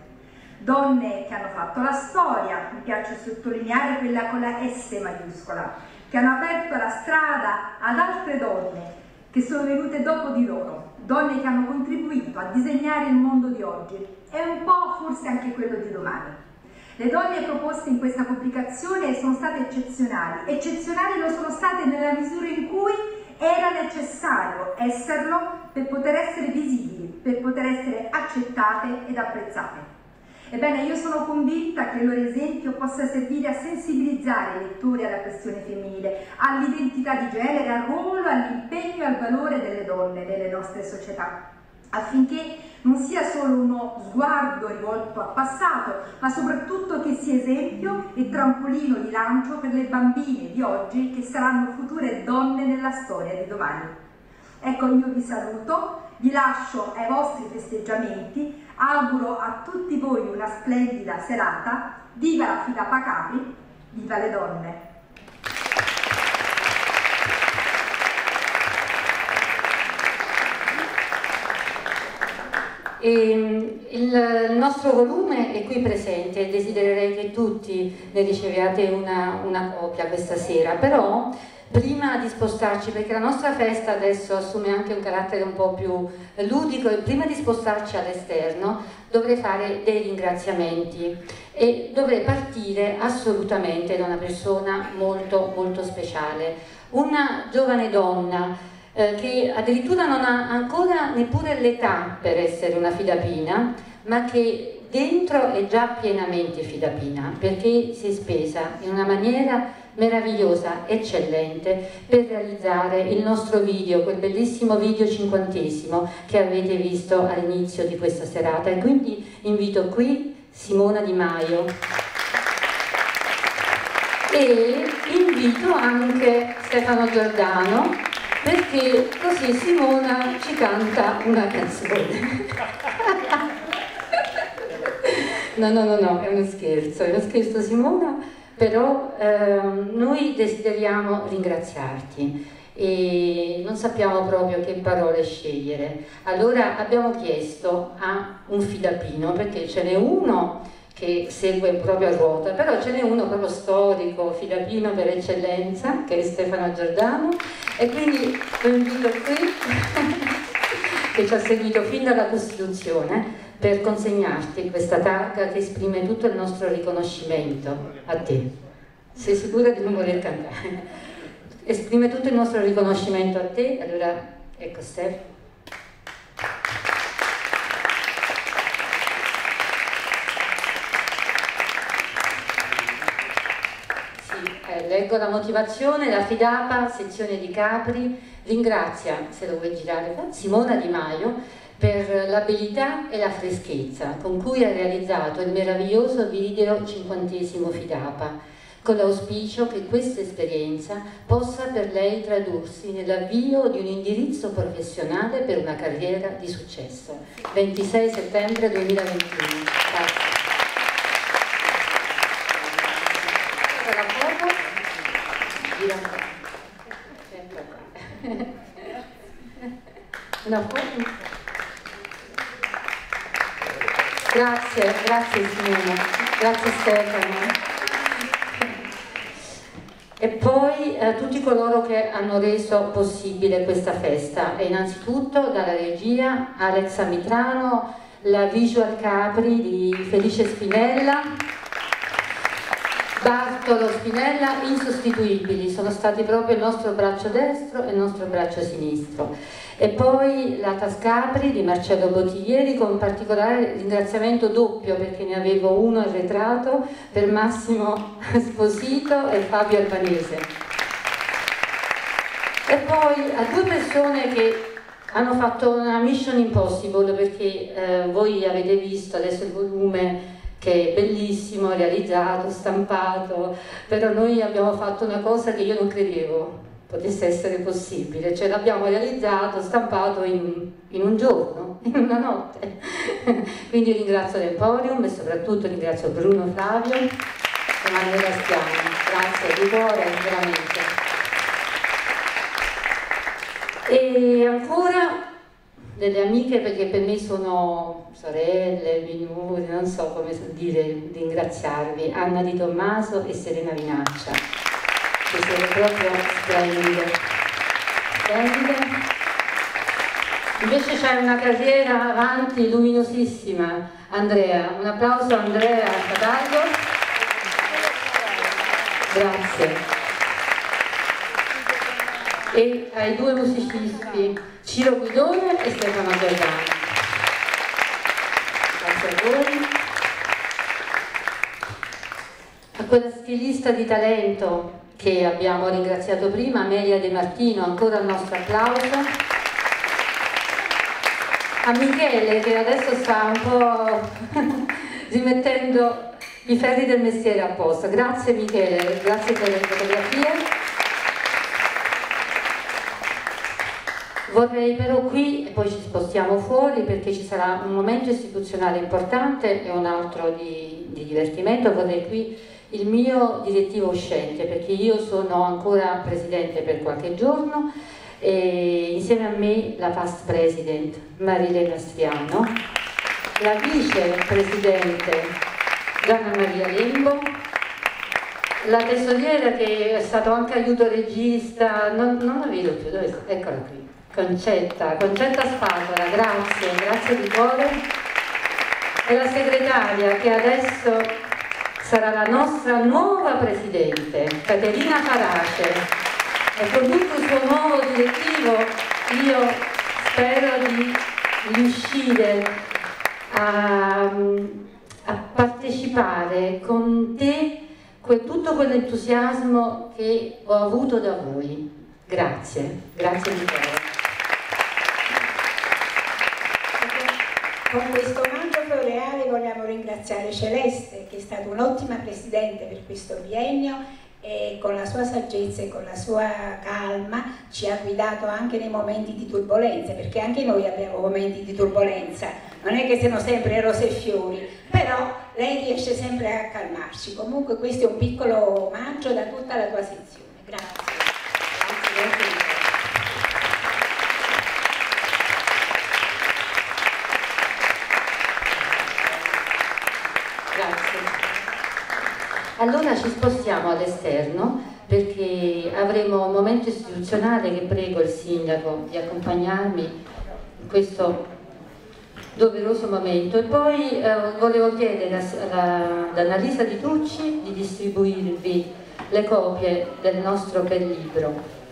Donne che hanno fatto la storia, mi piace sottolineare quella con la S maiuscola, che hanno aperto la strada ad altre donne che sono venute dopo di loro, donne che hanno contribuito a disegnare il mondo di oggi e un po' forse anche quello di domani. Le donne proposte in questa pubblicazione sono state eccezionali, eccezionali lo sono state nella misura in cui era necessario esserlo per poter essere visibili, per poter essere accettate ed apprezzate. Ebbene, io sono convinta che il loro esempio possa servire a sensibilizzare i lettori alla questione femminile, all'identità di genere, al ruolo, all'impegno e al valore delle donne nelle nostre società, affinché non sia solo uno sguardo rivolto al passato, ma soprattutto che sia esempio e trampolino di lancio per le bambine di oggi che saranno future donne nella storia di domani. Ecco, io vi saluto, vi lascio ai vostri festeggiamenti, auguro a tutti voi una splendida serata, viva la Fidapa Capri, viva le donne! E il nostro volume è qui presente e desidererei che tutti ne riceviate una, una copia questa sera, però prima di spostarci, perché la nostra festa adesso assume anche un carattere un po' più ludico, e prima di spostarci all'esterno dovrei fare dei ringraziamenti e dovrei partire assolutamente da una persona molto molto speciale, una giovane donna eh, che addirittura non ha ancora neppure l'età per essere una fidapina, ma che dentro è già pienamente fidapina, perché si è spesa in una maniera meravigliosa, eccellente, per realizzare il nostro video, quel bellissimo video cinquantesimo che avete visto all'inizio di questa serata. E quindi invito qui Simona Di Maio e invito anche Stefano Giordano, perché così Simona ci canta una canzone. No, no, no, no, è uno scherzo, è uno scherzo Simona. Però ehm, noi desideriamo ringraziarti e non sappiamo proprio che parole scegliere. Allora abbiamo chiesto a un fidapino, perché ce n'è uno che segue proprio a ruota, però ce n'è uno proprio storico, fidapino per eccellenza, che è Stefano Giordano, e quindi lo invito qui, che ci ha seguito fin dalla Costituzione, per consegnarti questa targa che esprime tutto il nostro riconoscimento a te. Sei sicura di non voler cantare? Esprime tutto il nostro riconoscimento a te, allora ecco Stefano. Sì, eh, leggo la motivazione. La Fidapa, sezione di Capri, ringrazia, se lo vuoi girare, Simona Di Maio per l'abilità e la freschezza con cui ha realizzato il meraviglioso video cinquantesimo Fidapa, con l'auspicio che questa esperienza possa per lei tradursi nell'avvio di un indirizzo professionale per una carriera di successo. ventisei settembre duemilaventuno. Grazie. La foto? Gira un po'. Una foto? Grazie, grazie Simona, grazie Stefano. E poi a eh, tutti coloro che hanno reso possibile questa festa, e innanzitutto dalla regia Alexa Mitrano, la Visual Capri di Felice Spinella, Bartolo Spinella, insostituibili, sono stati proprio il nostro braccio destro e il nostro braccio sinistro. E poi la Tascapri di Marcello Bottiglieri, con particolare ringraziamento doppio, perché ne avevo uno arretrato per Massimo Sposito e Fabio Albanese. E poi a due persone che hanno fatto una mission impossible, perché eh, voi avete visto adesso il volume che è bellissimo, realizzato, stampato, però noi abbiamo fatto una cosa che io non credevo potesse essere possibile, cioè l'abbiamo realizzato, stampato in, in un giorno, in una notte. Quindi ringrazio l'Emporium e soprattutto ringrazio Bruno Flavio e Emanuela Stiani, grazie di cuore, veramente. E ancora delle amiche, perché per me sono sorelle, minori, non so come dire, ringraziarvi, Anna Di Tommaso e Serena Vinaccia, che siete proprio splendide, splendide. Invece c'è una carriera avanti luminosissima, Andrea, un applauso a Andrea Cataldo, grazie. E ai due musicisti Ciro Guidone e Stefano Giordano. Grazie a voi. A quella stilista di talento che abbiamo ringraziato prima, Amelia De Martino, ancora il nostro applauso. A Michele, che adesso sta un po' rimettendo i ferri del mestiere a posto. Grazie Michele, grazie per le fotografie. Vorrei però qui, e poi ci spostiamo fuori perché ci sarà un momento istituzionale importante e un altro di, di divertimento, vorrei qui il mio direttivo uscente, perché io sono ancora presidente per qualche giorno, e insieme a me la past president Marilena Striano, la vice presidente Gianna Maria Lembo la tesoriera che è stato anche aiuto regista, non, non la vedo più, dove sta? Eccola qui, Concetta, Concetta Spatola, grazie, grazie di cuore. E la segretaria che adesso sarà la nostra nuova presidente, Caterina Farace, e con tutto il suo nuovo direttivo io spero di riuscire a, a partecipare con te que, tutto quell'entusiasmo che ho avuto da voi. Grazie, grazie di cuore. Con questo omaggio floreale vogliamo ringraziare Celeste, che è stata un'ottima presidente per questo biennio e con la sua saggezza e con la sua calma ci ha guidato anche nei momenti di turbolenza, perché anche noi abbiamo momenti di turbolenza, non è che siano sempre rose e fiori, però lei riesce sempre a calmarci. Comunque questo è un piccolo omaggio da tutta la tua sezione. Grazie. Grazie, grazie. Allora ci spostiamo all'esterno perché avremo un momento istituzionale che prego il sindaco di accompagnarmi in questo doveroso momento, e poi eh, volevo chiedere ad Annalisa Di Tucci di distribuirvi le copie del nostro bel libro.